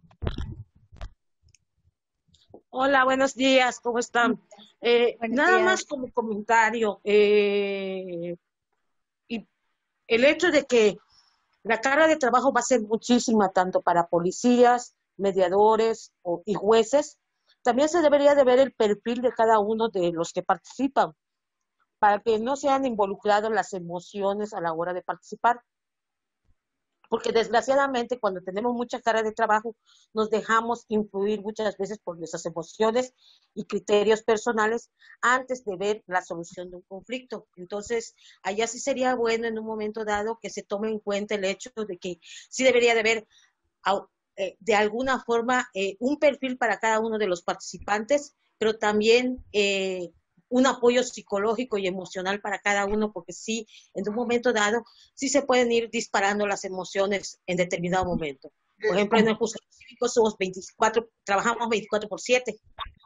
Hola, buenos días, ¿cómo están? Eh, nada días. Más como comentario, eh, y el hecho de que la carga de trabajo va a ser muchísima, tanto para policías, mediadores o, y jueces, también se debería de ver el perfil de cada uno de los que participan, para que no sean involucrados las emociones a la hora de participar. Porque desgraciadamente cuando tenemos mucha carga de trabajo nos dejamos influir muchas veces por nuestras emociones y criterios personales antes de ver la solución de un conflicto. Entonces, allá sí sería bueno en un momento dado que se tome en cuenta el hecho de que sí debería de haber eh, de alguna forma eh, un perfil para cada uno de los participantes, pero también eh, un apoyo psicológico y emocional para cada uno, porque sí, en un momento dado, sí se pueden ir disparando las emociones en determinado momento. Por ejemplo, en el juzgado cívico somos veinticuatro, trabajamos veinticuatro por siete.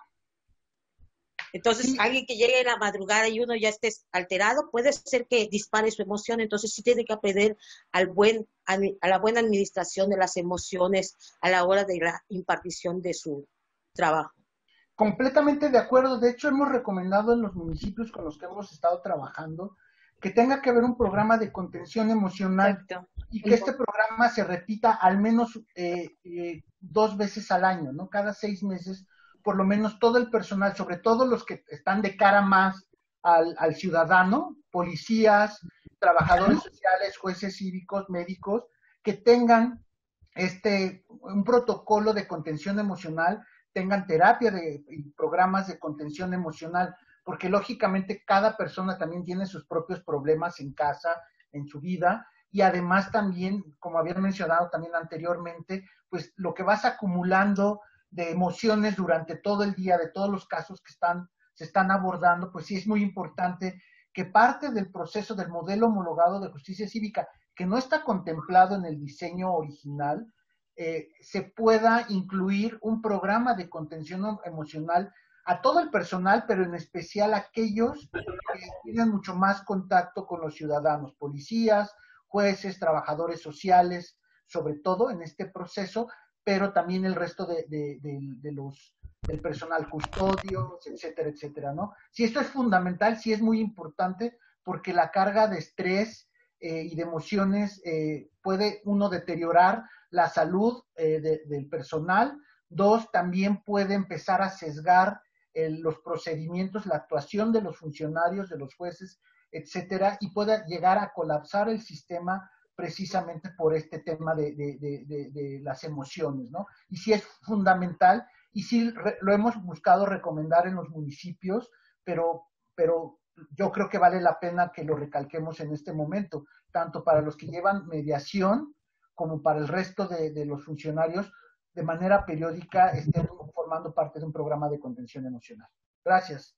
Entonces, Sí. alguien que llegue a la madrugada y uno ya esté alterado, puede ser que dispare su emoción. Entonces, sí tiene que aprender al buen, a la buena administración de las emociones a la hora de la impartición de su trabajo. Completamente de acuerdo. De hecho, hemos recomendado en los municipios con los que hemos estado trabajando que tenga que haber un programa de contención emocional. Exacto. Y que este programa se repita al menos eh, eh, dos veces al año, ¿no? Cada seis meses, por lo menos todo el personal, sobre todo los que están de cara más al, al ciudadano, policías, trabajadores sociales, jueces cívicos, médicos, que tengan este un protocolo de contención emocional, tengan terapia de, y programas de contención emocional, porque lógicamente cada persona también tiene sus propios problemas en casa, en su vida, y además también, como habían mencionado también anteriormente, pues lo que vas acumulando de emociones durante todo el día, de todos los casos que están, se están abordando, pues sí es muy importante que parte del proceso del modelo homologado de justicia cívica, que no está contemplado en el diseño original, eh, se pueda incluir un programa de contención emocional a todo el personal, pero en especial a aquellos que tienen mucho más contacto con los ciudadanos, policías, jueces, trabajadores sociales, sobre todo en este proceso, pero también el resto de, de, de, de los del personal custodios, etcétera, etcétera, ¿no? Si esto es fundamental, sí es muy importante, porque la carga de estrés eh, y de emociones eh, puede, uno, deteriorar la salud eh, de, del personal, dos, también puede empezar a sesgar eh, los procedimientos, la actuación de los funcionarios, de los jueces, etcétera, y pueda llegar a colapsar el sistema precisamente por este tema de, de, de, de, de las emociones, ¿no? Y sí es fundamental, y sí re, lo hemos buscado recomendar en los municipios, pero, pero yo creo que vale la pena que lo recalquemos en este momento, tanto para los que llevan mediación como para el resto de, de los funcionarios, de manera periódica estén formando parte de un programa de contención emocional. Gracias.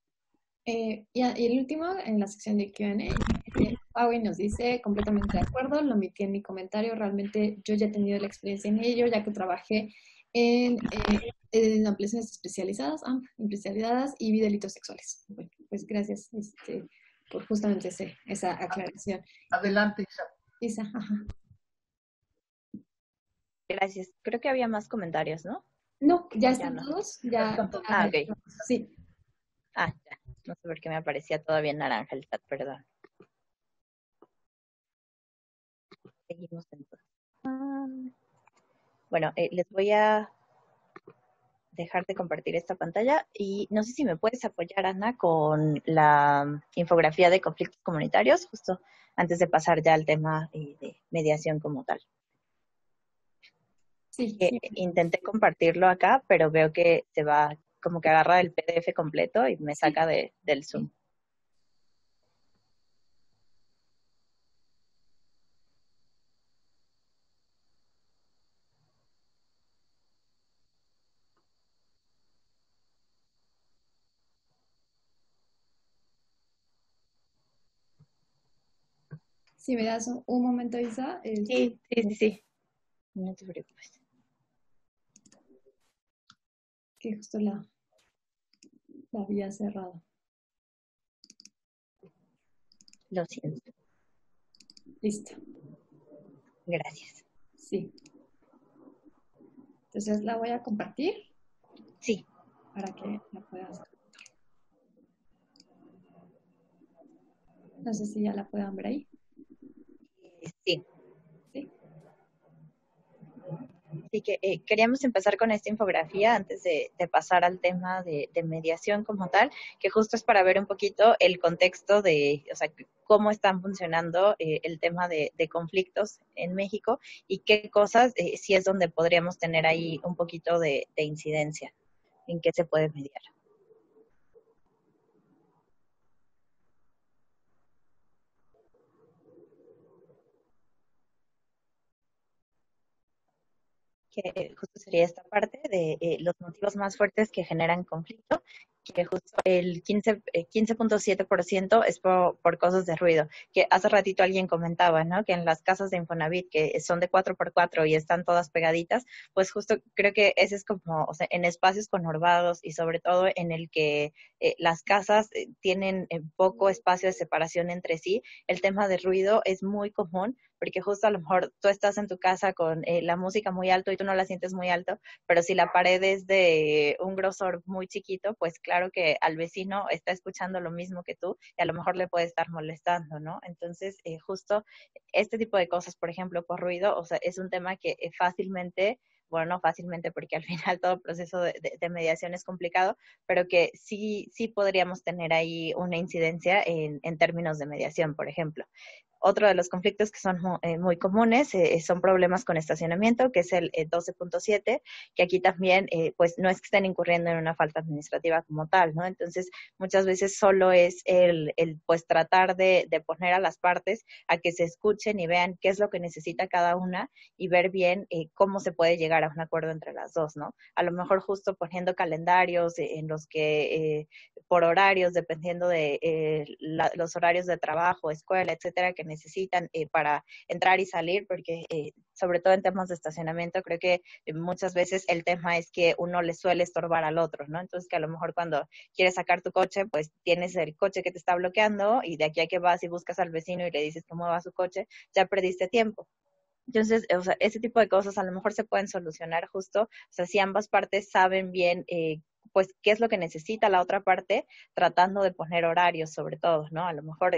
Eh, y, y el último, en la sección de Q and A, eh, Pau nos dice, completamente de acuerdo, lo omití en mi comentario, realmente yo ya he tenido la experiencia en ello, ya que trabajé en, eh, en ampliaciones especializadas, ah, especializadas y vi delitos sexuales. Bueno, pues gracias este, por justamente ese, esa aclaración. Adelante, Isa. Isa, ajá. Gracias. Creo que había más comentarios, ¿no? No, ya ya están no. todos. Ya, Ya todos. Ah, ok. Sí. Ah, ya. No sé por qué me aparecía todavía en naranja el chat, perdón. Seguimos entonces. Ah, bueno, eh, les voy a dejar de compartir esta pantalla y no sé si me puedes apoyar, Ana, con la infografía de conflictos comunitarios, justo antes de pasar ya al tema eh, de mediación como tal. Sí, Que sí. intenté compartirlo acá, pero veo que se va, como que agarra el P D F completo y me saca de, del Zoom. Si me das un, un momento, Isa. El... Sí, sí, sí, sí. No te preocupes. Que justo la, la había cerrado. Lo siento. Listo. Gracias. Sí. Entonces la voy a compartir. Sí. Para que la puedas. No sé si ya la puedan ver ahí. Sí. Sí. Así que eh, queríamos empezar con esta infografía antes de, de pasar al tema de, de mediación como tal, que justo es para ver un poquito el contexto de, o sea, cómo están funcionando eh, el tema de, de conflictos en México y qué cosas eh, sí es donde podríamos tener ahí un poquito de, de incidencia, en qué se puede mediar. que eh, justo sería esta parte de eh, los motivos más fuertes que generan conflicto, que justo el quince, eh, quince punto siete por ciento es por, por cosas de ruido, que hace ratito alguien comentaba, ¿no? Que en las casas de Infonavit, que son de cuatro por cuatro y están todas pegaditas, pues justo creo que ese es como, o sea, en espacios conurbados y sobre todo en el que eh, las casas eh, tienen eh, poco espacio de separación entre sí, el tema de ruido es muy común, porque justo a lo mejor tú estás en tu casa con eh, la música muy alto y tú no la sientes muy alto, pero si la pared es de un grosor muy chiquito, pues claro que al vecino está escuchando lo mismo que tú y a lo mejor le puede estar molestando, ¿no? Entonces, eh, justo este tipo de cosas, por ejemplo, por ruido, o sea, es un tema que eh, fácilmente, bueno, no fácilmente porque al final todo proceso de, de, de mediación es complicado, pero que sí, sí podríamos tener ahí una incidencia en, en términos de mediación, por ejemplo. Otro de los conflictos que son eh, muy comunes eh, son problemas con estacionamiento, que es el eh, doce punto siete, que aquí también, eh, pues, no es que estén incurriendo en una falta administrativa como tal, ¿no? Entonces, muchas veces solo es el, el pues, tratar de, de poner a las partes a que se escuchen y vean qué es lo que necesita cada una y ver bien eh, cómo se puede llegar a un acuerdo entre las dos, ¿no? A lo mejor justo poniendo calendarios eh, en los que, eh, por horarios, dependiendo de eh, la, los horarios de trabajo, escuela, etcétera, que necesitan eh, para entrar y salir, porque eh, sobre todo en temas de estacionamiento, creo que eh, muchas veces el tema es que uno le suele estorbar al otro, ¿no? Entonces que a lo mejor cuando quieres sacar tu coche, pues tienes el coche que te está bloqueando y de aquí a que vas y buscas al vecino y le dices que mueva su coche, ya perdiste tiempo. Entonces, o sea, ese tipo de cosas a lo mejor se pueden solucionar justo, o sea, si ambas partes saben bien, eh, pues, qué es lo que necesita la otra parte, tratando de poner horarios sobre todo, ¿no? A lo mejor eh,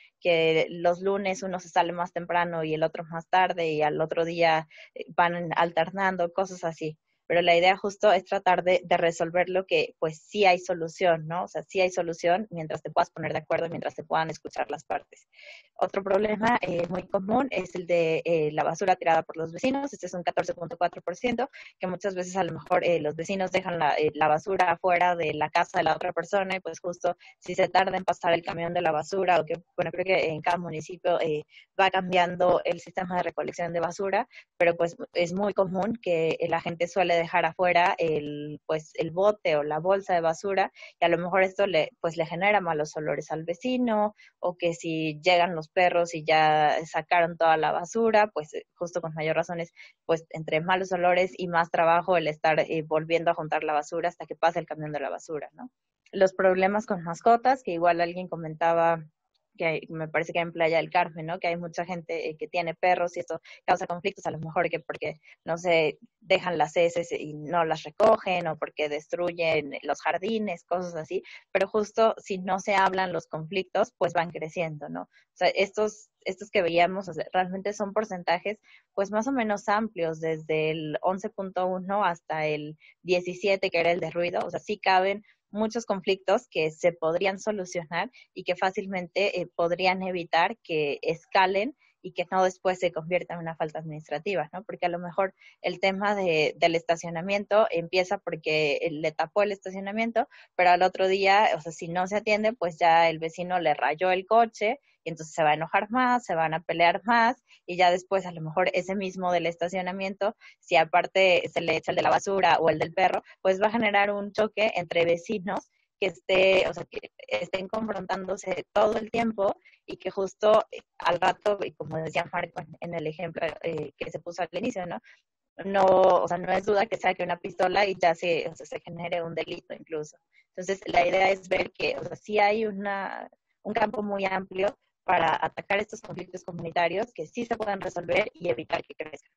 que los lunes uno se sale más temprano y el otro más tarde y al otro día eh, van alternando, cosas así. Pero la idea justo es tratar de, de resolver lo que, pues, sí hay solución, ¿no? O sea, sí hay solución mientras te puedas poner de acuerdo, mientras te puedan escuchar las partes. Otro problema eh, muy común es el de eh, la basura tirada por los vecinos. Este es un catorce punto cuatro por ciento, que muchas veces a lo mejor eh, los vecinos dejan la, eh, la basura afuera de la casa de la otra persona y pues justo si se tarda en pasar el camión de la basura o que, bueno, creo que en cada municipio eh, va cambiando el sistema de recolección de basura, pero pues es muy común que la gente suele dejar afuera el, pues, el bote o la bolsa de basura y a lo mejor esto le, pues, le genera malos olores al vecino o que si llegan los perros y ya sacaron toda la basura, pues justo con mayor razón es, pues entre malos olores y más trabajo el estar eh, volviendo a juntar la basura hasta que pase el camión de la basura, ¿no? Los problemas con mascotas, que igual alguien comentaba que hay, me parece que hay en Playa del Carmen, ¿no? Que hay mucha gente eh, que tiene perros y esto causa conflictos, a lo mejor que porque, no sé, dejan las heces y no las recogen o porque destruyen los jardines, cosas así, pero justo si no se hablan los conflictos, pues van creciendo, ¿no? O sea, estos, estos que veíamos, o sea, realmente son porcentajes pues más o menos amplios, desde el once punto uno hasta el diecisiete, que era el de ruido, o sea, sí caben muchos conflictos que se podrían solucionar y que fácilmente eh, podrían evitar que escalen y que no después se convierta en una falta administrativa, ¿no? Porque a lo mejor el tema de, del estacionamiento empieza porque le tapó el estacionamiento, pero al otro día, o sea, si no se atiende, pues ya el vecino le rayó el coche y entonces se va a enojar más, se van a pelear más y ya después a lo mejor ese mismo del estacionamiento, si aparte se le echa el de la basura o el del perro, pues va a generar un choque entre vecinos que esté, o sea, que estén confrontándose todo el tiempo y que justo al rato, y como decía Marco en el ejemplo eh, que se puso al inicio, ¿no? No, o sea, no es duda que saque una pistola y ya se, o sea, se genere un delito incluso. Entonces, la idea es ver que, o sea, sí hay una, un campo muy amplio para atacar estos conflictos comunitarios que sí se pueden resolver y evitar que crezcan.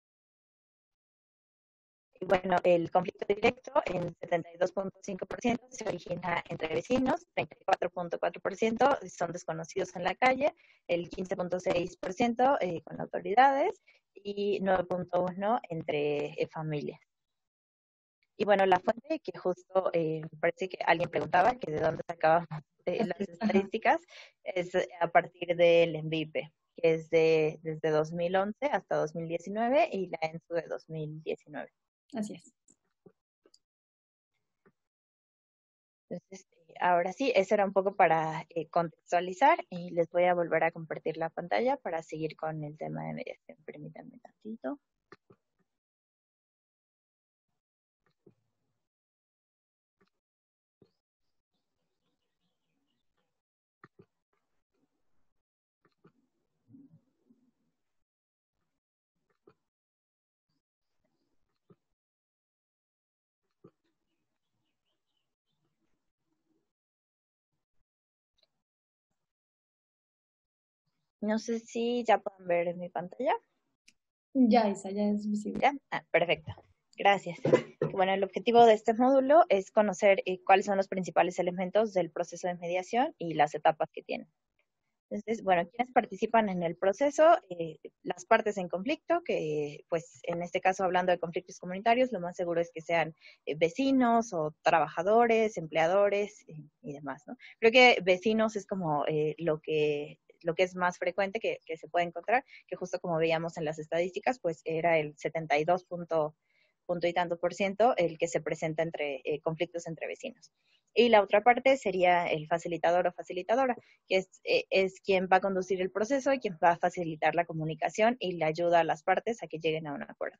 Y bueno, el conflicto directo en setenta y dos punto cinco por ciento se origina entre vecinos, treinta y cuatro punto cuatro por ciento son desconocidos en la calle, el quince punto seis por ciento eh, con autoridades y nueve punto uno por ciento entre eh, familias. Y bueno, la fuente que justo eh, me parece que alguien preguntaba que de dónde sacábamos eh, las estadísticas es a partir del ENVIPE, que es de desde dos mil once hasta dos mil diecinueve y la ENSU de dos mil diecinueve. Así es. Entonces, eh, ahora sí, eso era un poco para eh, contextualizar y les voy a volver a compartir la pantalla para seguir con el tema de mediación. Permítanme tantito. No sé si ya pueden ver mi pantalla. Ya, Isa, ya es visible. ¿Ya? Ah, perfecto. Gracias. Bueno, el objetivo de este módulo es conocer eh, cuáles son los principales elementos del proceso de mediación y las etapas que tiene. Entonces, bueno, quienes participan en el proceso, eh, las partes en conflicto, que pues en este caso hablando de conflictos comunitarios, lo más seguro es que sean eh, vecinos o trabajadores, empleadores eh, y demás, ¿no? Creo que vecinos es como eh, lo que lo que es más frecuente que, que se puede encontrar, que justo como veíamos en las estadísticas, pues era el setenta y dos punto, punto y tanto por ciento el que se presenta entre eh, conflictos entre vecinos. Y la otra parte sería el facilitador o facilitadora, que es, eh, es quien va a conducir el proceso y quien va a facilitar la comunicación y le ayuda a las partes a que lleguen a un acuerdo.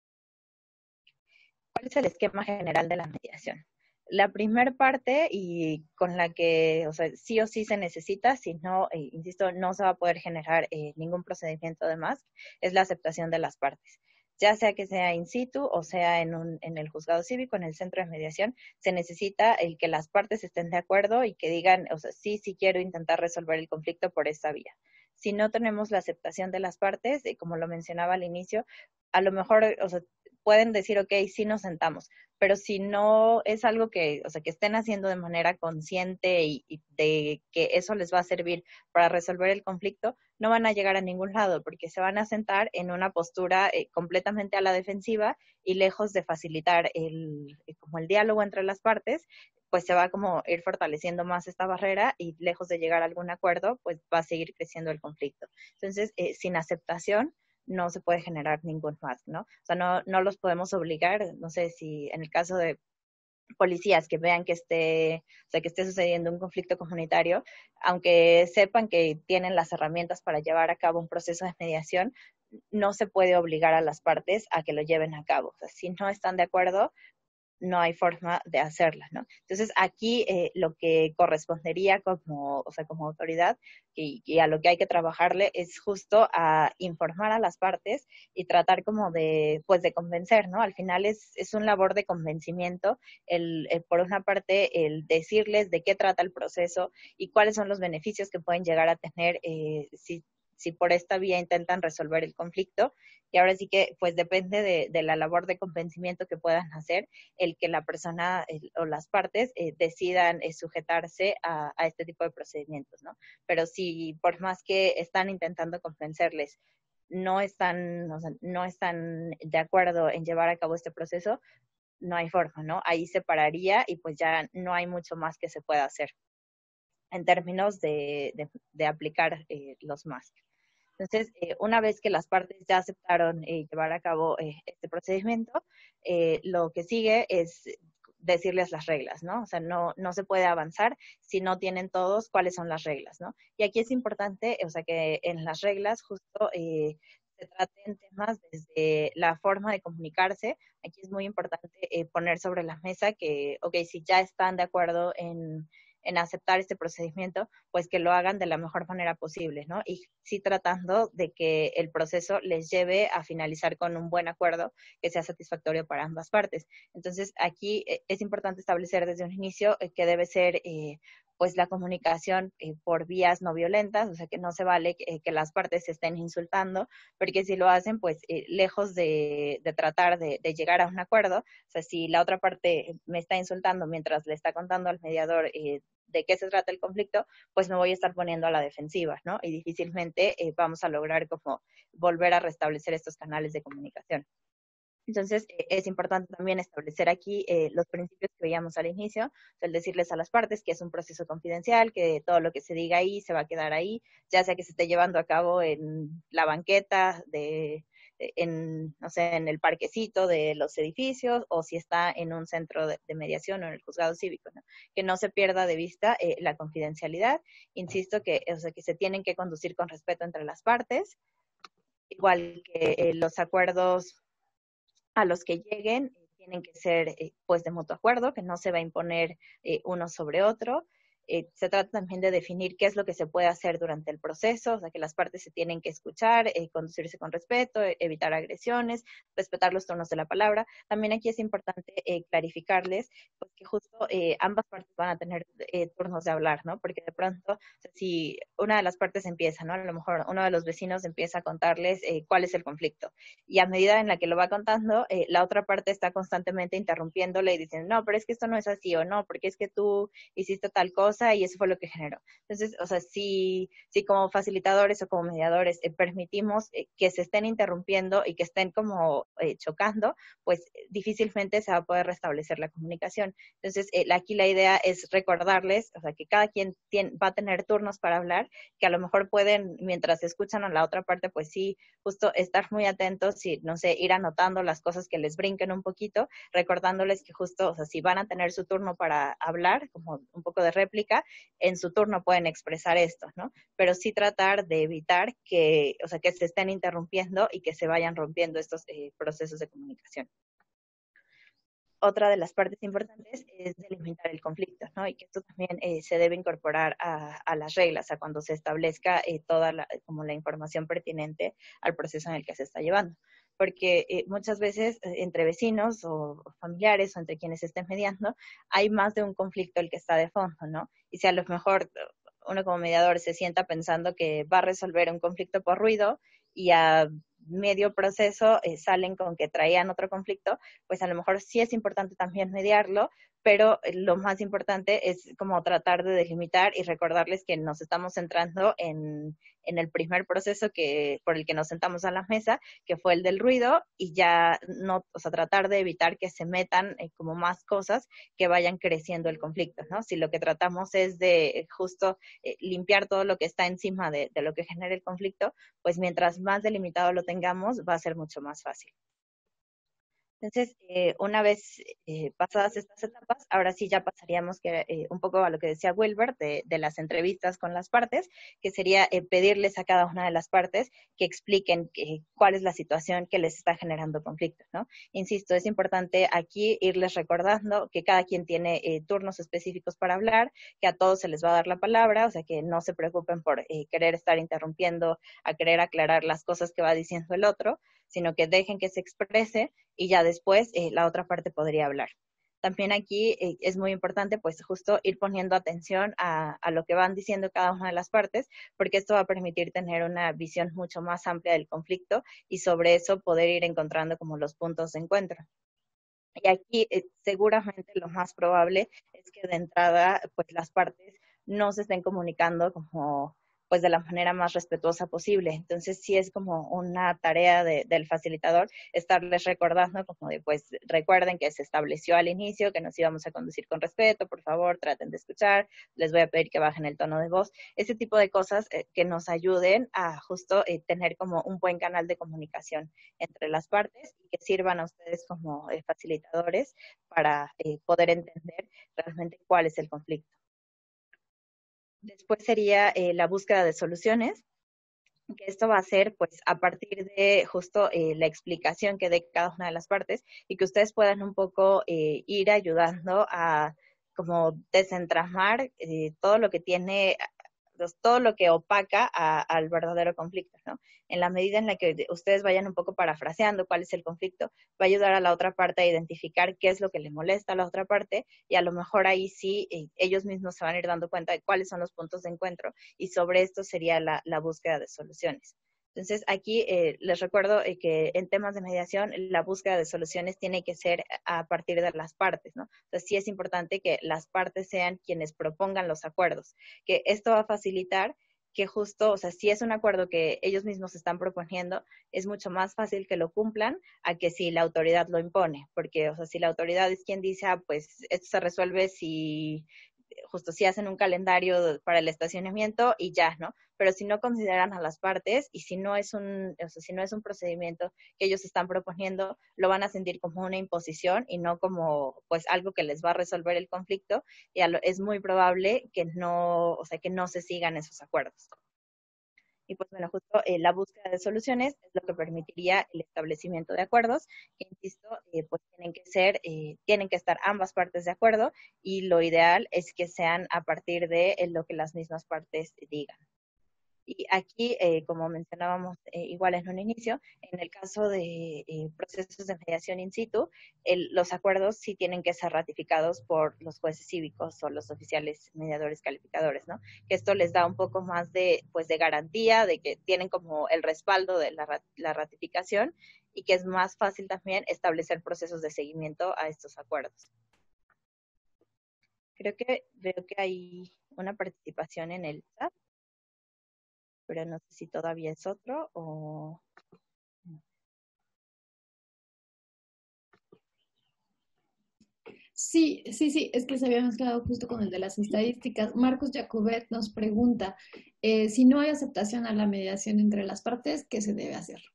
¿Cuál es el esquema general de la mediación? La primera parte, y con la que, o sea, sí o sí se necesita, si no, eh, insisto, no se va a poder generar eh, ningún procedimiento de más, es la aceptación de las partes. Ya sea que sea in situ o sea en, un, en el juzgado cívico, en el centro de mediación, se necesita el que las partes estén de acuerdo y que digan, o sea, sí, sí quiero intentar resolver el conflicto por esta vía. Si no tenemos la aceptación de las partes, eh, como lo mencionaba al inicio, a lo mejor, o sea, pueden decir, ok, sí nos sentamos, pero si no es algo que, o sea, que estén haciendo de manera consciente y, y de que eso les va a servir para resolver el conflicto, no van a llegar a ningún lado porque se van a sentar en una postura eh, completamente a la defensiva y lejos de facilitar el, como el diálogo entre las partes, pues se va como ir fortaleciendo más esta barrera y lejos de llegar a algún acuerdo, pues va a seguir creciendo el conflicto. Entonces, eh, sin aceptación, no se puede generar ningún más, ¿no? O sea, no, no los podemos obligar, no sé si en el caso de policías que vean que esté, o sea, que esté sucediendo un conflicto comunitario, aunque sepan que tienen las herramientas para llevar a cabo un proceso de mediación, no se puede obligar a las partes a que lo lleven a cabo. O sea, si no están de acuerdo, no hay forma de hacerla, ¿no? Entonces, aquí eh, lo que correspondería como, o sea, como autoridad y, y, a lo que hay que trabajarle es justo a informar a las partes y tratar como de, pues, de convencer, ¿no? Al final es, es un labor de convencimiento, el, el, por una parte, el decirles de qué trata el proceso y cuáles son los beneficios que pueden llegar a tener eh, si si por esta vía intentan resolver el conflicto. Y ahora sí que, pues depende de, de la labor de convencimiento que puedan hacer, el que la persona el, o las partes eh, decidan eh, sujetarse a, a este tipo de procedimientos, ¿no? Pero si por más que están intentando convencerles, no están, o sea, no están de acuerdo en llevar a cabo este proceso, no hay forma, ¿no? Ahí se pararía y pues ya no hay mucho más que se pueda hacer en términos de, de, de aplicar eh, los más. Entonces, eh, una vez que las partes ya aceptaron eh, llevar a cabo eh, este procedimiento, eh, lo que sigue es decirles las reglas, ¿no? O sea, no, no se puede avanzar si no tienen todos cuáles son las reglas, ¿no? Y aquí es importante, o sea, que en las reglas justo eh, se traten temas desde la forma de comunicarse. Aquí es muy importante eh, poner sobre la mesa que, ok, si ya están de acuerdo en en aceptar este procedimiento, pues que lo hagan de la mejor manera posible, ¿no? Y sí tratando de que el proceso les lleve a finalizar con un buen acuerdo que sea satisfactorio para ambas partes. Entonces, aquí eh, es importante establecer desde un inicio eh, que debe ser eh, pues la comunicación eh, por vías no violentas, o sea que no se vale que, que las partes se estén insultando, porque si lo hacen, pues eh, lejos de, de tratar de, de llegar a un acuerdo, o sea, si la otra parte me está insultando mientras le está contando al mediador eh, de qué se trata el conflicto, pues me voy a estar poniendo a la defensiva, ¿no? Y difícilmente eh, vamos a lograr como volver a restablecer estos canales de comunicación. Entonces, eh, es importante también establecer aquí eh, los principios que veíamos al inicio, o sea, el decirles a las partes que es un proceso confidencial, que todo lo que se diga ahí se va a quedar ahí, ya sea que se esté llevando a cabo en la banqueta, de, en, no sé, en el parquecito de los edificios, o si está en un centro de, de mediación o en el juzgado cívico, ¿no? Que no se pierda de vista eh, la confidencialidad. Insisto que, o sea, que se tienen que conducir con respeto entre las partes, igual que eh, los acuerdos a los que lleguen eh, tienen que ser eh, pues de mutuo acuerdo, que no se va a imponer eh, uno sobre otro, Eh, se trata también de definir qué es lo que se puede hacer durante el proceso, o sea, que las partes se tienen que escuchar, eh, conducirse con respeto, eh, evitar agresiones, respetar los turnos de la palabra. También aquí es importante eh, clarificarles pues, que justo eh, ambas partes van a tener eh, turnos de hablar, ¿no? Porque de pronto, o sea, si una de las partes empieza, ¿no? A lo mejor uno de los vecinos empieza a contarles eh, cuál es el conflicto. Y a medida en la que lo va contando, eh, la otra parte está constantemente interrumpiéndole y diciendo, no, pero es que esto no es así, o no, porque es que tú hiciste tal cosa y eso fue lo que generó. Entonces, o sea, si, si como facilitadores o como mediadores eh, permitimos eh, que se estén interrumpiendo y que estén como eh, chocando, pues difícilmente se va a poder restablecer la comunicación. Entonces, eh, aquí la idea es recordarles, o sea, que cada quien tiene, va a tener turnos para hablar, que a lo mejor pueden, mientras escuchan a la otra parte, pues sí, justo estar muy atentos y, no sé, ir anotando las cosas que les brinquen un poquito, recordándoles que justo, o sea, si van a tener su turno para hablar, como un poco de réplica, en su turno pueden expresar esto, ¿no? Pero sí tratar de evitar que, o sea, que se estén interrumpiendo y que se vayan rompiendo estos eh, procesos de comunicación. Otra de las partes importantes es delimitar el conflicto, ¿no? Y que esto también eh, se debe incorporar a, a las reglas, a cuando se establezca eh, toda la, como la información pertinente al proceso en el que se está llevando. Porque eh, muchas veces eh, entre vecinos o familiares o entre quienes estén mediando, hay más de un conflicto el que está de fondo, ¿no? Y si a lo mejor uno como mediador se sienta pensando que va a resolver un conflicto por ruido y a medio proceso eh, salen con que traían otro conflicto, pues a lo mejor sí es importante también mediarlo, pero lo más importante es como tratar de delimitar y recordarles que nos estamos centrando en, en el primer proceso que, por el que nos sentamos a la mesa, que fue el del ruido, y ya no, o sea, tratar de evitar que se metan eh, como más cosas que vayan creciendo el conflicto, ¿no? Si lo que tratamos es de eh, justo eh, limpiar todo lo que está encima de, de lo que genera el conflicto, pues mientras más delimitado lo tengamos, va a ser mucho más fácil. Entonces, eh, una vez eh, pasadas estas etapas, ahora sí ya pasaríamos que, eh, un poco a lo que decía Wilbert de, de las entrevistas con las partes, que sería eh, pedirles a cada una de las partes que expliquen que, cuál es la situación que les está generando conflictos, ¿no? Insisto, es importante aquí irles recordando que cada quien tiene eh, turnos específicos para hablar, que a todos se les va a dar la palabra, o sea, que no se preocupen por eh, querer estar interrumpiendo, a querer aclarar las cosas que va diciendo el otro, sino que dejen que se exprese y ya después eh, la otra parte podría hablar. También aquí eh, es muy importante pues justo ir poniendo atención a, a lo que van diciendo cada una de las partes, porque esto va a permitir tener una visión mucho más amplia del conflicto y sobre eso poder ir encontrando como los puntos de encuentro. Y aquí eh, seguramente lo más probable es que de entrada pues las partes no se estén comunicando como pues de la manera más respetuosa posible. Entonces sí es como una tarea de, del facilitador estarles recordando como de pues recuerden que se estableció al inicio que nos íbamos a conducir con respeto, por favor traten de escuchar, les voy a pedir que bajen el tono de voz, ese tipo de cosas eh, que nos ayuden a justo eh, tener como un buen canal de comunicación entre las partes y que sirvan a ustedes como eh, facilitadores para eh, poder entender realmente cuál es el conflicto. Después sería eh, la búsqueda de soluciones, que esto va a ser pues a partir de justo eh, la explicación que dé cada una de las partes y que ustedes puedan un poco eh, ir ayudando a como desentramar eh, todo lo que tiene, todo lo que opaca a, al verdadero conflicto, ¿no? En la medida en la que ustedes vayan un poco parafraseando cuál es el conflicto, va a ayudar a la otra parte a identificar qué es lo que le molesta a la otra parte y a lo mejor ahí sí eh, ellos mismos se van a ir dando cuenta de cuáles son los puntos de encuentro y sobre esto sería la, la búsqueda de soluciones. Entonces, aquí eh, les recuerdo eh, que en temas de mediación, la búsqueda de soluciones tiene que ser a partir de las partes, ¿no? Entonces, sí es importante que las partes sean quienes propongan los acuerdos, que esto va a facilitar que justo, o sea, si es un acuerdo que ellos mismos están proponiendo, es mucho más fácil que lo cumplan a que si la autoridad lo impone, porque, o sea, si la autoridad es quien dice, ah, pues esto se resuelve si justo si hacen un calendario para el estacionamiento y ya, ¿no? Pero si no consideran a las partes y si no es un, o sea, si no es un procedimiento que ellos están proponiendo, lo van a sentir como una imposición y no como, pues, algo que les va a resolver el conflicto y a lo, es muy probable que no, o sea, que no se sigan esos acuerdos. Y pues bueno, justo eh, la búsqueda de soluciones es lo que permitiría el establecimiento de acuerdos, que insisto, eh, pues tienen que ser, eh, tienen que estar ambas partes de acuerdo, y lo ideal es que sean a partir de eh, lo que las mismas partes digan. Y aquí, eh, como mencionábamos eh, igual en un inicio, en el caso de eh, procesos de mediación in situ, el, los acuerdos sí tienen que ser ratificados por los jueces cívicos o los oficiales mediadores calificadores, ¿no? Que esto les da un poco más de, pues, de garantía, de que tienen como el respaldo de la, la ratificación, y que es más fácil también establecer procesos de seguimiento a estos acuerdos. Creo que veo que hay una participación en el chat, pero no sé si todavía es otro o... Sí, sí, sí, es que se había mezclado justo con el de las estadísticas. Marcos Jacobet nos pregunta, eh, si no hay aceptación a la mediación entre las partes, ¿qué se debe hacer?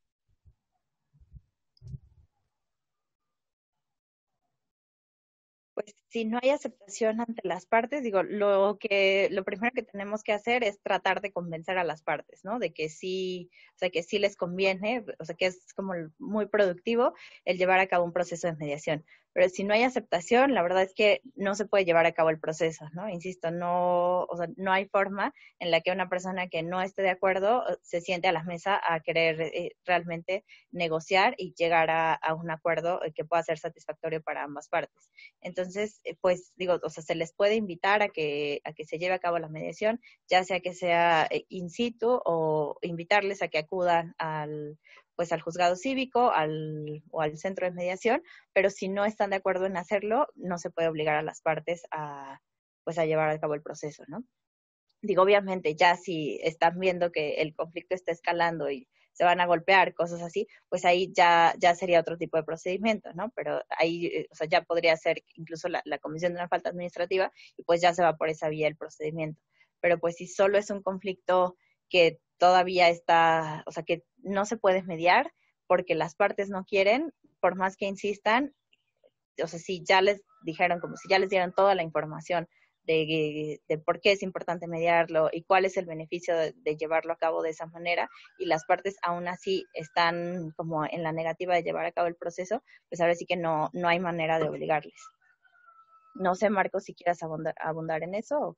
Pues si no hay aceptación ante las partes, digo, lo que, lo primero que tenemos que hacer es tratar de convencer a las partes, ¿no? De que sí, o sea, que sí les conviene, o sea, que es como muy productivo el llevar a cabo un proceso de mediación. Pero si no hay aceptación, la verdad es que no se puede llevar a cabo el proceso, ¿no? Insisto, no, o sea, no hay forma en la que una persona que no esté de acuerdo se siente a la mesa a querer eh, realmente negociar y llegar a, a un acuerdo que pueda ser satisfactorio para ambas partes. Entonces, pues digo, o sea, se les puede invitar a que, a que se lleve a cabo la mediación, ya sea que sea in situ, o invitarles a que acudan al, pues al juzgado cívico al, o al centro de mediación, pero si no están de acuerdo en hacerlo, no se puede obligar a las partes a, pues a llevar a cabo el proceso, ¿no? Digo, obviamente, ya si están viendo que el conflicto está escalando y se van a golpear, cosas así, pues ahí ya, ya sería otro tipo de procedimiento, ¿no? Pero ahí, o sea, ya podría ser incluso la, la comisión de una falta administrativa, y pues ya se va por esa vía el procedimiento. Pero pues si solo es un conflicto que todavía está, o sea, que no se puede mediar porque las partes no quieren, por más que insistan, o sea, si ya les dijeron, como si ya les dieron toda la información de, de por qué es importante mediarlo y cuál es el beneficio de, de llevarlo a cabo de esa manera, y las partes aún así están como en la negativa de llevar a cabo el proceso, pues ahora sí que no, no hay manera de obligarles. No sé, Marcos, si quieras abundar, abundar en eso.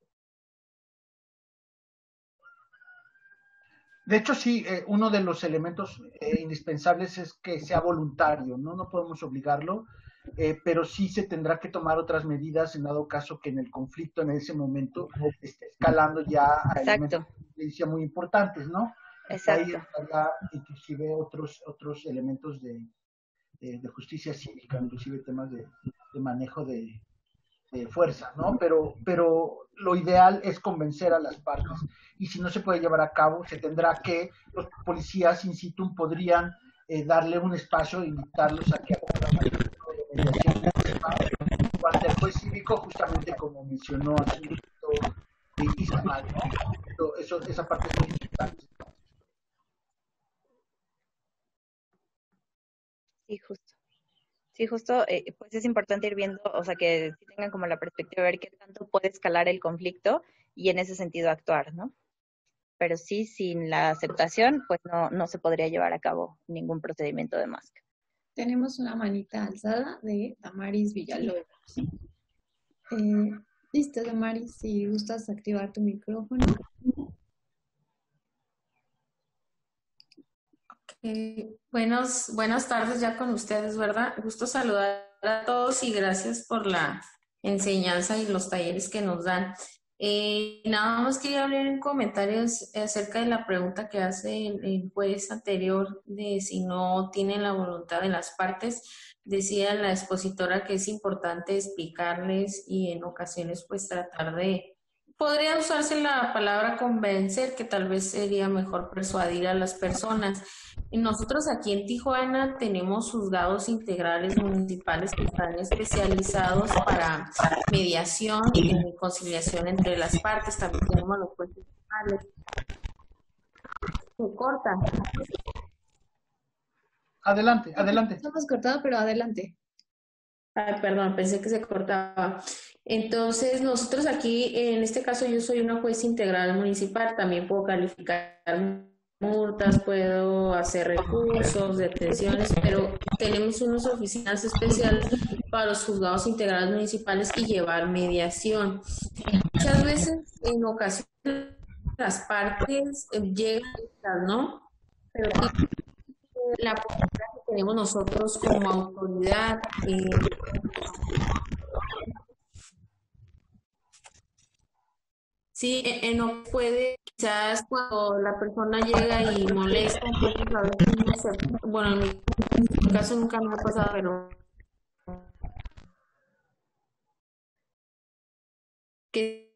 De hecho, sí, eh, uno de los elementos eh, indispensables es que sea voluntario, ¿no? No podemos obligarlo, eh, pero sí se tendrá que tomar otras medidas en dado caso que en el conflicto en ese momento esté escalando ya a elementos de violencia muy importantes, ¿no? Exacto. Ahí estaría inclusive otros, otros elementos de, de, de justicia cívica, inclusive temas de, de manejo de, de fuerza, ¿no? Pero, pero lo ideal es convencer a las partes, y si no se puede llevar a cabo, se tendrá que, los policías in situ podrían eh, darle un espacio, invitarlos a que acudan al centro de mediación o ante el juez cívico, justamente como mencionó aquí eh, Ismael, ¿no? Eso, esa parte es muy importante. Sí, justo. Sí, justo, eh, pues es importante ir viendo, o sea, que tengan como la perspectiva de ver qué tanto puede escalar el conflicto y en ese sentido actuar, ¿no? Pero sí, sin la aceptación, pues no, no se podría llevar a cabo ningún procedimiento de M A S C. Tenemos una manita alzada de Damaris Villalobos. Eh, listo, Damaris, si gustas activar tu micrófono. Eh, buenos, buenas tardes ya con ustedes, ¿verdad? Gusto saludar a todos y gracias por la enseñanza y los talleres que nos dan. Eh, nada más quería hablar en comentarios acerca de la pregunta que hace el, el juez anterior de si no tienen la voluntad de las partes. Decía la expositora que es importante explicarles y en ocasiones pues tratar de... Podría usarse la palabra convencer, que tal vez sería mejor persuadir a las personas. Y nosotros aquí en Tijuana tenemos juzgados integrales municipales que están especializados para mediación y conciliación entre las partes. También tenemos los jueces penales. Se corta. Adelante, adelante. Estamos cortados, pero adelante. Ay, perdón, pensé que se cortaba. Entonces, nosotros aquí, en este caso, yo soy una juez integral municipal, también puedo calificar multas, puedo hacer recursos, detenciones, pero tenemos unas oficinas especiales para los juzgados integrales municipales y llevar mediación. Muchas veces, en ocasiones, las partes eh, llegan, ¿no? Pero la postura que tenemos nosotros como autoridad, eh, sí, eh, eh, no puede, quizás cuando la persona llega y molesta, entonces a veces no se, bueno, en mi caso nunca me ha pasado, pero que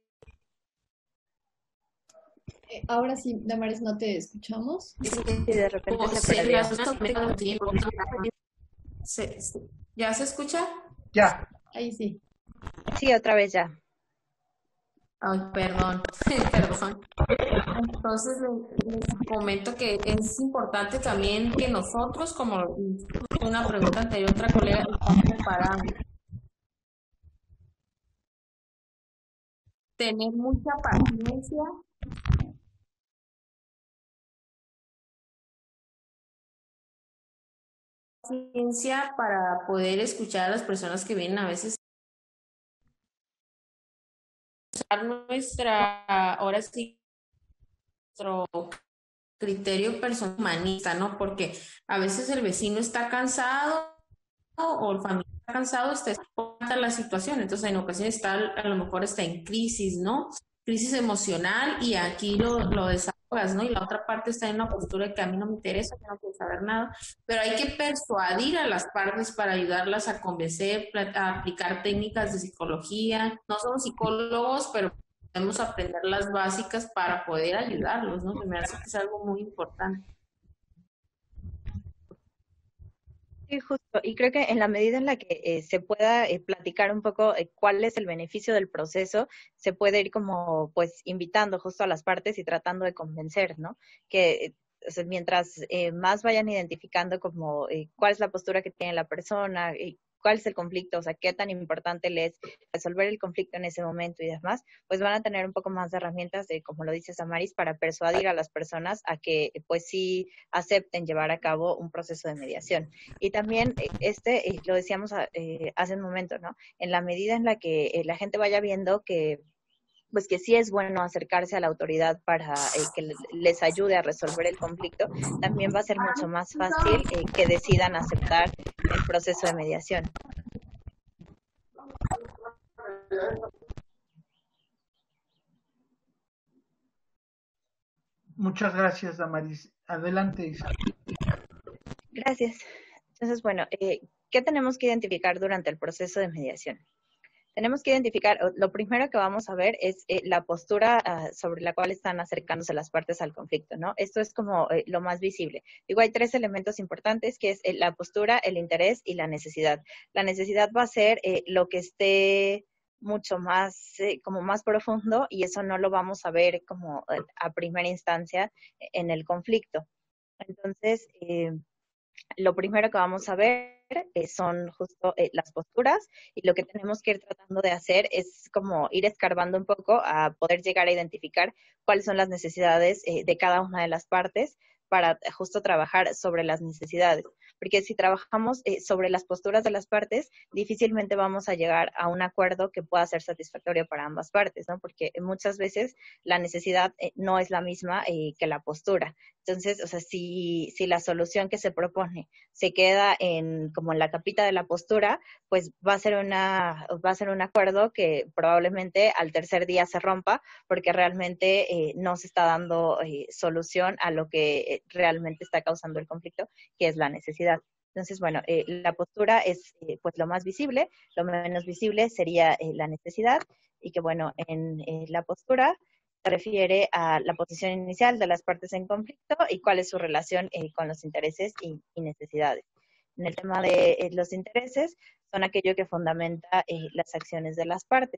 Eh, ahora sí, Damaris, no te escuchamos. Sí, de repente como se se- perdió. las cosas se- se- ¿ya se escucha? Ya. Ahí sí. Sí, otra vez ya. Ay, perdón, perdón. Entonces, les, les comento que es importante también que nosotros, como una pregunta anterior, otra colega, estamos preparados. Tener mucha paciencia. Paciencia para poder escuchar a las personas que vienen a veces usar nuestra, ahora sí, nuestro criterio personal humanista, ¿no? Porque a veces el vecino está cansado o el familiar está cansado, está expuesta la situación, entonces en ocasiones está, a lo mejor está en crisis, ¿no? Crisis emocional y aquí lo, lo desahogas, ¿no? Y la otra parte está en una postura de que a mí no me interesa, que no quiero saber nada, pero hay que persuadir a las partes para ayudarlas a convencer, a aplicar técnicas de psicología. No somos psicólogos, pero podemos aprender las básicas para poder ayudarlos, ¿no? Que me hace que es algo muy importante. Sí, justo. Y creo que en la medida en la que eh, se pueda eh, platicar un poco eh, cuál es el beneficio del proceso, se puede ir como pues invitando justo a las partes y tratando de convencer, ¿no? Que eh, o sea, mientras eh, más vayan identificando como eh, cuál es la postura que tiene la persona, eh, cuál es el conflicto, o sea, qué tan importante le es resolver el conflicto en ese momento y demás, pues van a tener un poco más de herramientas de, como lo dice Damaris, para persuadir a las personas a que pues sí acepten llevar a cabo un proceso de mediación. Y también este, eh, lo decíamos eh, hace un momento, ¿no? En la medida en la que eh, la gente vaya viendo que pues que sí es bueno acercarse a la autoridad para eh, que les ayude a resolver el conflicto, también va a ser mucho más fácil eh, que decidan aceptar el proceso de mediación. Muchas gracias, Damaris. Adelante, Isa. Gracias. Entonces, bueno, eh, ¿qué tenemos que identificar durante el proceso de mediación? Tenemos que identificar, lo primero que vamos a ver es eh, la postura uh, sobre la cual están acercándose las partes al conflicto, ¿no? Esto es como eh, lo más visible. Digo, hay tres elementos importantes, que es eh, la postura, el interés y la necesidad. La necesidad va a ser eh, lo que esté mucho más, eh, como más profundo, y eso no lo vamos a ver como eh, a primera instancia en el conflicto. Entonces, eh, lo primero que vamos a ver eh, son justo eh, las posturas, y lo que tenemos que ir tratando de hacer es como ir escarbando un poco a poder llegar a identificar cuáles son las necesidades eh, de cada una de las partes para justo trabajar sobre las necesidades. Porque si trabajamos eh, sobre las posturas de las partes, difícilmente vamos a llegar a un acuerdo que pueda ser satisfactorio para ambas partes, ¿no? Porque muchas veces la necesidad eh, no es la misma eh, que la postura. Entonces, o sea, si, si la solución que se propone se queda en como en la capita de la postura, pues va a ser una, va a ser un acuerdo que probablemente al tercer día se rompa, porque realmente eh, no se está dando eh, solución a lo que realmente está causando el conflicto, que es la necesidad. Entonces, bueno, eh, la postura es eh, pues lo más visible, lo menos visible sería eh, la necesidad, y que bueno, en eh, la postura se refiere a la posición inicial de las partes en conflicto y cuál es su relación eh, con los intereses y, y necesidades. En el tema de eh, los intereses, son aquello que fundamenta eh, las acciones de las partes.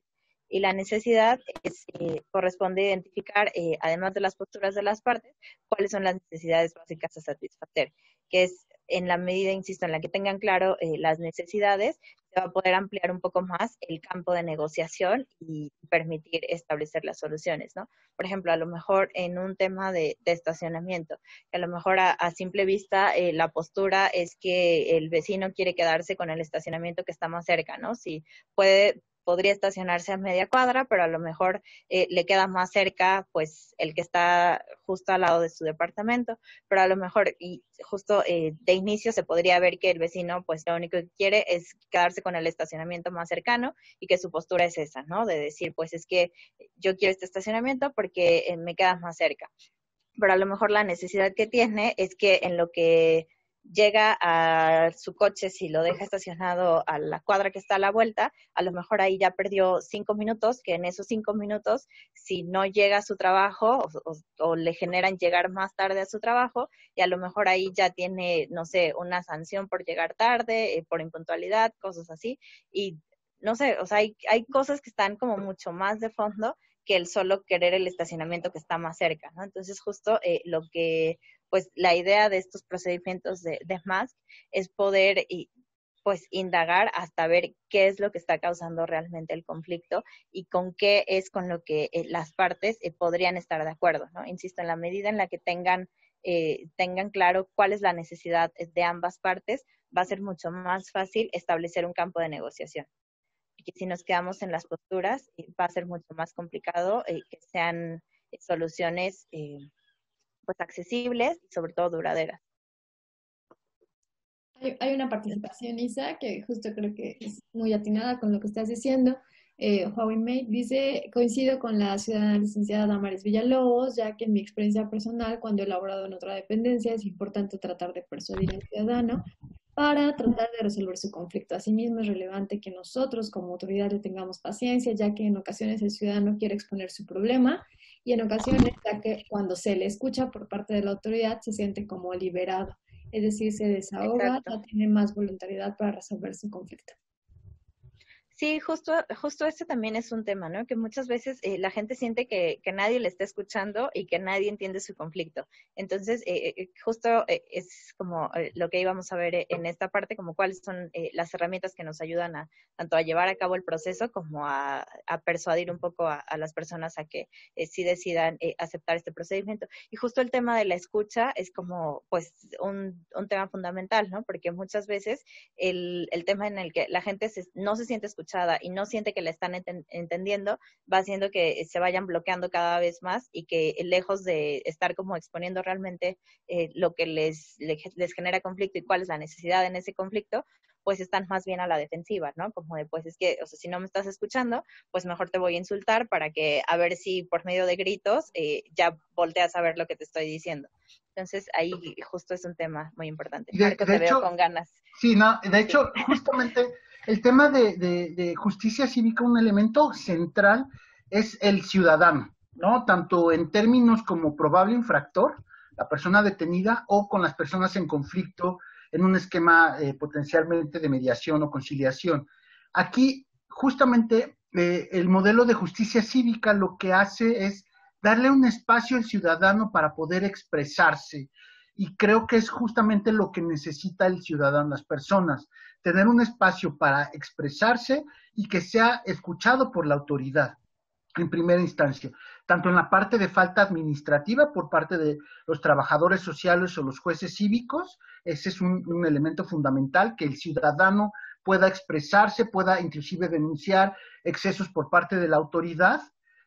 Y la necesidad es, eh, corresponde identificar, eh, además de las posturas de las partes, cuáles son las necesidades básicas a satisfacer, que es en la medida, insisto, en la que tengan claro eh, las necesidades, se va a poder ampliar un poco más el campo de negociación y permitir establecer las soluciones, ¿no? Por ejemplo, a lo mejor en un tema de, de estacionamiento, que a lo mejor a, a simple vista eh, la postura es que el vecino quiere quedarse con el estacionamiento que está más cerca, ¿no? Si puede podría estacionarse a media cuadra, pero a lo mejor eh, le queda más cerca, pues, el que está justo al lado de su departamento, pero a lo mejor, y justo eh, de inicio se podría ver que el vecino, pues, lo único que quiere es quedarse con el estacionamiento más cercano y que su postura es esa, ¿no? De decir, pues, es que yo quiero este estacionamiento porque eh, me quedas más cerca. Pero a lo mejor la necesidad que tiene es que en lo que llega a su coche, si lo deja estacionado a la cuadra que está a la vuelta, a lo mejor ahí ya perdió cinco minutos, que en esos cinco minutos, si no llega a su trabajo o, o, o le generan llegar más tarde a su trabajo, y a lo mejor ahí ya tiene, no sé, una sanción por llegar tarde, eh, por impuntualidad, cosas así, y no sé, o sea, hay, hay cosas que están como mucho más de fondo que el solo querer el estacionamiento que está más cerca, ¿no? Entonces, justo eh, lo que pues la idea de estos procedimientos de, de M A S C es poder y, pues indagar hasta ver qué es lo que está causando realmente el conflicto y con qué es con lo que eh, las partes eh, podrían estar de acuerdo, ¿no? Insisto, en la medida en la que tengan, eh, tengan claro cuál es la necesidad de ambas partes, va a ser mucho más fácil establecer un campo de negociación. Y si nos quedamos en las posturas, eh, va a ser mucho más complicado eh, que sean eh, soluciones eh, pues accesibles y sobre todo duraderas. Hay, hay una participación, Isa, que justo creo que es muy atinada con lo que estás diciendo. Eh, Huawei Mate dice, coincido con la ciudadana licenciada Damaris Villalobos, ya que en mi experiencia personal, cuando he laborado en otra dependencia, es importante tratar de persuadir al ciudadano para tratar de resolver su conflicto. Asimismo, es relevante que nosotros como autoridad le tengamos paciencia, ya que en ocasiones el ciudadano quiere exponer su problema y en ocasiones, ya que cuando se le escucha por parte de la autoridad, se siente como liberado. Es decir, se desahoga, ya tiene más voluntariedad para resolver su conflicto. Sí, justo, justo este también es un tema, ¿no? Que muchas veces eh, la gente siente que, que nadie le está escuchando y que nadie entiende su conflicto. Entonces, eh, eh, justo eh, es como eh, lo que íbamos a ver en esta parte, como cuáles son eh, las herramientas que nos ayudan a tanto a llevar a cabo el proceso como a, a persuadir un poco a, a las personas a que eh, sí decidan eh, aceptar este procedimiento. Y justo el tema de la escucha es como, pues, un, un tema fundamental, ¿no? Porque muchas veces el, el tema en el que la gente se, no se siente escuchada y no siente que la están ent- entendiendo, va haciendo que se vayan bloqueando cada vez más y que lejos de estar como exponiendo realmente eh, lo que les, les, les genera conflicto y cuál es la necesidad en ese conflicto, pues están más bien a la defensiva, ¿no? Como de, pues es que, o sea, si no me estás escuchando, pues mejor te voy a insultar para que, a ver si por medio de gritos eh, ya volteas a ver lo que te estoy diciendo. Entonces, ahí justo es un tema muy importante. De, Marco, de te hecho, veo con ganas. Sí, no, de hecho, sí. Justamente el tema de, de, de justicia cívica, un elemento central es el ciudadano, ¿no? Tanto en términos como probable infractor, la persona detenida, o con las personas en conflicto en un esquema eh, potencialmente de mediación o conciliación. Aquí, justamente, eh, el modelo de justicia cívica lo que hace es darle un espacio al ciudadano para poder expresarse. Y creo que es justamente lo que necesita el ciudadano, las personas, tener un espacio para expresarse y que sea escuchado por la autoridad en primera instancia, tanto en la parte de falta administrativa por parte de los trabajadores sociales o los jueces cívicos. Ese es un, un elemento fundamental, que el ciudadano pueda expresarse, pueda inclusive denunciar excesos por parte de la autoridad,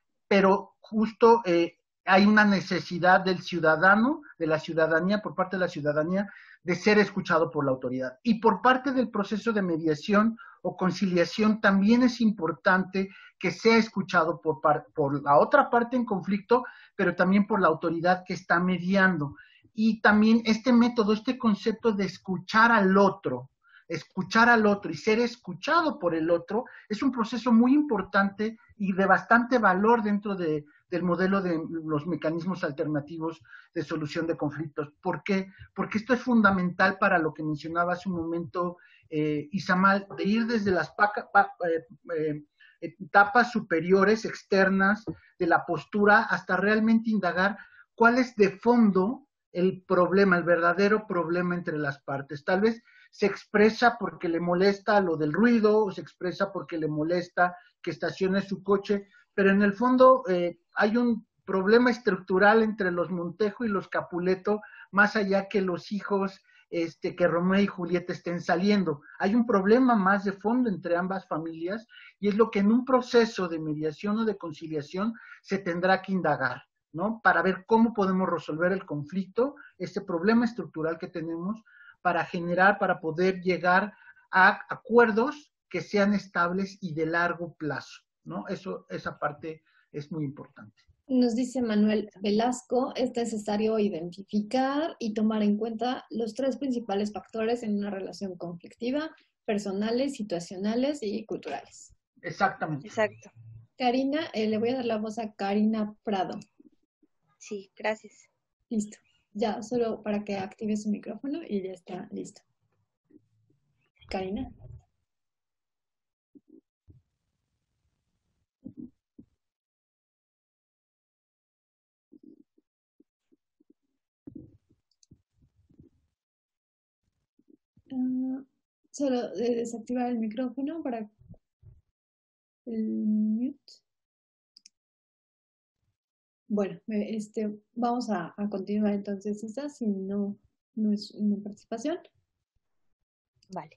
pero justo eh, hay una necesidad del ciudadano, de la ciudadanía, por parte de la ciudadanía, de ser escuchado por la autoridad. Y por parte del proceso de mediación o conciliación también es importante que sea escuchado por, par, por la otra parte en conflicto, pero también por la autoridad que está mediando. Y también este método, este concepto de escuchar al otro, escuchar al otro y ser escuchado por el otro, es un proceso muy importante y de bastante valor dentro de, del modelo de los mecanismos alternativos de solución de conflictos. ¿Por qué? Porque esto es fundamental para lo que mencionaba hace un momento eh, Izamal, de ir desde las paca, pa, eh, eh, etapas superiores, externas de la postura, hasta realmente indagar cuál es de fondo el problema, el verdadero problema entre las partes. Tal vez se expresa porque le molesta lo del ruido, o se expresa porque le molesta que estacione su coche, pero en el fondo eh, hay un problema estructural entre los Montejo y los Capuleto, más allá que los hijos, este, que Romeo y Julieta estén saliendo. Hay un problema más de fondo entre ambas familias, y es lo que en un proceso de mediación o de conciliación se tendrá que indagar, ¿no? Para ver cómo podemos resolver el conflicto, este problema estructural que tenemos, para generar, para poder llegar a acuerdos que sean estables y de largo plazo, ¿no? Eso, esa parte es muy importante. Nos dice Manuel Velasco, es necesario identificar y tomar en cuenta los tres principales factores en una relación conflictiva: personales, situacionales y culturales. Exactamente. Exacto. Karina, eh, le voy a dar la voz a Karina Prado. Sí, gracias. Listo. Ya, solo para que active su micrófono y ya está listo. Karina. Uh, solo de desactivar el micrófono para el mute. Bueno, este, vamos a, a continuar entonces esa, si no, no es una participación. Vale.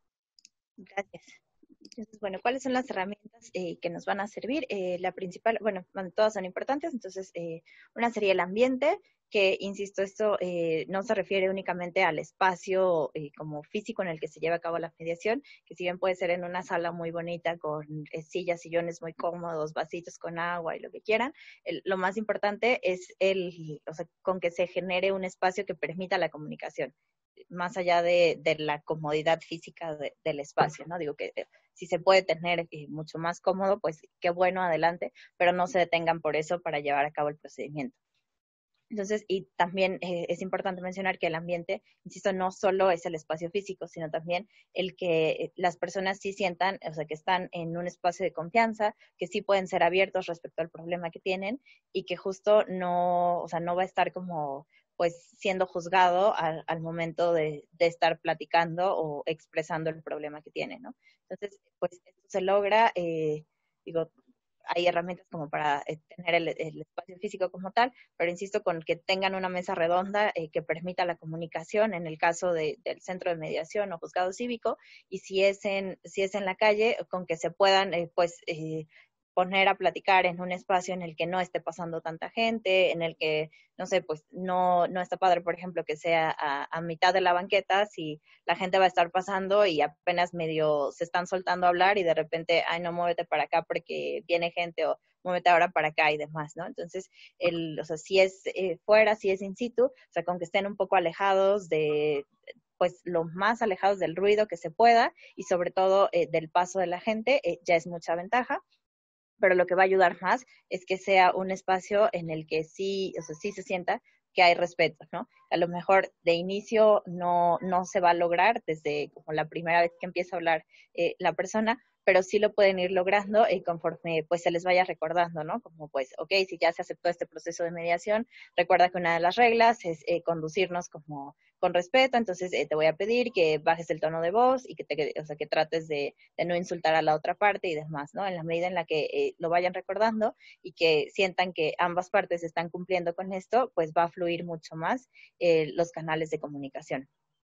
Gracias. Entonces, bueno, ¿cuáles son las herramientas eh, que nos van a servir? Eh, la principal, bueno, todas son importantes, entonces eh, una sería el ambiente, que, insisto, esto eh, no se refiere únicamente al espacio eh, como físico en el que se lleva a cabo la mediación, que si bien puede ser en una sala muy bonita con eh, sillas, sillones muy cómodos, vasitos con agua y lo que quieran, el, lo más importante es el, o sea, con que se genere un espacio que permita la comunicación, más allá de, de la comodidad física de, del espacio, ¿no? Digo que eh, si se puede tener eh, mucho más cómodo, pues qué bueno, adelante, pero no se detengan por eso para llevar a cabo el procedimiento. Entonces, y también eh, es importante mencionar que el ambiente, insisto, no solo es el espacio físico, sino también el que las personas sí sientan, o sea, que están en un espacio de confianza, que sí pueden ser abiertos respecto al problema que tienen y que justo no, o sea, no va a estar como pues siendo juzgado al, al momento de, de estar platicando o expresando el problema que tiene, ¿no? Entonces, pues esto se logra, eh, digo, hay herramientas como para eh, tener el, el espacio físico como tal, pero insisto con que tengan una mesa redonda eh, que permita la comunicación en el caso de, del centro de mediación o juzgado cívico, y si es en, si es en la calle, con que se puedan eh, pues eh, poner a platicar en un espacio en el que no esté pasando tanta gente, en el que, no sé, pues no, no está padre, por ejemplo, que sea a, a mitad de la banqueta, si la gente va a estar pasando y apenas medio se están soltando a hablar y de repente, ay, no, muévete para acá porque viene gente, o muévete ahora para acá y demás, ¿no? Entonces, el, o sea, si es eh, fuera, si es in situ, o sea, con que estén un poco alejados de, pues, lo más alejados del ruido que se pueda y sobre todo eh, del paso de la gente, eh, ya es mucha ventaja. Pero lo que va a ayudar más es que sea un espacio en el que sí, o sea, sí se sienta que hay respeto, ¿no? A lo mejor de inicio no, no se va a lograr desde como la primera vez que empieza a hablar eh, la persona, pero sí lo pueden ir logrando y conforme pues se les vaya recordando, ¿no? Como pues, ok, si ya se aceptó este proceso de mediación, recuerda que una de las reglas es eh, conducirnos como con respeto, entonces eh, te voy a pedir que bajes el tono de voz y que te, o sea, que trates de, de no insultar a la otra parte y demás, ¿no? En la medida en la que eh, lo vayan recordando y que sientan que ambas partes están cumpliendo con esto, pues va a fluir mucho más eh, los canales de comunicación.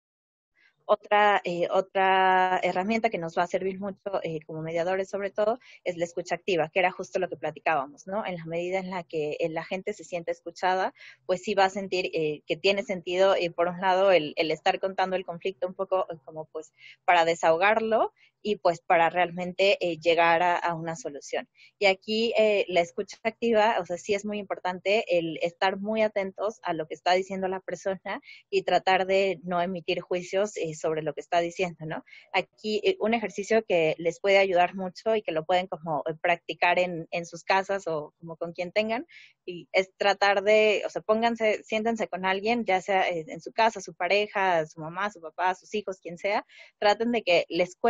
Otra, eh, otra herramienta que nos va a servir mucho eh, como mediadores sobre todo es la escucha activa, que era justo lo que platicábamos, ¿no? En la medida en la que eh, la gente se siente escuchada, pues sí va a sentir eh, que tiene sentido, eh, por un lado, el, el estar contando el conflicto un poco eh, como pues para desahogarlo y pues para realmente eh, llegar a, a una solución. Y aquí eh, la escucha activa, o sea, sí es muy importante el estar muy atentos a lo que está diciendo la persona y tratar de no emitir juicios eh, sobre lo que está diciendo, ¿no? Aquí eh, un ejercicio que les puede ayudar mucho y que lo pueden como eh, practicar en, en sus casas o como con quien tengan, y es tratar de, o sea, pónganse, siéntense con alguien, ya sea eh, en su casa, su pareja, su mamá, su papá, sus hijos, quien sea, traten de que les cuente algo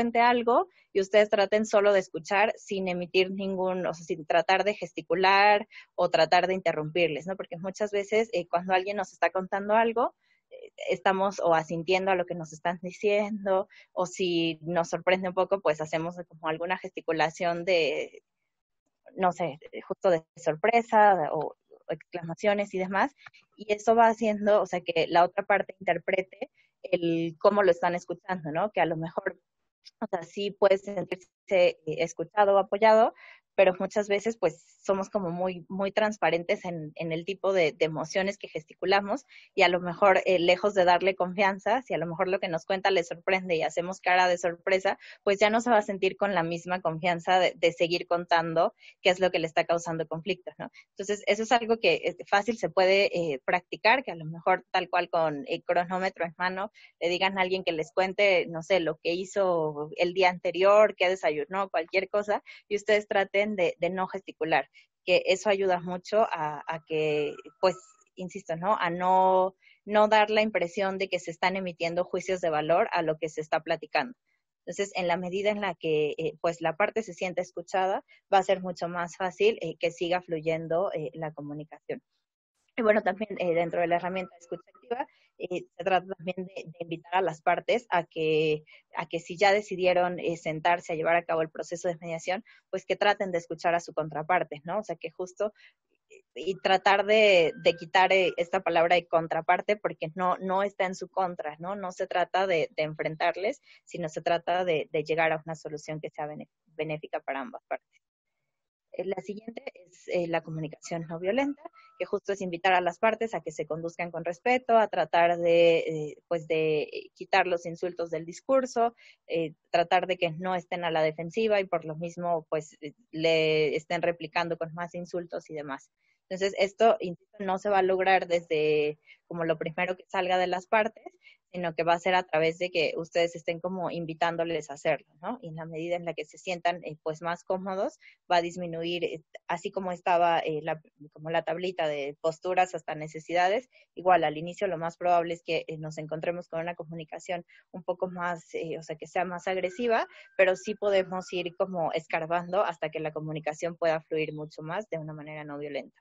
algo y ustedes traten solo de escuchar sin emitir ningún, o sea, sin tratar de gesticular o tratar de interrumpirles, ¿no? Porque muchas veces eh, cuando alguien nos está contando algo, eh, estamos o asintiendo a lo que nos están diciendo, o si nos sorprende un poco, pues hacemos como alguna gesticulación de, no sé, justo de sorpresa o exclamaciones y demás, y eso va haciendo, o sea, que la otra parte interprete el cómo lo están escuchando, ¿no? Que a lo mejor, o sea, sí puede sentirse eh, escuchado o apoyado, pero muchas veces pues somos como muy, muy transparentes en, en el tipo de, de emociones que gesticulamos y a lo mejor eh, lejos de darle confianza, si a lo mejor lo que nos cuenta le sorprende y hacemos cara de sorpresa, pues ya no se va a sentir con la misma confianza de, de seguir contando qué es lo que le está causando conflictos, ¿no? Entonces eso es algo que es fácil se puede eh, practicar, que a lo mejor tal cual con el cronómetro en mano le digan a alguien que les cuente, no sé, lo que hizo el día anterior, qué desayunó, cualquier cosa, y ustedes traten De, de no gesticular, que eso ayuda mucho a, a que, pues, insisto, ¿no? A no, no dar la impresión de que se están emitiendo juicios de valor a lo que se está platicando. Entonces, en la medida en la que, eh, pues, la parte se sienta escuchada, va a ser mucho más fácil eh, que siga fluyendo eh, la comunicación. Y bueno, también eh, dentro de la herramienta de escucha activa, eh, se trata también de, de invitar a las partes a que, a que si ya decidieron eh, sentarse a llevar a cabo el proceso de mediación, pues que traten de escuchar a su contraparte, ¿no? O sea, que justo, y tratar de, de quitar eh, esta palabra de contraparte porque no, no está en su contra, ¿no? No se trata de, de enfrentarles, sino se trata de, de llegar a una solución que sea benéfica para ambas partes. La siguiente es eh, la comunicación no violenta, que justo es invitar a las partes a que se conduzcan con respeto, a tratar de, eh, pues de quitar los insultos del discurso, eh, tratar de que no estén a la defensiva y por lo mismo pues le estén replicando con más insultos y demás. Entonces esto, insisto, no se va a lograr desde como lo primero que salga de las partes, sino que va a ser a través de que ustedes estén como invitándoles a hacerlo, ¿no? Y en la medida en la que se sientan eh, pues más cómodos, va a disminuir, eh, así como estaba eh, la, como la tablita de posturas hasta necesidades, igual al inicio lo más probable es que eh, nos encontremos con una comunicación un poco más, eh, o sea, que sea más agresiva, pero sí podemos ir como escarbando hasta que la comunicación pueda fluir mucho más de una manera no violenta.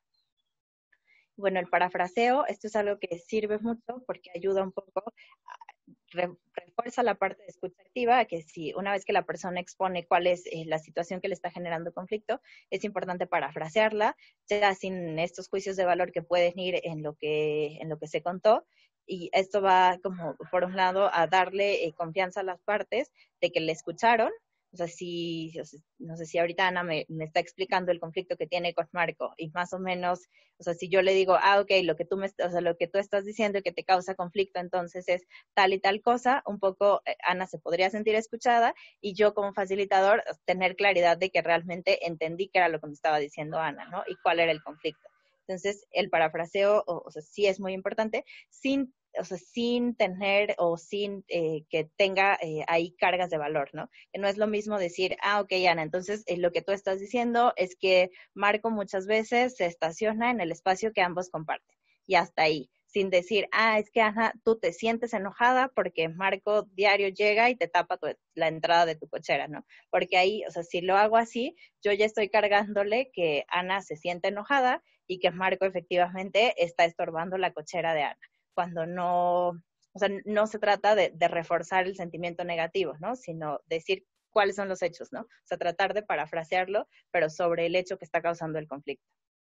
Bueno, el parafraseo, esto es algo que sirve mucho porque ayuda un poco, re, refuerza la parte de escucha activa, que si una vez que la persona expone cuál es eh, la situación que le está generando conflicto, es importante parafrasearla, ya sin estos juicios de valor que pueden ir en lo que, en lo que se contó, y esto va como, por un lado, a darle eh, confianza a las partes de que le escucharon. O sea, si, no sé si ahorita Ana me, me está explicando el conflicto que tiene con Marco y más o menos, o sea, si yo le digo, ah, ok, lo que tú me, o sea, lo que tú estás diciendo y que te causa conflicto, entonces es tal y tal cosa, un poco eh, Ana se podría sentir escuchada y yo como facilitador tener claridad de que realmente entendí qué era lo que me estaba diciendo Ana, ¿no? Y cuál era el conflicto. Entonces, el parafraseo, o, o sea, sí es muy importante, sin o sea, sin tener o sin eh, que tenga eh, ahí cargas de valor, ¿no? Que no es lo mismo decir, ah, ok, Ana, entonces eh, lo que tú estás diciendo es que Marco muchas veces se estaciona en el espacio que ambos comparten. Y hasta ahí, sin decir, ah, es que Ana, tú te sientes enojada porque Marco diario llega y te tapa tu, la entrada de tu cochera, ¿no? Porque ahí, o sea, si lo hago así, yo ya estoy cargándole que Ana se siente enojada y que Marco efectivamente está estorbando la cochera de Ana. Cuando no, o sea, no se trata de, de reforzar el sentimiento negativo, ¿no? Sino decir cuáles son los hechos, ¿no? O sea, tratar de parafrasearlo, pero sobre el hecho que está causando el conflicto.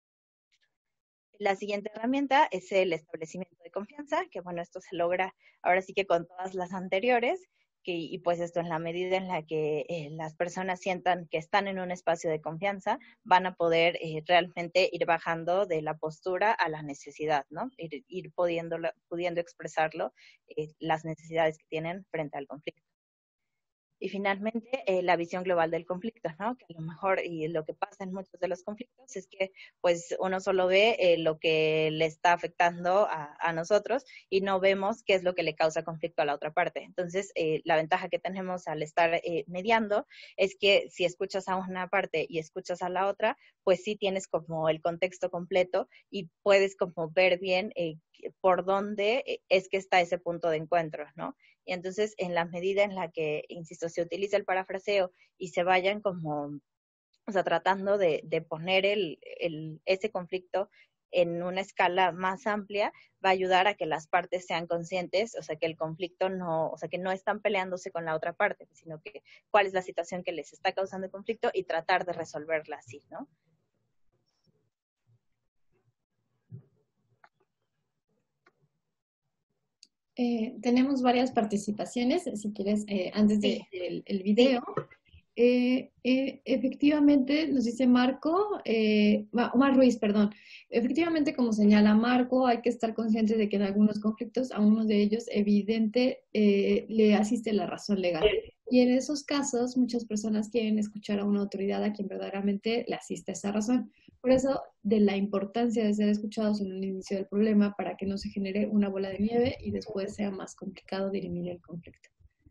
La siguiente herramienta es el establecimiento de confianza, que bueno, esto se logra ahora sí que con todas las anteriores, que, y pues esto en la medida en la que eh, las personas sientan que están en un espacio de confianza, van a poder eh, realmente ir bajando de la postura a la necesidad, ¿no? Ir, ir pudiendo, pudiendo expresarlo, eh, las necesidades que tienen frente al conflicto. Y finalmente, eh, la visión global del conflicto, ¿no? Que a lo mejor, y lo que pasa en muchos de los conflictos es que, pues, uno solo ve eh, lo que le está afectando a, a nosotros y no vemos qué es lo que le causa conflicto a la otra parte. Entonces, eh, la ventaja que tenemos al estar eh, mediando es que si escuchas a una parte y escuchas a la otra, pues sí tienes como el contexto completo y puedes como ver bien eh, por dónde es que está ese punto de encuentro, ¿no? Y entonces, en la medida en la que, insisto, se utiliza el parafraseo y se vayan como, o sea, tratando de, de poner el, el, ese conflicto en una escala más amplia, va a ayudar a que las partes sean conscientes, o sea, que el conflicto no, o sea, que no están peleándose con la otra parte, sino que cuál es la situación que les está causando el conflicto y tratar de resolverla así, ¿no? Eh, tenemos varias participaciones, si quieres, eh, antes del de, el video. Eh, eh, efectivamente, nos dice Marco, eh, Omar Ruiz, perdón, efectivamente, como señala Marco, hay que estar conscientes de que en algunos conflictos, a uno de ellos, evidente, eh, le asiste la razón legal. Y en esos casos, muchas personas quieren escuchar a una autoridad a quien verdaderamente le asiste esa razón. Por eso, de la importancia de ser escuchados en el inicio del problema para que no se genere una bola de nieve y después sea más complicado dirimir el conflicto.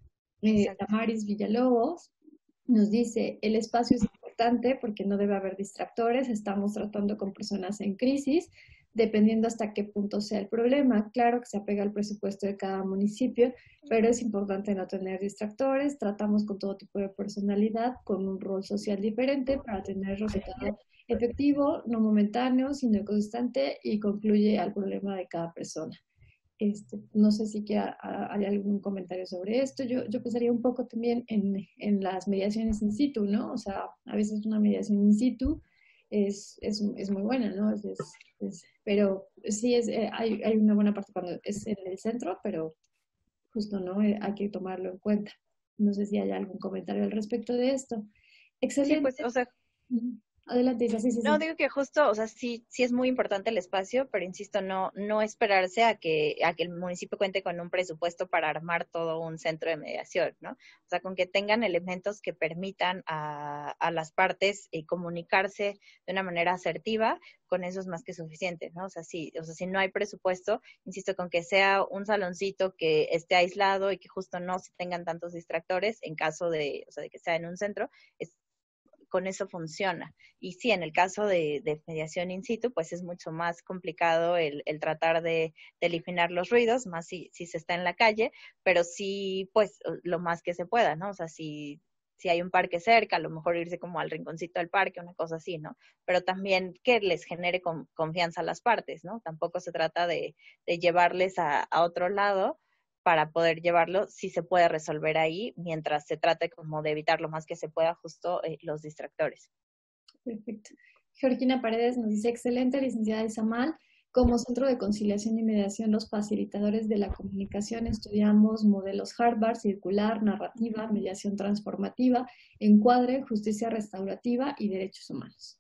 Eh, Damaris Villalobos nos dice, el espacio es importante porque no debe haber distractores, estamos tratando con personas en crisis, dependiendo hasta qué punto sea el problema. Claro que se apega al presupuesto de cada municipio, pero es importante no tener distractores, tratamos con todo tipo de personalidad, con un rol social diferente para tener resultado efectivo, no momentáneo, sino constante y concluye al problema de cada persona. Este, no sé si que hay algún comentario sobre esto. Yo, yo pensaría un poco también en, en las mediaciones in situ, ¿no? O sea, a veces una mediación in situ es, es, es muy buena, ¿no? Es, es, es, pero sí, es, eh, hay, hay una buena parte cuando es en el centro, pero justo, ¿no? Eh, hay que tomarlo en cuenta. No sé si hay algún comentario al respecto de esto. Excelente. Sí, pues, o sea... Adelante, sí, sí, sí. No, digo que justo, o sea, sí, sí es muy importante el espacio, pero insisto, no, no esperarse a que, a que el municipio cuente con un presupuesto para armar todo un centro de mediación, ¿no? O sea, con que tengan elementos que permitan a, a las partes eh, comunicarse de una manera asertiva, con eso es más que suficiente, ¿no? O sea, sí, o sea, si no hay presupuesto, insisto, con que sea un saloncito que esté aislado y que justo no se tengan tantos distractores, en caso de, o sea, de que sea en un centro, es con eso funciona. Y sí, en el caso de, de mediación in situ, pues es mucho más complicado el, el tratar de, de eliminar los ruidos, más si, si se está en la calle, pero sí, pues, lo más que se pueda, ¿no? O sea, si, si hay un parque cerca, a lo mejor irse como al rinconcito del parque, una cosa así, ¿no? Pero también que les genere con, confianza a las partes, ¿no? Tampoco se trata de, de llevarles a, a otro lado, para poder llevarlo, si se puede resolver ahí, mientras se trate como de evitar lo más que se pueda justo eh, los distractores. Perfecto. Georgina Paredes nos dice, excelente, licenciada Izamal. Como Centro de Conciliación y Mediación, los facilitadores de la comunicación estudiamos modelos Harvard, circular, narrativa, mediación transformativa, encuadre, justicia restaurativa y derechos humanos.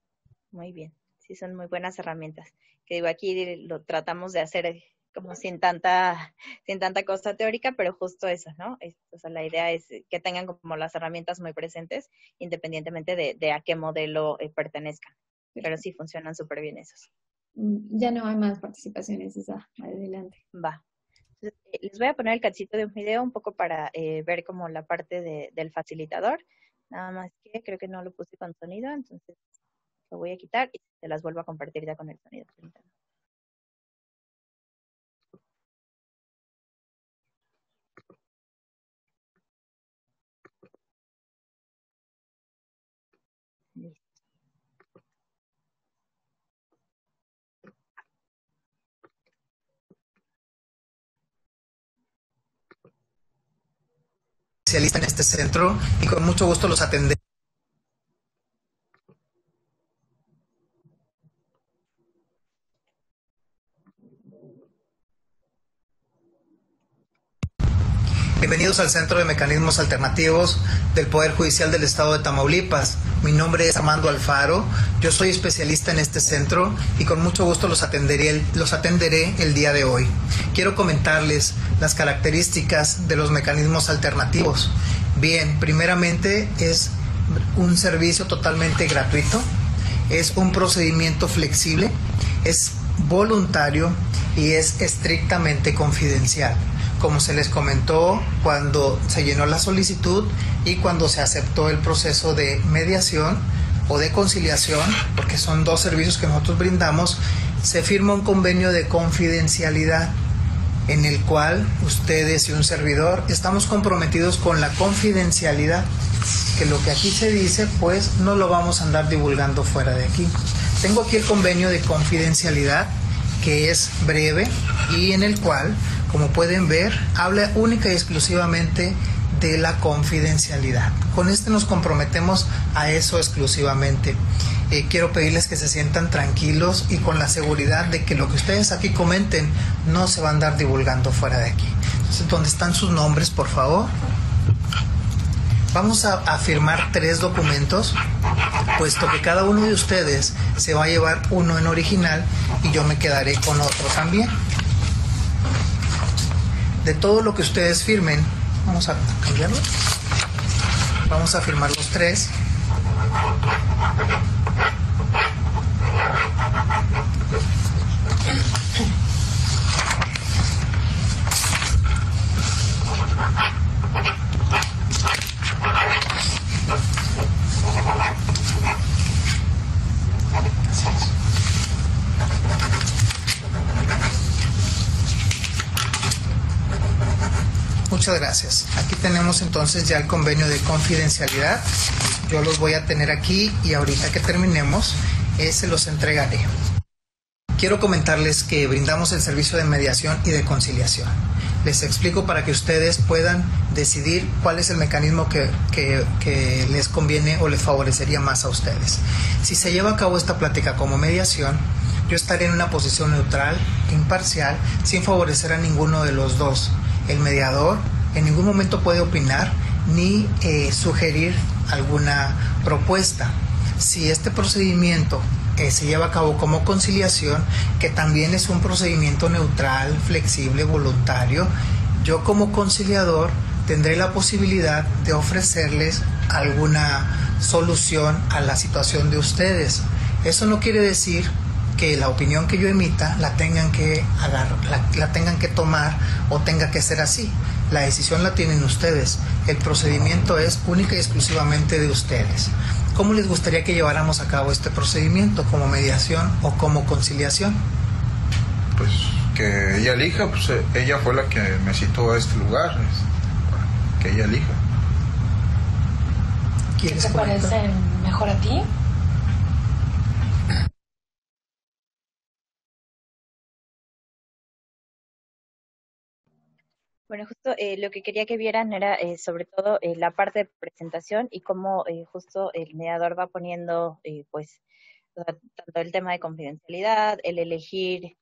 Muy bien, sí, son muy buenas herramientas. Que digo, aquí lo tratamos de hacer como sin tanta, sin tanta cosa teórica, pero justo eso, ¿no? Es, o sea, la idea es que tengan como las herramientas muy presentes, independientemente de, de a qué modelo eh, pertenezcan. Pero sí funcionan súper bien esos. Ya no hay más participaciones, Isa. Adelante. Va. Entonces, eh, les voy a poner el cachito de un video un poco para eh, ver como la parte de, del facilitador. Nada más que creo que no lo puse con sonido, entonces lo voy a quitar y se las vuelvo a compartir ya con el sonido. Listo. Especialista en este centro y con mucho gusto los atendemos. Bienvenidos al Centro de Mecanismos Alternativos del Poder Judicial del Estado de Tamaulipas. Mi nombre es Armando Alfaro, yo soy especialista en este centro y con mucho gusto los atenderé, los atenderé el día de hoy. Quiero comentarles las características de los mecanismos alternativos. Bien, primeramente es un servicio totalmente gratuito, es un procedimiento flexible, es voluntario y es estrictamente confidencial. Como se les comentó cuando se llenó la solicitud y cuando se aceptó el proceso de mediación, o de conciliación, porque son dos servicios que nosotros brindamos, se firma un convenio de confidencialidad en el cual ustedes y un servidor estamos comprometidos con la confidencialidad, que lo que aquí se dice pues no lo vamos a andar divulgando fuera de aquí. Tengo aquí el convenio de confidencialidad, que es breve y en el cual, como pueden ver, habla única y exclusivamente de la confidencialidad. Con este nos comprometemos a eso exclusivamente. Eh, quiero pedirles que se sientan tranquilos y con la seguridad de que lo que ustedes aquí comenten no se va a andar divulgando fuera de aquí. Entonces, ¿dónde están sus nombres, por favor? Vamos a, a firmar tres documentos, puesto que cada uno de ustedes se va a llevar uno en original y yo me quedaré con otro también. De todo lo que ustedes firmen, vamos a cambiarlo. Vamos a firmar los tres. Muchas gracias. Aquí tenemos entonces ya el convenio de confidencialidad. Yo los voy a tener aquí y ahorita que terminemos, eh, se los entregaré. Quiero comentarles que brindamos el servicio de mediación y de conciliación. Les explico para que ustedes puedan decidir cuál es el mecanismo que, que, que les conviene o les favorecería más a ustedes. Si se lleva a cabo esta plática como mediación, yo estaré en una posición neutral, imparcial, sin favorecer a ninguno de los dos. El mediador en ningún momento puede opinar ni eh, sugerir alguna propuesta. Si este procedimiento eh, se lleva a cabo como conciliación, que también es un procedimiento neutral, flexible, voluntario, yo como conciliador tendré la posibilidad de ofrecerles alguna solución a la situación de ustedes. Eso no quiere decir que la opinión que yo emita la tengan que agarrar, la, la tengan que tomar o tenga que ser así. La decisión la tienen ustedes. El procedimiento es única y exclusivamente de ustedes. ¿Cómo les gustaría que lleváramos a cabo este procedimiento? ¿Como mediación o como conciliación? Pues que ella elija, pues ella fue la que me citó a este lugar. Que ella elija. ¿Qué te parece mejor a ti? Bueno, justo eh, lo que quería que vieran era eh, sobre todo eh, la parte de presentación y cómo eh, justo el mediador va poniendo, eh, pues, tanto el tema de confidencialidad, el elegir,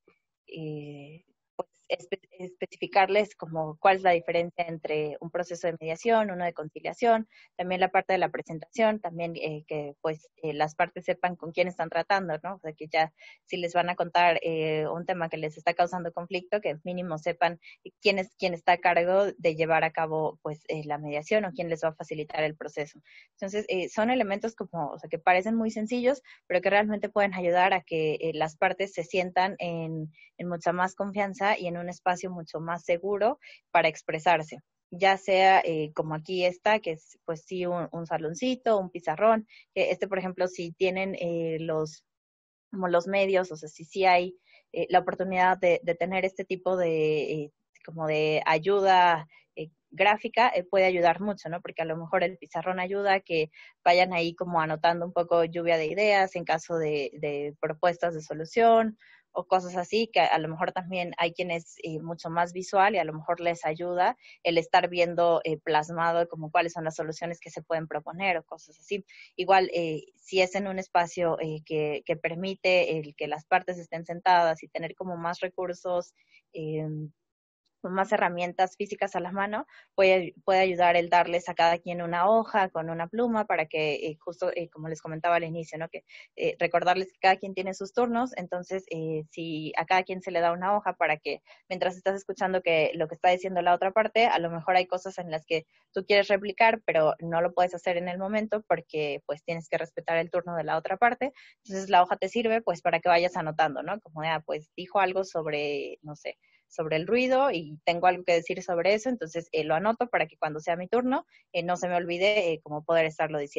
eh, pues, espe especificarles como cuál es la diferencia entre un proceso de mediación, uno de conciliación, también la parte de la presentación, también eh, que pues eh, las partes sepan con quién están tratando, ¿no? O sea, que ya si les van a contar eh, un tema que les está causando conflicto, que mínimo sepan quién es quién está a cargo de llevar a cabo pues eh, la mediación o quién les va a facilitar el proceso. Entonces, eh, son elementos como, o sea, que parecen muy sencillos, pero que realmente pueden ayudar a que eh, las partes se sientan en, en mucha más confianza y en un espacio mucho más seguro para expresarse, ya sea eh, como aquí está, que es pues sí un, un saloncito, un pizarrón, que este por ejemplo si tienen eh, los como los medios, o sea si sí hay eh, la oportunidad de, de tener este tipo de eh, como de ayuda eh, gráfica, eh, puede ayudar mucho, ¿no? Porque a lo mejor el pizarrón ayuda a que vayan ahí como anotando un poco lluvia de ideas en caso de, de propuestas de solución o cosas así, que a lo mejor también hay quien es eh, mucho más visual y a lo mejor les ayuda el estar viendo eh, plasmado como cuáles son las soluciones que se pueden proponer o cosas así. Igual, eh, si es en un espacio eh, que, que permite el que las partes estén sentadas y tener como más recursos, eh, con más herramientas físicas a la mano, puede, puede ayudar el darles a cada quien una hoja con una pluma para que, eh, justo eh, como les comentaba al inicio, ¿no? Que eh, recordarles que cada quien tiene sus turnos, entonces eh, si a cada quien se le da una hoja para que mientras estás escuchando que lo que está diciendo la otra parte, a lo mejor hay cosas en las que tú quieres replicar, pero no lo puedes hacer en el momento porque pues tienes que respetar el turno de la otra parte, entonces la hoja te sirve pues para que vayas anotando, ¿no? Como ya, pues dijo algo sobre, no sé, sobre el ruido y tengo algo que decir sobre eso, entonces eh, lo anoto para que cuando sea mi turno eh, no se me olvide eh, cómo poder estarlo diciendo.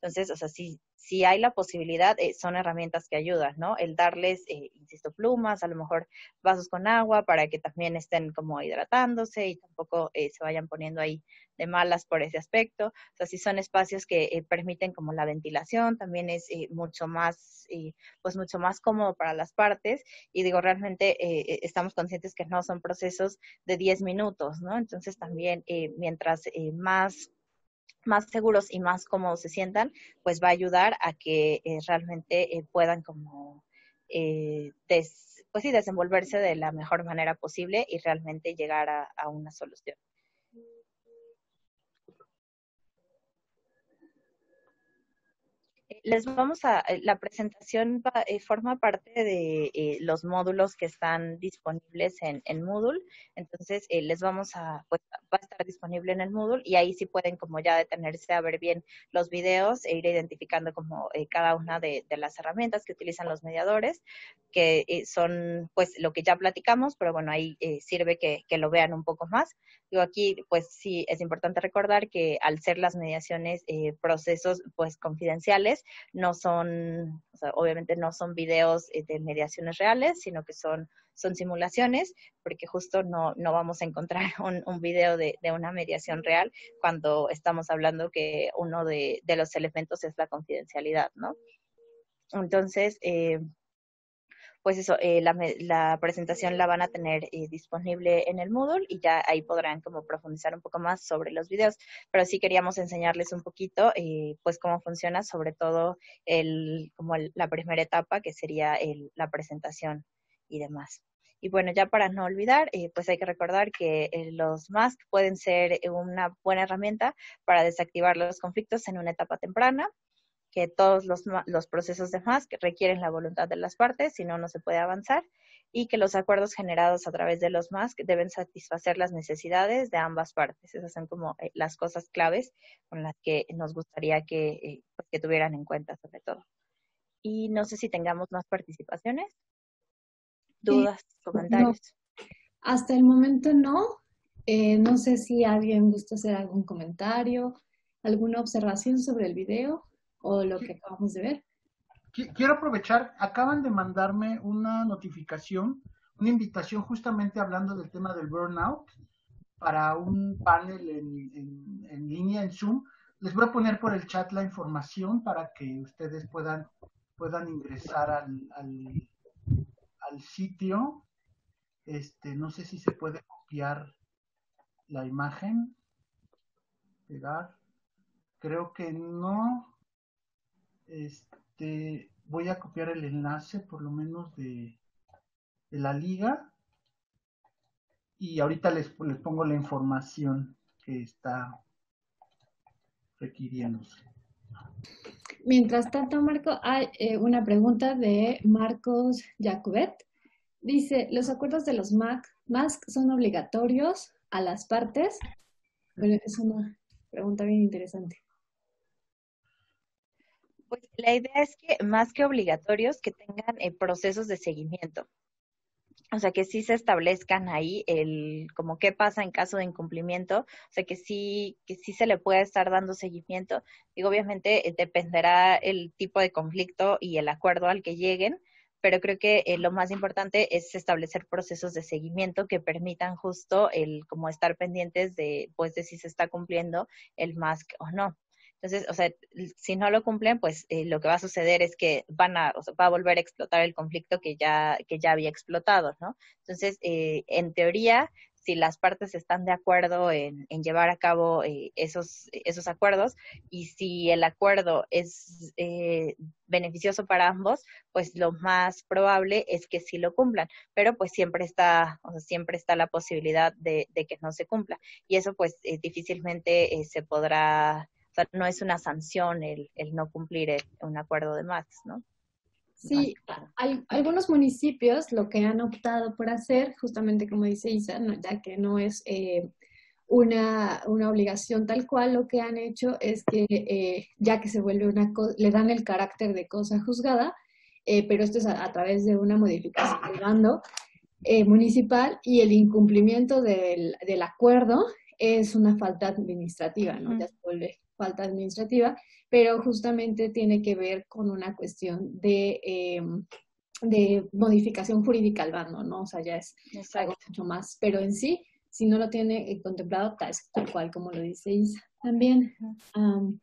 Entonces, o sea, si, si hay la posibilidad, eh, son herramientas que ayudan, ¿no? El darles, eh, insisto, plumas, a lo mejor vasos con agua para que también estén como hidratándose y tampoco eh, se vayan poniendo ahí de malas por ese aspecto. O sea, si son espacios que eh, permiten como la ventilación, también es eh, mucho más, eh, pues mucho más cómodo para las partes. Y digo, realmente eh, estamos conscientes que no son procesos de diez minutos, ¿no? Entonces también eh, mientras eh, más más seguros y más cómodos se sientan, pues va a ayudar a que eh, realmente eh, puedan como eh, des, pues sí, desenvolverse de la mejor manera posible y realmente llegar a, a una solución. Les vamos a, la presentación va, eh, forma parte de eh, los módulos que están disponibles en, en Moodle, entonces eh, les vamos a, pues va a estar disponible en el Moodle y ahí sí pueden como ya detenerse a ver bien los videos e ir identificando como eh, cada una de, de las herramientas que utilizan los mediadores, que eh, son pues lo que ya platicamos, pero bueno, ahí eh, sirve que, que lo vean un poco más. Digo, aquí pues sí es importante recordar que al ser las mediaciones eh, procesos pues confidenciales, no son, o sea, obviamente no son videos eh, de mediaciones reales, sino que son, son simulaciones, porque justo no, no vamos a encontrar un, un video de, de una mediación real cuando estamos hablando que uno de, de los elementos es la confidencialidad, ¿no? Entonces, eh, pues eso, eh, la, la presentación la van a tener eh, disponible en el Moodle y ya ahí podrán como profundizar un poco más sobre los videos, pero sí queríamos enseñarles un poquito eh, pues cómo funciona, sobre todo el, como el, la primera etapa que sería el, la presentación y demás. Y bueno, ya para no olvidar, eh, pues hay que recordar que eh, los mask pueden ser una buena herramienta para desactivar los conflictos en una etapa temprana, que todos los, los procesos de mask requieren la voluntad de las partes, si no, no se puede avanzar, y que los acuerdos generados a través de los mask deben satisfacer las necesidades de ambas partes. Esas son como eh, las cosas claves con las que nos gustaría que, eh, pues, que tuvieran en cuenta sobre todo. Y no sé si tengamos más participaciones, dudas, sí, comentarios. No. Hasta el momento no. Eh, no sé si alguien gusta hacer algún comentario, alguna observación sobre el video o lo que acabamos de ver. Quiero aprovechar, acaban de mandarme una notificación, una invitación justamente hablando del tema del burnout para un panel en, en, en línea, en Zoom. Les voy a poner por el chat la información para que ustedes puedan, puedan ingresar al, al, al sitio. Este, no sé si se puede copiar la imagen, pegar. Creo que no. Este, voy a copiar el enlace por lo menos de, de la liga y ahorita les, les pongo la información que está requiriéndose. Mientras tanto, Marco, hay eh, una pregunta de Marcos Jacobet. Dice, ¿los acuerdos de los mask son obligatorios a las partes? Bueno, es una pregunta bien interesante. Pues la idea es que más que obligatorios, que tengan eh, procesos de seguimiento. O sea, que sí se establezcan ahí el como qué pasa en caso de incumplimiento, o sea, que sí, que sí se le pueda estar dando seguimiento. Digo, obviamente eh, dependerá el tipo de conflicto y el acuerdo al que lleguen, pero creo que eh, lo más importante es establecer procesos de seguimiento que permitan justo el como estar pendientes de, pues, de si se está cumpliendo el mask o no. Entonces, o sea, si no lo cumplen, pues eh, lo que va a suceder es que van a, o sea, va a volver a explotar el conflicto que ya, que ya había explotado, ¿no? Entonces, eh, en teoría, si las partes están de acuerdo en, en llevar a cabo eh, esos, esos acuerdos y si el acuerdo es eh, beneficioso para ambos, pues lo más probable es que sí lo cumplan, pero pues siempre está, o sea, siempre está la posibilidad de, de que no se cumpla y eso pues eh, difícilmente eh, se podrá. O sea, no es una sanción el, el no cumplir el, un acuerdo de max, ¿no? Sí, hay, algunos municipios lo que han optado por hacer, justamente como dice Isa, ¿no? Ya que no es eh, una, una obligación tal cual, lo que han hecho es que eh, ya que se vuelve una cosa, le dan el carácter de cosa juzgada, eh, pero esto es a, a través de una modificación de mando eh, municipal y el incumplimiento del, del acuerdo es una falta administrativa, ¿no? Ya se vuelve falta administrativa, pero justamente tiene que ver con una cuestión de, eh, de modificación jurídica al bando, ¿no? O sea, ya es Exacto. algo mucho más, pero en sí, si no lo tiene eh, contemplado, tal, tal cual como lo dice Isa. También... Um,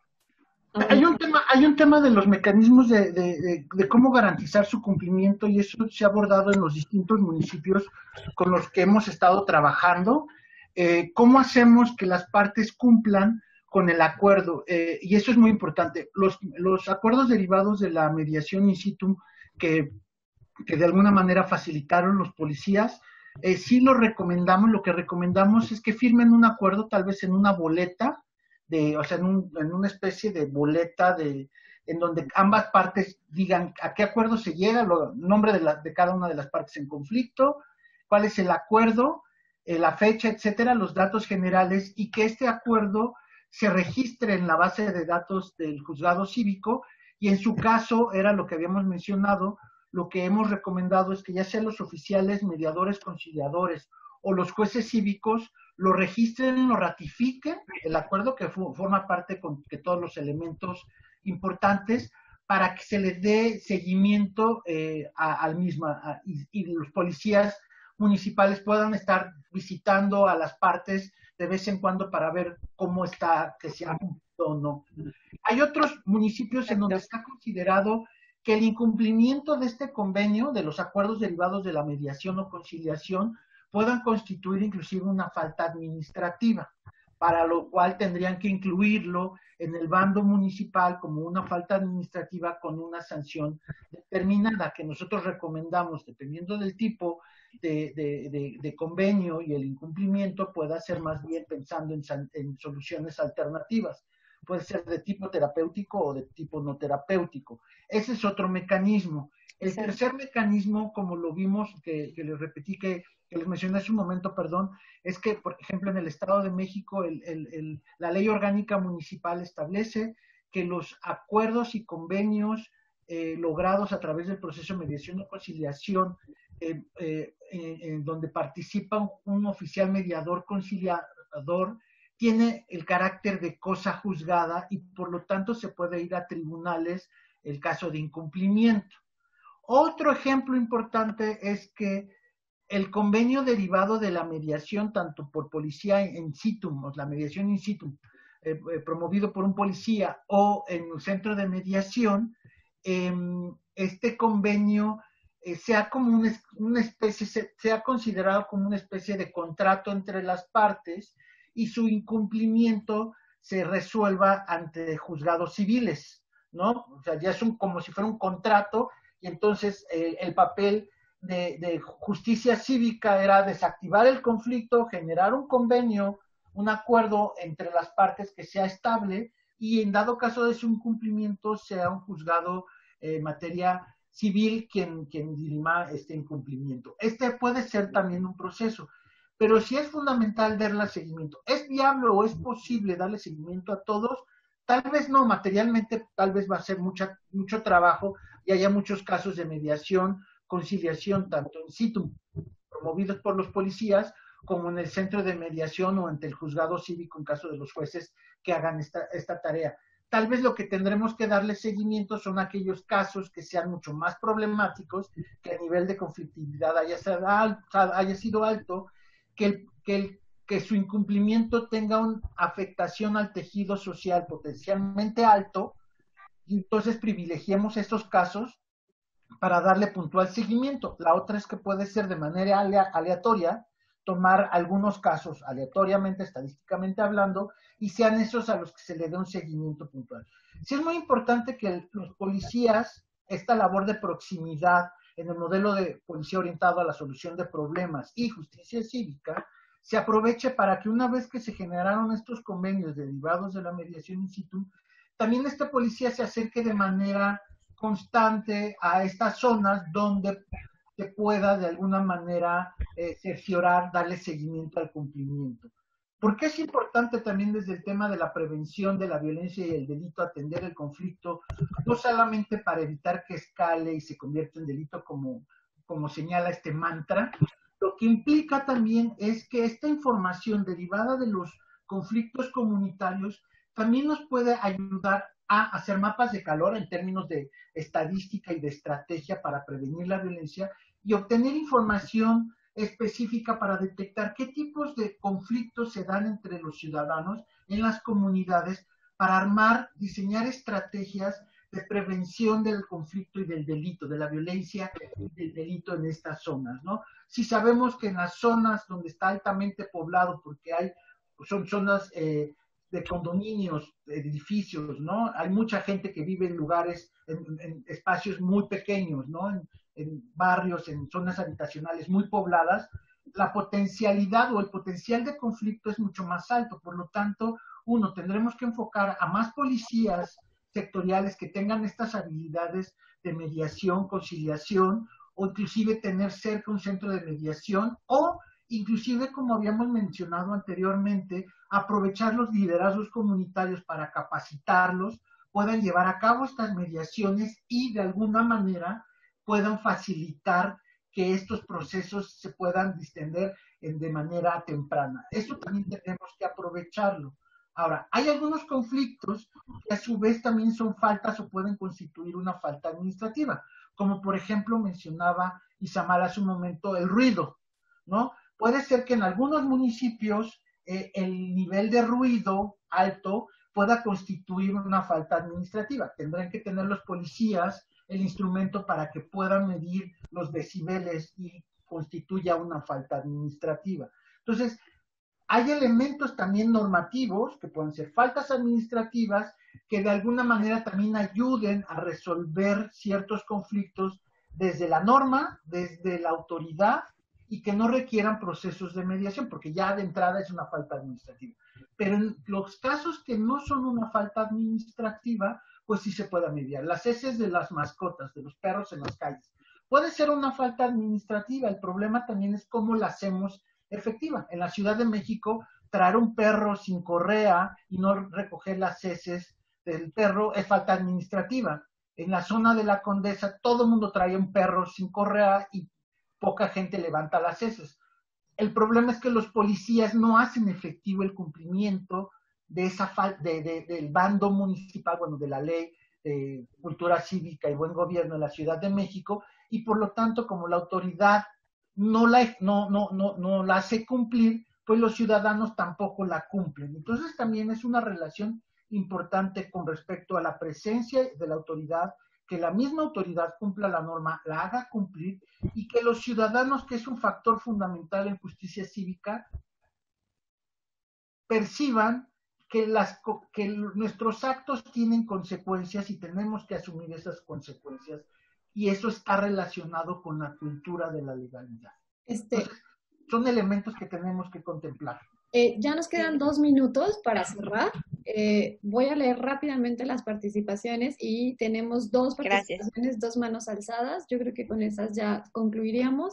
Hay un tema, hay un tema de los mecanismos de, de, de, de cómo garantizar su cumplimiento, y eso se ha abordado en los distintos municipios con los que hemos estado trabajando. Eh, ¿Cómo hacemos que las partes cumplan con el acuerdo? Eh, y eso es muy importante. Los, los acuerdos derivados de la mediación in situ que, que de alguna manera facilitaron los policías, eh, sí lo recomendamos. Lo que recomendamos es que firmen un acuerdo tal vez en una boleta, De, o sea, en, un, en una especie de boleta de, en donde ambas partes digan a qué acuerdo se llega, el nombre de, la, de cada una de las partes en conflicto, cuál es el acuerdo, eh, la fecha, etcétera, los datos generales, y que este acuerdo se registre en la base de datos del juzgado cívico, y en su caso, era lo que habíamos mencionado, lo que hemos recomendado es que ya sean los oficiales, mediadores, conciliadores o los jueces cívicos lo registren, lo ratifiquen, el acuerdo que forma parte con que todos los elementos importantes para que se le dé seguimiento eh, a, al mismo a, y, y los policías municipales puedan estar visitando a las partes de vez en cuando para ver cómo está, que se ha cumplido o no. Hay otros municipios en donde está considerado que el incumplimiento de este convenio, de los acuerdos derivados de la mediación o conciliación, puedan constituir inclusive una falta administrativa, para lo cual tendrían que incluirlo en el bando municipal como una falta administrativa con una sanción determinada que nosotros recomendamos, dependiendo del tipo de, de, de, de convenio y el incumplimiento, pueda ser más bien pensando en, en soluciones alternativas. Puede ser de tipo terapéutico o de tipo no terapéutico. Ese es otro mecanismo. El sí. tercer mecanismo, como lo vimos, que, que les repetí, que, que les mencioné hace un momento, perdón, es que, por ejemplo, en el Estado de México, el, el, el, la Ley Orgánica Municipal establece que los acuerdos y convenios eh, logrados a través del proceso de mediación o conciliación, eh, eh, en, en donde participa un, un oficial mediador conciliador, tiene el carácter de cosa juzgada y por lo tanto se puede ir a tribunales el caso de incumplimiento. Otro ejemplo importante es que el convenio derivado de la mediación, tanto por policía in situ, la mediación in situ, eh, eh, promovido por un policía o en un centro de mediación, eh, este convenio eh, sea como una, una especie, se, sea considerado como una especie de contrato entre las partes y su incumplimiento se resuelva ante juzgados civiles, ¿no? O sea, ya es un, como si fuera un contrato, y entonces eh, el papel de, de justicia cívica era desactivar el conflicto, generar un convenio, un acuerdo entre las partes que sea estable, y en dado caso de su incumplimiento sea un juzgado en eh, materia civil quien, quien dirima este incumplimiento. Este puede ser también un proceso, pero sí es fundamental darle seguimiento. ¿Es viable o es posible darle seguimiento a todos? Tal vez no, materialmente tal vez va a ser mucha, mucho trabajo y haya muchos casos de mediación, conciliación, tanto in situ, promovidos por los policías, como en el centro de mediación o ante el juzgado cívico en caso de los jueces que hagan esta, esta tarea. Tal vez lo que tendremos que darle seguimiento son aquellos casos que sean mucho más problemáticos, que a nivel de conflictividad haya, haya sido alto, que, el, que, el, que su incumplimiento tenga una afectación al tejido social potencialmente alto, y entonces privilegiemos estos casos para darle puntual seguimiento. La otra es que puede ser de manera aleatoria, tomar algunos casos aleatoriamente, estadísticamente hablando, y sean esos a los que se le dé un seguimiento puntual. Sí es muy importante que los policías, esta labor de proximidad en el modelo de policía orientado a la solución de problemas y justicia cívica, se aproveche para que una vez que se generaron estos convenios derivados de la mediación in situ, también este policía se acerque de manera constante a estas zonas donde se pueda de alguna manera eh, cerciorar, darle seguimiento al cumplimiento. ¿Por qué es importante también desde el tema de la prevención de la violencia y el delito atender el conflicto, no solamente para evitar que escale y se convierta en delito como, como señala este mantra? Lo que implica también es que esta información derivada de los conflictos comunitarios también nos puede ayudar a hacer mapas de calor en términos de estadística y de estrategia para prevenir la violencia y obtener información específica para detectar qué tipos de conflictos se dan entre los ciudadanos en las comunidades para armar, diseñar estrategias de prevención del conflicto y del delito, de la violencia y del delito en estas zonas, ¿no? Si sabemos que en las zonas donde está altamente poblado, porque hay, son zonas eh, de condominios, de edificios, ¿no? Hay mucha gente que vive en lugares, en, en espacios muy pequeños, ¿no? En, en barrios, en zonas habitacionales muy pobladas, la potencialidad o el potencial de conflicto es mucho más alto. Por lo tanto, uno, tendremos que enfocar a más policías sectoriales que tengan estas habilidades de mediación, conciliación, o inclusive tener cerca un centro de mediación, o inclusive, como habíamos mencionado anteriormente, aprovechar los liderazgos comunitarios para capacitarlos, puedan llevar a cabo estas mediaciones y de alguna manera puedan facilitar que estos procesos se puedan distender en, de manera temprana. Eso también tenemos que aprovecharlo. Ahora, hay algunos conflictos que a su vez también son faltas o pueden constituir una falta administrativa, como por ejemplo mencionaba Isamar hace un momento, el ruido, ¿no? Puede ser que en algunos municipios eh, el nivel de ruido alto pueda constituir una falta administrativa. Tendrán que tener los policías el instrumento para que puedan medir los decibeles y constituya una falta administrativa. Entonces, hay elementos también normativos que pueden ser faltas administrativas que de alguna manera también ayuden a resolver ciertos conflictos desde la norma, desde la autoridad y que no requieran procesos de mediación, porque ya de entrada es una falta administrativa. Pero en los casos que no son una falta administrativa, pues sí se puede mediar. Las heces de las mascotas, de los perros en las calles. Puede ser una falta administrativa, el problema también es cómo la hacemos efectiva. En la Ciudad de México, traer un perro sin correa y no recoger las heces del perro es falta administrativa. En la zona de la Condesa, todo el mundo trae un perro sin correa y poca gente levanta las heces. El problema es que los policías no hacen efectivo el cumplimiento de esa falta de, de, del bando municipal, bueno, de la ley de cultura cívica y buen gobierno en la Ciudad de México, y por lo tanto, como la autoridad no la, no, no, no, no la hace cumplir, pues los ciudadanos tampoco la cumplen. Entonces también es una relación importante con respecto a la presencia de la autoridad, que la misma autoridad cumpla la norma, la haga cumplir, y que los ciudadanos, que es un factor fundamental en justicia cívica, perciban que, las, que nuestros actos tienen consecuencias y tenemos que asumir esas consecuencias, y eso está relacionado con la cultura de la legalidad. Este, Entonces, son elementos que tenemos que contemplar. Eh, ya nos quedan dos minutos para cerrar. Eh, voy a leer rápidamente las participaciones y tenemos dos participaciones, Gracias. dos manos alzadas. Yo creo que con esas ya concluiríamos.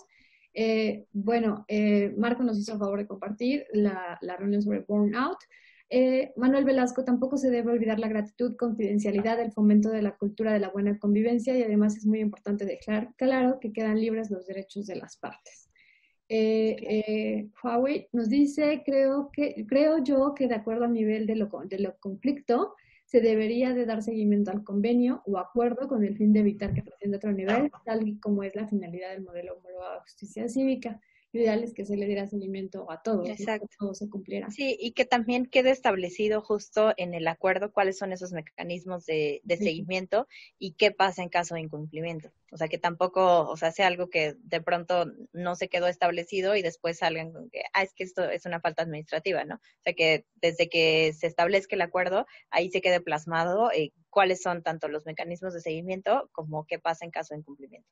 Eh, bueno, eh, Marco nos hizo el favor de compartir la, la reunión sobre burnout. Eh, Manuel Velasco, tampoco se debe olvidar la gratitud, confidencialidad, el fomento de la cultura de la buena convivencia, y además es muy importante dejar claro que quedan libres los derechos de las partes. Eh, eh, Huawei nos dice, creo que creo yo que de acuerdo al nivel de lo, de lo conflicto, se debería de dar seguimiento al convenio o acuerdo con el fin de evitar que trascienda a otro nivel, tal y como es la finalidad del modelo homologado de justicia cívica. Lo ideal es que se le diera seguimiento a todos, Exacto. Que todo se cumpliera. Sí, y que también quede establecido justo en el acuerdo cuáles son esos mecanismos de, de seguimiento y qué pasa en caso de incumplimiento. O sea, que tampoco, o sea, sea algo que de pronto no se quedó establecido y después salgan con que, ah, es que esto es una falta administrativa, ¿no? O sea, que desde que se establezca el acuerdo, ahí se quede plasmado eh, cuáles son tanto los mecanismos de seguimiento como qué pasa en caso de incumplimiento.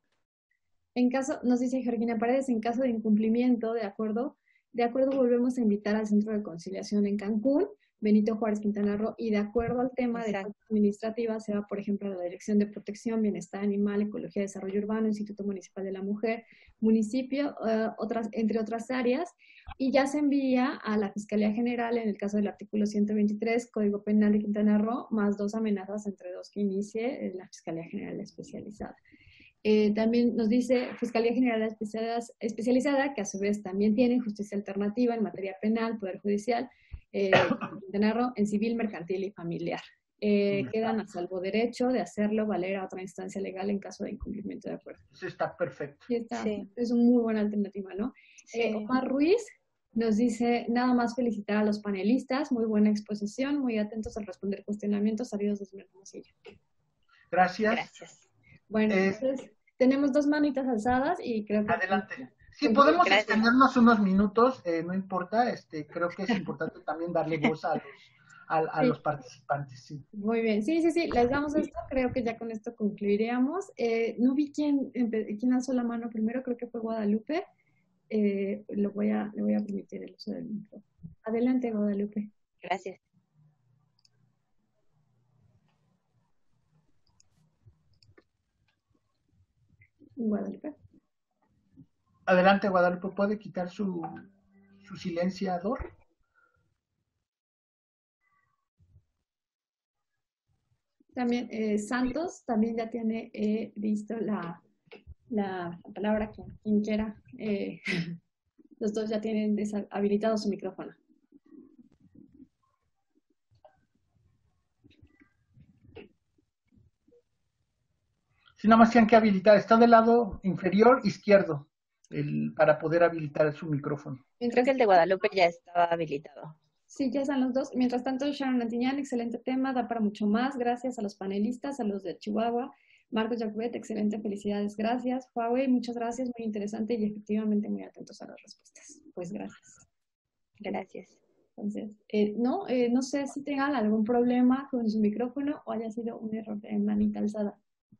En caso, nos dice Georgina Paredes, en caso de incumplimiento, de acuerdo, de acuerdo volvemos a invitar al Centro de Conciliación en Cancún, Benito Juárez, Quintana Roo, y de acuerdo al tema Exacto. de falta administrativa se va, por ejemplo, a la Dirección de Protección, Bienestar Animal, Ecología y Desarrollo Urbano, Instituto Municipal de la Mujer, municipio, uh, otras, entre otras áreas, y ya se envía a la Fiscalía General en el caso del artículo ciento veintitrés, Código Penal de Quintana Roo, más dos amenazas entre dos que inicie la Fiscalía General Especializada. Eh, también nos dice Fiscalía General Especializada, que a su vez también tiene justicia alternativa en materia penal, Poder Judicial, eh, Quintana Roo en civil, mercantil y familiar. Eh, quedan a salvo derecho de hacerlo valer a otra instancia legal en caso de incumplimiento de acuerdo. Eso está perfecto. Sí, está, Sí. es una muy buena alternativa, ¿no? Sí. Eh, Omar Ruiz nos dice, nada más felicitar a los panelistas, muy buena exposición, muy atentos al responder cuestionamientos salidos desde Hermosillo. Gracias. Gracias. Bueno, Eh, entonces tenemos dos manitas alzadas y creo que... Adelante. Sí, Pues, podemos gracias. extendernos unos minutos, eh, no importa, este, creo que es importante también darle voz a los, a, a Sí. los participantes, sí. Muy bien, sí, sí, sí, les damos esto, creo que ya con esto concluiríamos. Eh, no vi quién, empe- quién alzó la mano primero, creo que fue Guadalupe. Eh, lo voy a, le voy a permitir el uso del micrófono. Adelante, Guadalupe. Gracias. Guadalupe. Adelante, Guadalupe, ¿puede quitar su, su silenciador? También eh, Santos también ya tiene eh, listo la, la palabra, quien, quien quiera. Eh, los dos ya tienen habilitado su micrófono. Sí, nada más tienen que habilitar, está del lado inferior izquierdo el, para poder habilitar su micrófono. Creo que el de Guadalupe ya estaba habilitado. Sí, ya están los dos. Mientras tanto, Sharon Antiñán, excelente tema, da para mucho más. Gracias a los panelistas, a los de Chihuahua. Marcos Jacobet, excelente, felicidades, gracias. Huawei, muchas gracias, muy interesante y efectivamente muy atentos a las respuestas. Pues gracias. Gracias. Entonces, eh, no, eh, no sé si tengan algún problema con su micrófono o haya sido un error de manita alzada.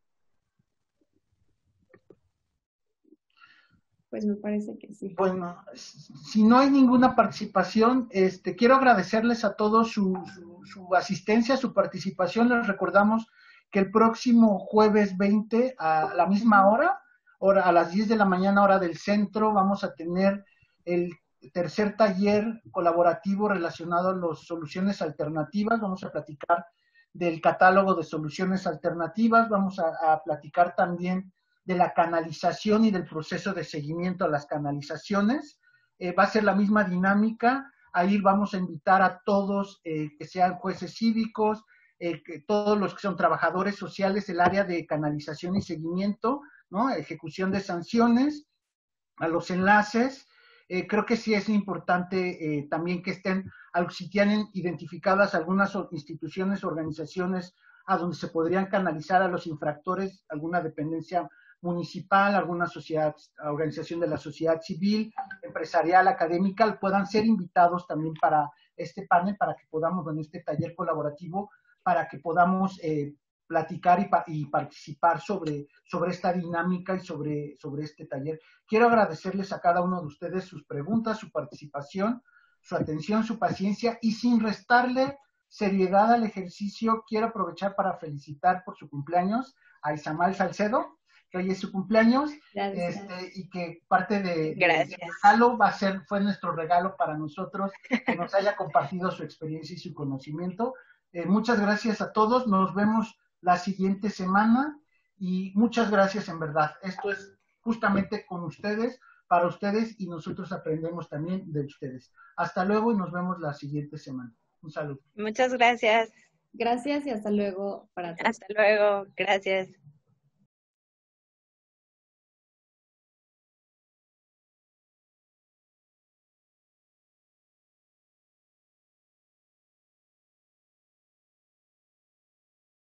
Pues me parece que sí. Bueno, si no hay ninguna participación, este, quiero agradecerles a todos su, su, su asistencia, su participación. Les recordamos que el próximo jueves veinte a la misma hora, hora a las diez de la mañana, hora del centro, vamos a tener el tercer taller colaborativo relacionado a las soluciones alternativas. Vamos a platicar del catálogo de soluciones alternativas, vamos a, a platicar también de la canalización y del proceso de seguimiento a las canalizaciones. Eh, va a ser la misma dinámica. Ahí vamos a invitar a todos eh, que sean jueces cívicos, eh, que todos los que son trabajadores sociales, el área de canalización y seguimiento, ¿no? Ejecución de sanciones, a los enlaces. Eh, creo que sí es importante eh, también que estén, si tienen identificadas algunas instituciones, organizaciones a donde se podrían canalizar a los infractores, alguna dependencia municipal, alguna sociedad, organización de la sociedad civil, empresarial, académica, puedan ser invitados también para este panel, para que podamos, en este taller colaborativo, para que podamos eh, platicar y, pa y participar sobre, sobre esta dinámica y sobre, sobre este taller. Quiero agradecerles a cada uno de ustedes sus preguntas, su participación, su atención, su paciencia, y sin restarle seriedad al ejercicio, quiero aprovechar para felicitar por su cumpleaños a Isamal Salcedo, que hoy es su cumpleaños, este, y que parte de, de, de regalo va a ser, fue nuestro regalo para nosotros, que nos haya compartido su experiencia y su conocimiento. Eh, muchas gracias a todos, nos vemos la siguiente semana, y muchas gracias en verdad. Esto es justamente con ustedes, para ustedes, y nosotros aprendemos también de ustedes. Hasta luego y nos vemos la siguiente semana. Un saludo. Muchas gracias. Gracias y hasta luego para todos. Hasta luego. Gracias.